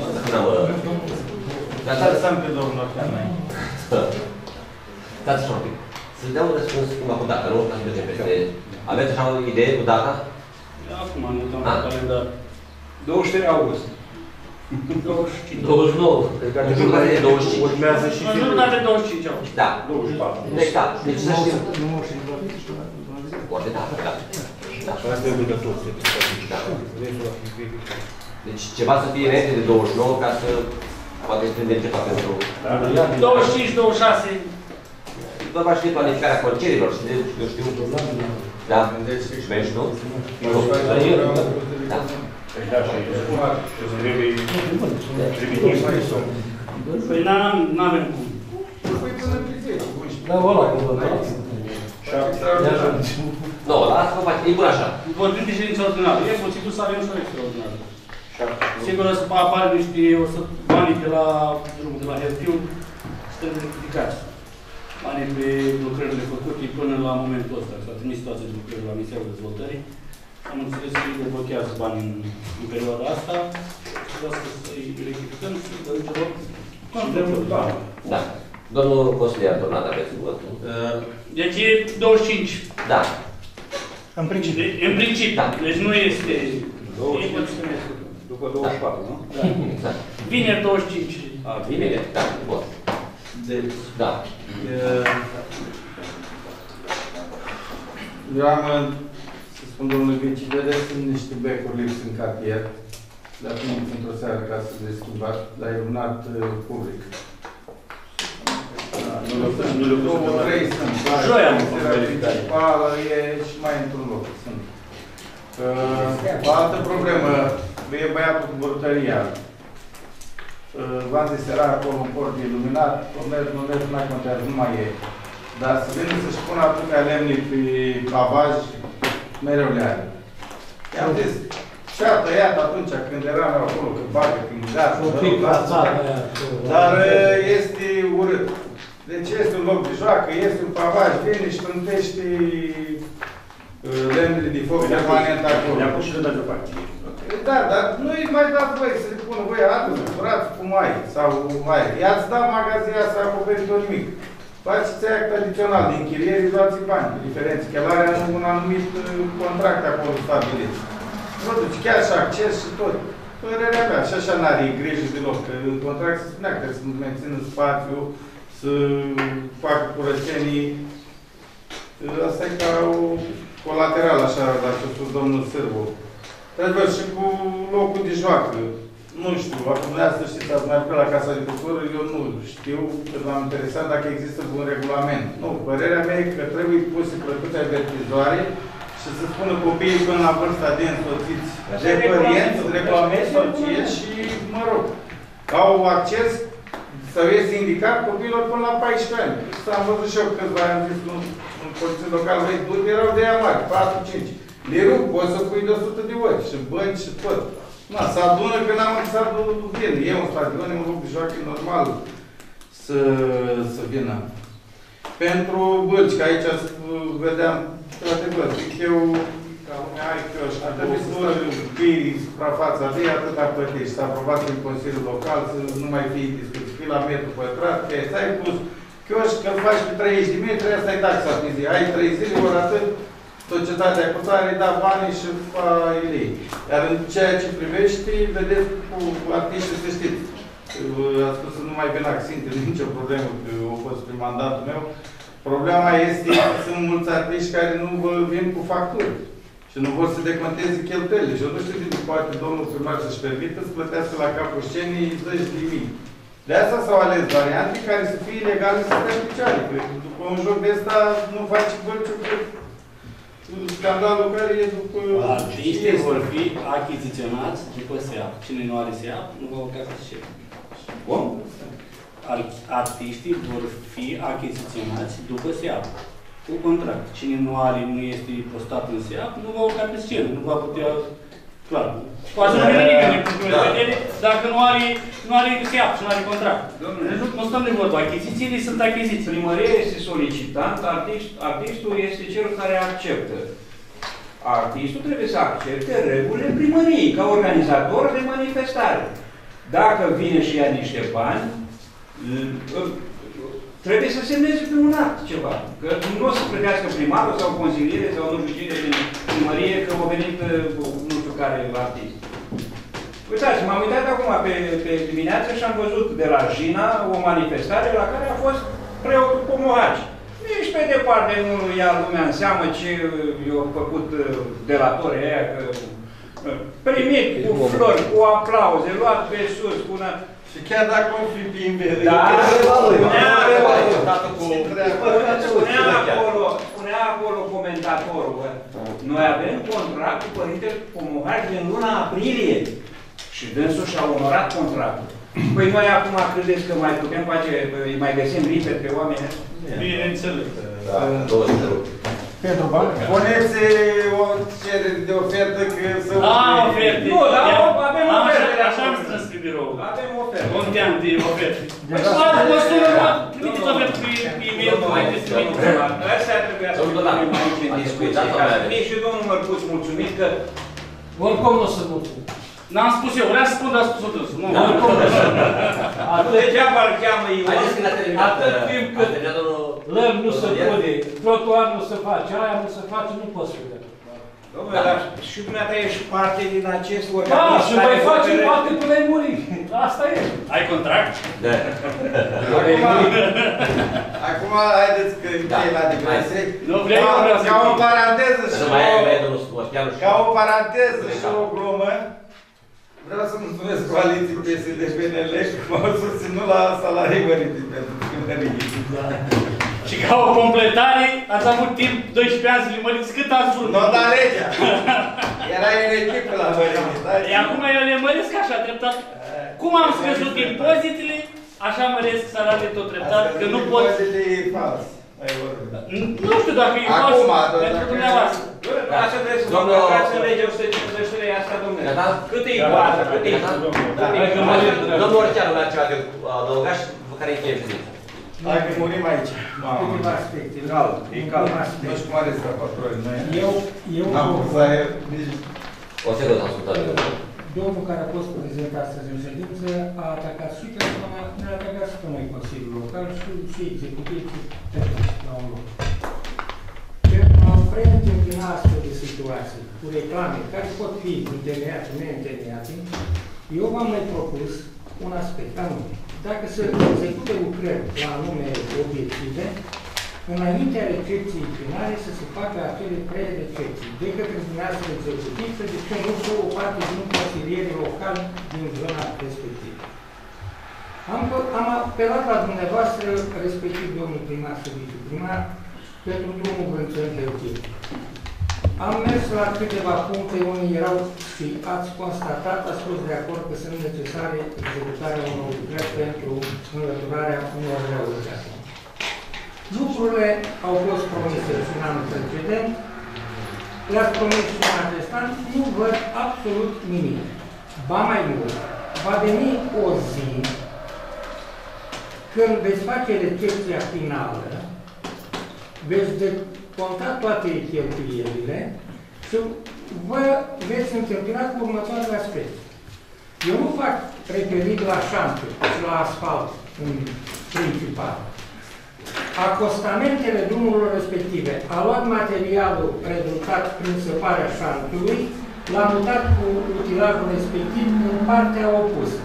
Speaker 4: Dar
Speaker 6: Dar lăsăm pe domnul Ortean înainte.
Speaker 4: Dați așa un pic. Să-ți dea un răspuns numai cu data, nu? Ca să mergem peste... Aveți așa o idee cu data?
Speaker 2: Acum am uitat la calendar.
Speaker 8: douăzeci și trei august.
Speaker 2: douăzeci și cinci.
Speaker 4: douăzeci și nouă. Cred că în jumătate de douăzeci și cinci.
Speaker 10: Urmează și
Speaker 2: În jumătate de douăzeci și cinci august.
Speaker 4: Da.
Speaker 8: douăzeci și patru.
Speaker 4: Deci da. Deci să știm.
Speaker 3: Foarte
Speaker 4: dată, da.
Speaker 10: Asta e obligatoriu.
Speaker 4: Da. Deci ceva să fie înainte de douăzeci și nouă ca să poate strângem ceva pentru...
Speaker 2: douăzeci și cinci douăzeci și șase.
Speaker 4: Vorba și de planificarea concediilor și de, eu știu... Da? Și mergi tu? Da.
Speaker 2: Păi n-avem cum.
Speaker 6: Păi până pe zece, unsprezece.
Speaker 7: Da, ăla, că vă dați.
Speaker 4: Nu, lasă că faci, e bun așa.
Speaker 2: Vorbim de ședință ordinară. E posibil să avem și o extraordinară. Sigur o să apară niște o să banii de la drumul de la Hertiu să trebuie rectificați. Banii pe lucrările făcute până la momentul ăsta. S-a trimis situația de lucrări la Ministerul Dezvoltării. Am înțeles că îi deblochează banii în, în perioada asta. Vreau să-i rectificăm și să dăm ceva controlul.
Speaker 4: Da. Domnul consilier Tornat, aveți cuvântul.
Speaker 2: Deci e douăzeci și cinci.
Speaker 4: Da.
Speaker 9: În principiu.
Speaker 2: De, în principiu. Da. Deci nu este...
Speaker 8: douăzeci și cinci. După douăzeci și patru, nu?
Speaker 2: Da. Exact. Vineri douăzeci și cinci.
Speaker 4: A, vineri? Da. Bun.
Speaker 6: Deci,
Speaker 4: da.
Speaker 6: Eu am, să spun domnului vicevedere, sunt niște becuri lipsi în cartier. Dar fiind într-o seară ca să le schimbat, dar e un art public. Două, trei sunt.
Speaker 2: Joia am făcut verificare.
Speaker 6: Principală e și mai într-un loc. Sunt. O altă problemă, e băiatul cu brutăria. V-am zis, era acolo un port iluminat, nu merg, nu merg, nu mai contează, nu mai e. Dar să vină să-și pună atâtea lemne pe pavaj, mereu le are. I-am zis, și-a tăiat atunci când eram acolo, că bagă, când gata, dar este urât. Deci este un loc de joacă, este un pavaj, vine și trântește lemnele de foc permanent acolo.
Speaker 8: Le-am pus și le dăm deoparte.
Speaker 6: Da, dar nu-i mai dat voi să le pună, voi adu-vă, curați cum ai, sau mai. I-ați dat magazia să acoperi tot nimic. Faceți act adițional de închiriere, luați bani, diferență, că el are un anumit contract acolo stabilit. Produci chiar și acces și tot. Părerea mea, și așa n-are grijă deloc, că în contract se spunea că să mențină spațiu, să facă curățenii. Asta e ca o colateral, așa, dacă a spus domnul Sârbu. Trebuie și cu locul de joacă. Nu știu, acum dumneavoastră știți, ați mai lucrat la Casa de Cultură, eu nu știu, că m-am interesat dacă există un regulament. Nu, părerea mea e că trebuie puse plăcuți avertizoare și să spună copiii până la vârsta de însoțiți de părinți, regulament social și, mă rog, au acces să ies indicat copiilor până la paisprezece ani. S-am văzut și eu câțiva, am zis, în, în poliție locală, băi, erau de ea mari, patru cinci. Le rup, poți să pui de o sută de ori, și bănci și tot. Na, se adună că n-am înțeles vină. E un stadion, e un loc de joacă, e normal să, să vină. Pentru bălci, că aici vedeam, într-adevăr, zic eu, ca unde ai căști, ar trebui să fii suprafața de atâta plătești. S-a aprobat în Consiliul Local să nu mai fie discuții. Fii la metru pătrat, că ai pus chioșc, că îl faci pe treizeci de metri, asta e taxa pe zi. Ai trei zile, ori atât, societatea cu țară îi da banii și fa ilei. Iar în ceea ce privește, vedeți cu artiștii, să știți. A spus să nu mai vin accinte, nicio problemă, că a fost prin mandatul meu. Problema este că sunt mulți artiști care nu vin cu facturi și nu vor să deconteze cheltuielile. Și eu nu știu de poate domnul primar să-și permită să plătească la capul scenii zeci de mii. De asta s-au ales variante care să fie legale să stea în picioare. După un joc de ăsta nu face bălciu că scandalul care e după...
Speaker 2: Artiștii vor fi achiziționați după S E A P. Cine nu are S E A P, nu va urca pe scenă. Bun? Artiștii vor fi achiziționați după S E A P. Cu contract. Cine nu are, nu este postat în S E A P, nu va urca pe scenă. Nu va putea... Clar. Poate să nu vine nimeni din punctul de vedere dacă nu are, nu are S E A P și nu are contract. Deci nu stăm de vorbă. Achizițiile sunt achiziții.
Speaker 8: Primăria este solicitant, artist, artistul este cel care acceptă. artistul trebuie să accepte regulile primăriei, ca organizator de manifestare. Dacă vine și ia niște bani, trebuie să semneze pe un act ceva. Că nu o să plătească primarul sau consiliere sau nu știu cine din primărie că a venit nu știu care artist. Uitați, m-am uitat acum pe, pe dimineață și am văzut de la Jina o manifestare la care a fost preotul Pomohaci. Nici pe departe nu ia lumea în seamă ce i-au făcut delatorii aia, că primit cu flori, cu aplauze, luat pe sus, cu una...
Speaker 6: Și chiar dacă o fi pe invers.
Speaker 8: Da, spunea acolo, spunea acolo comentatorul, noi avem contract cu Părintele Pomohaci din luna aprilie și dânsul și-a onorat contractul. Păi noi acum credeți că mai putem face, mai găsim ripet pe oameni?
Speaker 2: Bineînțeles.
Speaker 4: Da, douăzeci de rupi.
Speaker 9: Pentru bani?
Speaker 6: Puneți o cerere de ofertă că să...
Speaker 2: Ah, oferte!
Speaker 8: Nu, dar avem oferte.
Speaker 2: Așa am strâns pe birou.
Speaker 8: Avem oferte.
Speaker 2: Conteam de oferte. Păi și la măsură, trimiteți oferte pe e-mail, nu mai distribuiți.
Speaker 8: Astea trebuia să vedem aici în discuție. Ca să fie și domnul Mărcuț mulțumit că...
Speaker 7: Oricum nu sunt mulțumit.
Speaker 2: N-am spus eu, vreau să spun, dar a spus-o dânsul. Nu,
Speaker 7: Oricum nu sunt.
Speaker 8: Degeaba îl cheamă Ion.
Speaker 7: Atât timp cât lăm nu se pune, trotuar nu se face, aia nu se face, nu poți să vedem.
Speaker 8: Dom'le, dar și dumneata ești parte din acest
Speaker 7: Da,
Speaker 8: organism.
Speaker 7: și mai face parte până ai muri. Asta e.
Speaker 2: ai contract?
Speaker 4: Da.
Speaker 6: Acum, haideți că e la digrese.
Speaker 2: Nu vreau, eu vreau să
Speaker 6: Ca o paranteză și
Speaker 4: Să mai ai, mai ai domnul Scostianu și...
Speaker 6: Ca o paranteză și o glumă, vreau să mulțumesc coaliții P S D P N L și că m-au susținut la salarii mărite pentru primărie.
Speaker 2: Și ca o completare, ați avut timp doisprezece ani să le măriți cât ați vrut.
Speaker 6: Nu, dar legea. Era în echipă la mărite, da?
Speaker 2: E acum eu le măresc așa, treptat. Cum am scăzut impozitele, așa măresc salariile tot treptat, că nu pot...
Speaker 6: Impozitele e fals.
Speaker 2: Nu știu dacă e fals pentru dumneavoastră.
Speaker 8: Așa trebuie să vă băgați în legea o sută cincizeci și trei asta, domnule. Cât e bază, cât e...
Speaker 4: Domnul Orceanu mai are ceva de adăugat și care încheiem ședința.
Speaker 6: Hai că murim aici.
Speaker 5: Câteva aspecte.
Speaker 6: E cald, e cald.
Speaker 5: Aspecte.
Speaker 6: Nu știu cum are să patroni, noi.
Speaker 5: Eu, eu...
Speaker 6: N-am pus aer, nici...
Speaker 4: O secundă am ascultat.
Speaker 5: Domnul care a fost prezent astăzi în ședință a atacat și persoana, ne-a atacat și pe noi Consiliul Local și, și executiv și tehnici la un loc. Pentru a preîntâmpina astfel de situații cu reclame care pot fi întemeiate, neîntemeiate, eu v-am mai propus un aspect, anume, dacă se execute lucrări la anume obiective, înaintea recepției finale să se facă acele pre-recepții de către dumneavoastră executiv, să zicem nu și o parte din consilierii locali din zona respectivă. Am, am apelat la dumneavoastră, respectiv domnul primar și viceprimar, pentru drumul Vânțăni-Hârtie. Am mers la câteva puncte unde erau și ați constatat, ați fost de acord că sunt necesare executarea unor lucrări pentru înlăturarea unor realizări. Lucrurile au fost promise și în anul precedent, le-ați promis și în acest an, nu văd absolut nimic. Ba mai mult, va veni o zi când veți face recepția finală, veți deconta toate cheltuielile și vă veți întâmpina cu următoarele aspecte. Eu nu fac referit la șanțuri și la asfalt în principal. Acostamentele drumurilor respective a luat materialul rezultat prin săparea șanțului, l-a mutat cu utilajul respectiv în partea opusă.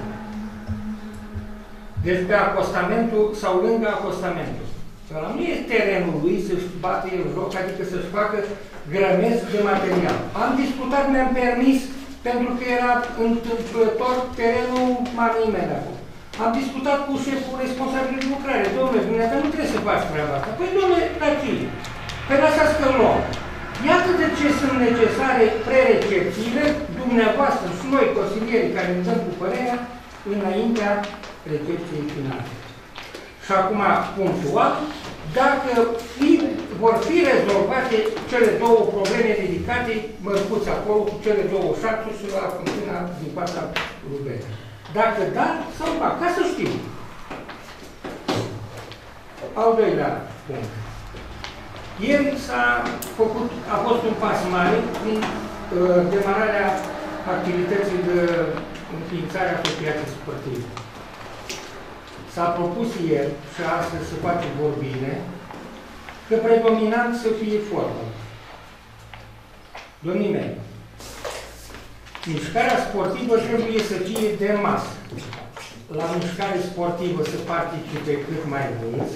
Speaker 5: Deci pe acostamentul sau lângă acostamentul. Ăla nu e terenul lui să-și bate el joc, adică să-și facă grămezi de material. Am discutat, mi-am permis, pentru că era întâmplător terenul mamei mele acolo. Am discutat cu șeful responsabil de lucrare. Domnule, dumneavoastră nu trebuie să faci treaba asta. Păi, domnule, la cine? Păi lăsați că luăm. Iată de ce sunt necesare prerecepțiile, dumneavoastră și noi, consilierii, care ne dăm cu părerea, înaintea recepției finale. Și acum, punctual, dacă fi, vor fi rezolvate cele două probleme ridicate, mărcuți acolo cu cele două șapturi și la funcțiunea din fața rubenei. Dacă da, sau ba, ca să știu. Al doilea punct.
Speaker 3: Ieri s-a făcut, a fost un pas mare prin uh, demararea activității de înființare a asociației sportive. S-a propus ieri și astăzi să face vorbire că predominant să fie formă. Domnii mei, mișcarea sportivă trebuie să fie de masă. La mișcare sportivă să participe cât mai mulți,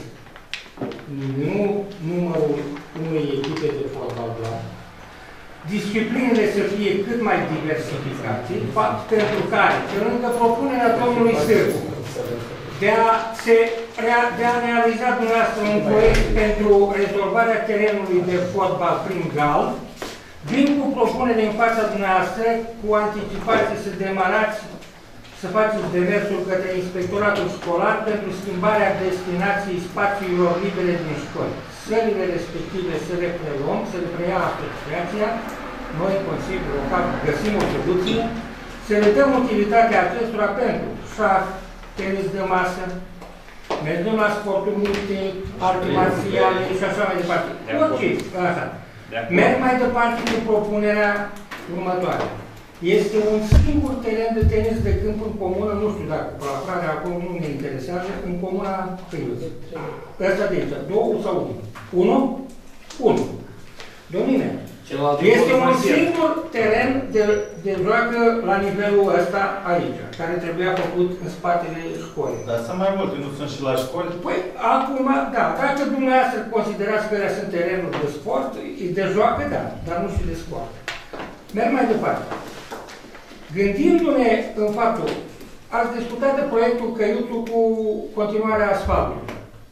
Speaker 3: nu numărul unei echipe de fotbal doar. Disciplinele să fie cât mai diversificate, fapt pentru care, pe lângă propunerea domnului Sârbu, de a, se, de a realiza dumneavoastră un proiect pentru rezolvarea terenului de fotbal prin gal, vin cu propunere în fața dumneavoastră, cu anticipație să demarați, să faceți demersul către inspectoratul școlar pentru schimbarea destinației spațiilor libere din școli. Sălile respective să le preluăm, să le preia asociația, noi, Consiliul Local, găsim o soluție, să le dăm utilitatea acestora pentru șah, tenis de masă, mergem la sporturi multe, arte marțiale și așa mai departe. Orice, așa. Merg mai departe cu propunerea următoare. Este un singur teren de tenis de câmp în comună, nu știu dacă la Praga acolo nu ne interesează, în comuna Căiuț. Ăsta de aici, două sau unul? Unu? Unu. Domnule, este un singur teren de, de joacă la nivelul ăsta aici, care trebuia făcut în spatele școlii.
Speaker 6: Dar sunt mai multe, nu sunt și la școli?
Speaker 3: Păi, acum, da, dacă dumneavoastră considerați că ele sunt terenuri de sport, de joacă, da, dar nu și de sport. Merg mai departe. Gândindu-ne în faptul, ați discutat de proiectul Căiuțul cu continuarea asfaltului.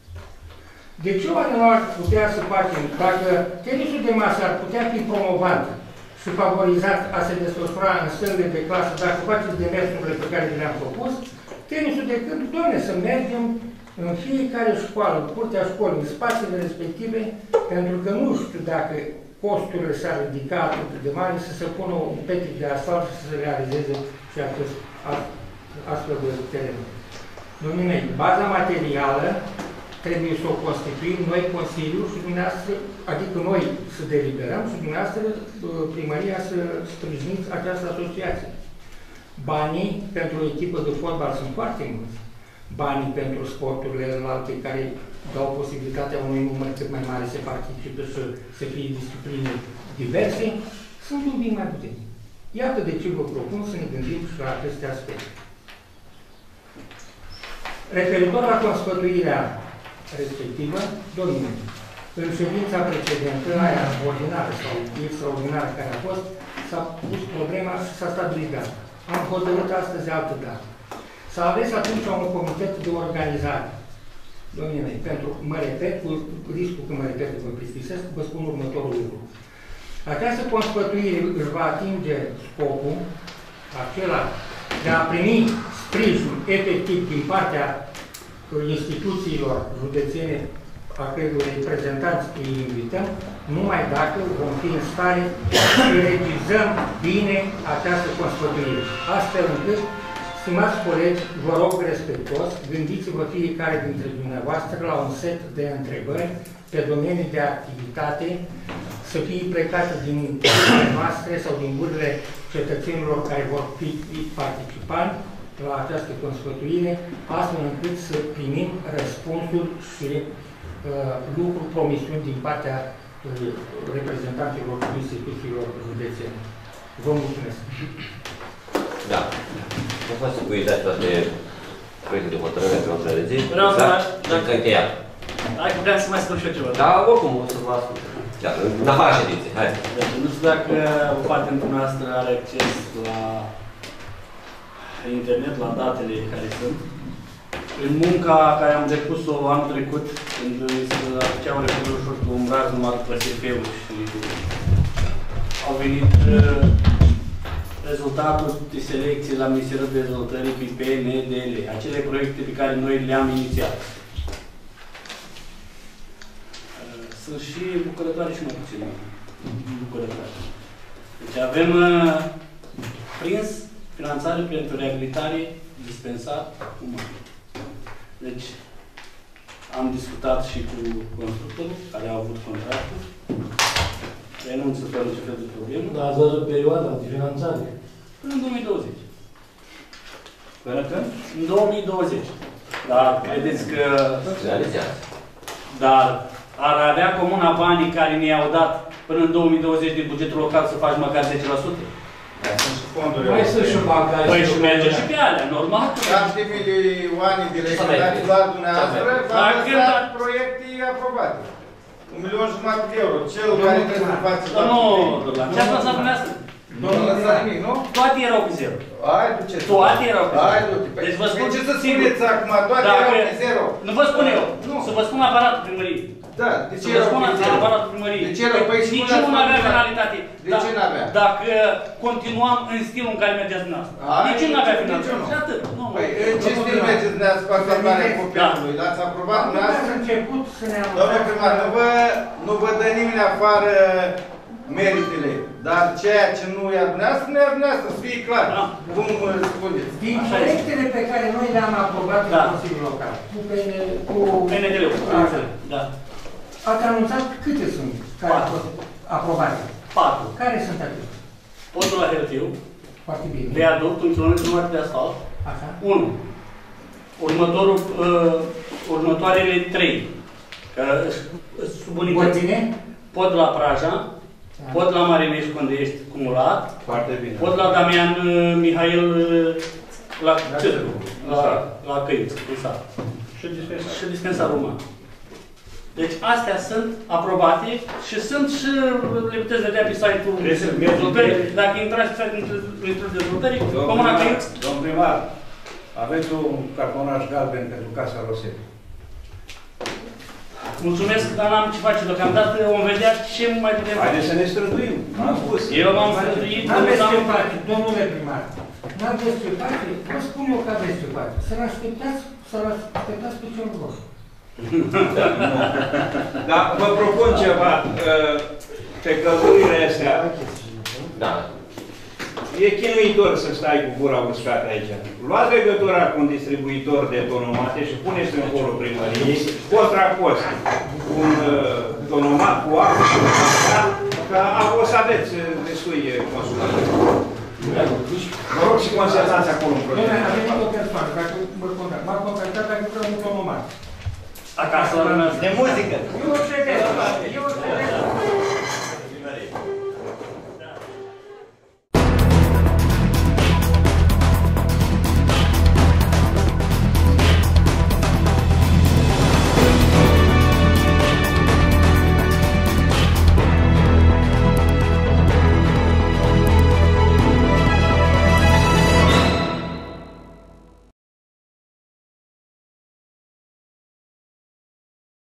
Speaker 3: De ce oare nu ar putea să facem, dacă tenisul de masă ar putea fi promovat și favorizat a se desfășura în sălile de clasă, dacă faceți demersurile pe care le-am propus, tenisul de câmp, doamne, să mergem în fiecare școală, în curtea școlii, în spațiile respective, pentru că nu știu dacă costurile s-ar ridica atât de mari să se pună un petic de asfalt și să se realizeze și acest astfel de teren. Domnule mei, baza materială trebuie să o constituim noi, Consiliul și dumneavoastră, adică noi să deliberăm și dumneavoastră, primăria, să sprijiniți această asociație. Banii pentru o echipă de fotbal sunt foarte mulți. Banii pentru sporturile înalte care dau posibilitatea unui număr cât mai mare să participe și să fie discipline diverse, sunt un pic mai puțini. Iată de ce vă propun să ne gândim și la aceste aspecte. Referitor la consfătuirea respectivă, domnule, în ședința precedentă, aia ordinară sau extraordinară care a fost, s-a pus problema și s-a stabilit data. Am hotărât astăzi altă dată. S-a ales atunci un comitet de organizare. Domnule, pentru, mă repet, cu riscul că mă repet că vă plictisesc, vă spun următorul lucru. Această consfătuire își va atinge scopul acela de a primi sprijin efectiv din partea instituțiilor județene a căror reprezentanți îi invităm, numai dacă vom fi în stare să regizăm bine această consfătuire. Astfel încât, stimați colegi, vă rog respectuos, gândiți-vă fiecare dintre dumneavoastră la un set de întrebări pe domenii de activitate, să fie plecate din gurile noastre sau din gurile cetățenilor care vor fi participanți la această consfătuire, astfel încât să primim răspunsuri și uh, lucruri, promisiuni din partea uh, reprezentanților instituțiilor județene. Vă mulțumesc!
Speaker 4: Da. Nu faci să cuidați toate proiecte de hotărâre pe ordine de zi.
Speaker 2: Vreau să
Speaker 4: dacă încheiat.
Speaker 2: Dacă vreau să mai spun și eu ceva.
Speaker 4: Da, oricum o să vă ascult. Da, în afara ședinței. Hai.
Speaker 2: Deci, nu știu dacă o parte dintre noastră are acces la internet, la datele care sunt. În munca care am depus-o anul trecut, când se aduceau recunoscuri cu umbraz numai după S F-uri și au venit rezultatul de selecție la Ministerul Dezvoltării P P N D L, acele proiecte pe care noi le-am inițiat. Sunt și bucurătoare și mai puțin bucurătoare. Deci avem uh, prins finanțare pentru reabilitare dispensat uman. Deci am discutat și cu constructorul, care a avut contractul. Renunță pe orice fel de problemă.
Speaker 7: Dar ați văzut perioada de finanțare?
Speaker 2: Până în două mii douăzeci.
Speaker 8: Până când?
Speaker 2: În două mii douăzeci. Dar credeți că...
Speaker 4: Realizează.
Speaker 2: Dar ar avea comuna banii care ne-au dat până în două mii douăzeci din bugetul local să faci măcar zece la sută?
Speaker 6: Sunt și fonduri.
Speaker 7: Mai sunt și bani.
Speaker 2: Păi și merge și pe alea, normal.
Speaker 6: șapte milioane direct dați la dumneavoastră, v-am lăsat proiecte aprobate. Un milion jumătate de euro. Cel care trebuie să facă...
Speaker 2: Nu, domnule, ce-ați lăsat dumneavoastră?
Speaker 6: Nu am lăsat nimic, nu?
Speaker 2: Toate erau pe zero.
Speaker 6: Hai, du ce?
Speaker 2: Toate erau pe zero.
Speaker 6: Hai, du-te.
Speaker 2: Deci vă spun
Speaker 6: ce să spuneți acum? Toate erau pe zero.
Speaker 2: Nu vă spun eu.
Speaker 6: Nu.
Speaker 2: Să vă spun aparatul primăriei.
Speaker 6: Da, de ce
Speaker 2: Să vă
Speaker 6: erau
Speaker 2: spun
Speaker 6: pe zero?
Speaker 2: aparatul primăriei.
Speaker 6: De ce erau? Păi
Speaker 2: nici nu avea finalitate.
Speaker 6: De ce n-avea?
Speaker 2: Dacă continuam în stilul în care mergeți dumneavoastră. Nici nu avea finalitate. Și atât.
Speaker 6: Păi în ce stil mergeți dumneavoastră cu asamblarea copilului? L-ați aprobat dumneavoastră?
Speaker 5: început să ne
Speaker 6: Domnule primar, nu vă, nu vă dă nimeni afară meritele, dar ceea ce nu e a dumneavoastră, nu e a dumneavoastră, să fie clar.
Speaker 2: Da.
Speaker 6: Cum spuneți?
Speaker 5: Din proiectele pe care noi le-am aprobat
Speaker 2: Da.
Speaker 5: în Consiliul Local, cu P N cu
Speaker 2: P N D L-ul. Da.
Speaker 5: ați anunțat câte sunt care au
Speaker 2: Patru.
Speaker 5: fost aprobate?
Speaker 2: Patru.
Speaker 5: Care sunt acestea?
Speaker 2: Podul la Hertiu,
Speaker 5: Foarte bine.
Speaker 2: viaduct, un kilometru jumătate de asfalt.
Speaker 5: Așa.
Speaker 2: unu. Următorul, uh, următoarele trei. Că sub unități.
Speaker 5: Ordine?
Speaker 2: Pod la Praja, pod la Marinești, unde ești cumulat,
Speaker 8: Foarte bine.
Speaker 2: pod la Damian uh, Mihail uh, la Cârgu, la, la Căiți, în sat.
Speaker 8: Și dispensar.
Speaker 2: Și dispensar uman. Deci astea sunt aprobate și sunt și le puteți vedea pe site-ul dezvoltării. Dacă intrați pe site-ul Ministerului Dezvoltării, Comuna Căiți.
Speaker 8: Domn primar, aveți un cartonaș galben pentru Casa Rosetti.
Speaker 2: Mulțumesc, dar n-am ce face deocamdată. Vom vedea ce mai putem face.
Speaker 8: Haideți să ne străduim. Am spus.
Speaker 2: Eu m-am străduit.
Speaker 5: N-aveți
Speaker 2: n-am-
Speaker 5: ce face, domnule primar. N-aveți ce face, vă spun eu că aveți ce face. Să-l așteptați, să-l așteptați pe cel bun.
Speaker 8: Da, vă propun ceva. Pe căldurile astea,
Speaker 4: Da.
Speaker 8: e chinuitor să stai cu gura uscată aici. Luați legătura cu un distribuitor de tonomate și puneți în holul primăriei, contra cost, un uh, tonomat cu apă și un cascar, că o să aveți uh, destui consumatori. Vă rog și conservați acolo un proiect.
Speaker 5: Dom'le, avem o persoană, dacă mă contact, m-a contactat dacă vreau un tonomat.
Speaker 2: Acasă la lumea.
Speaker 6: De muzică.
Speaker 5: Eu o ședesc, eu o ședesc.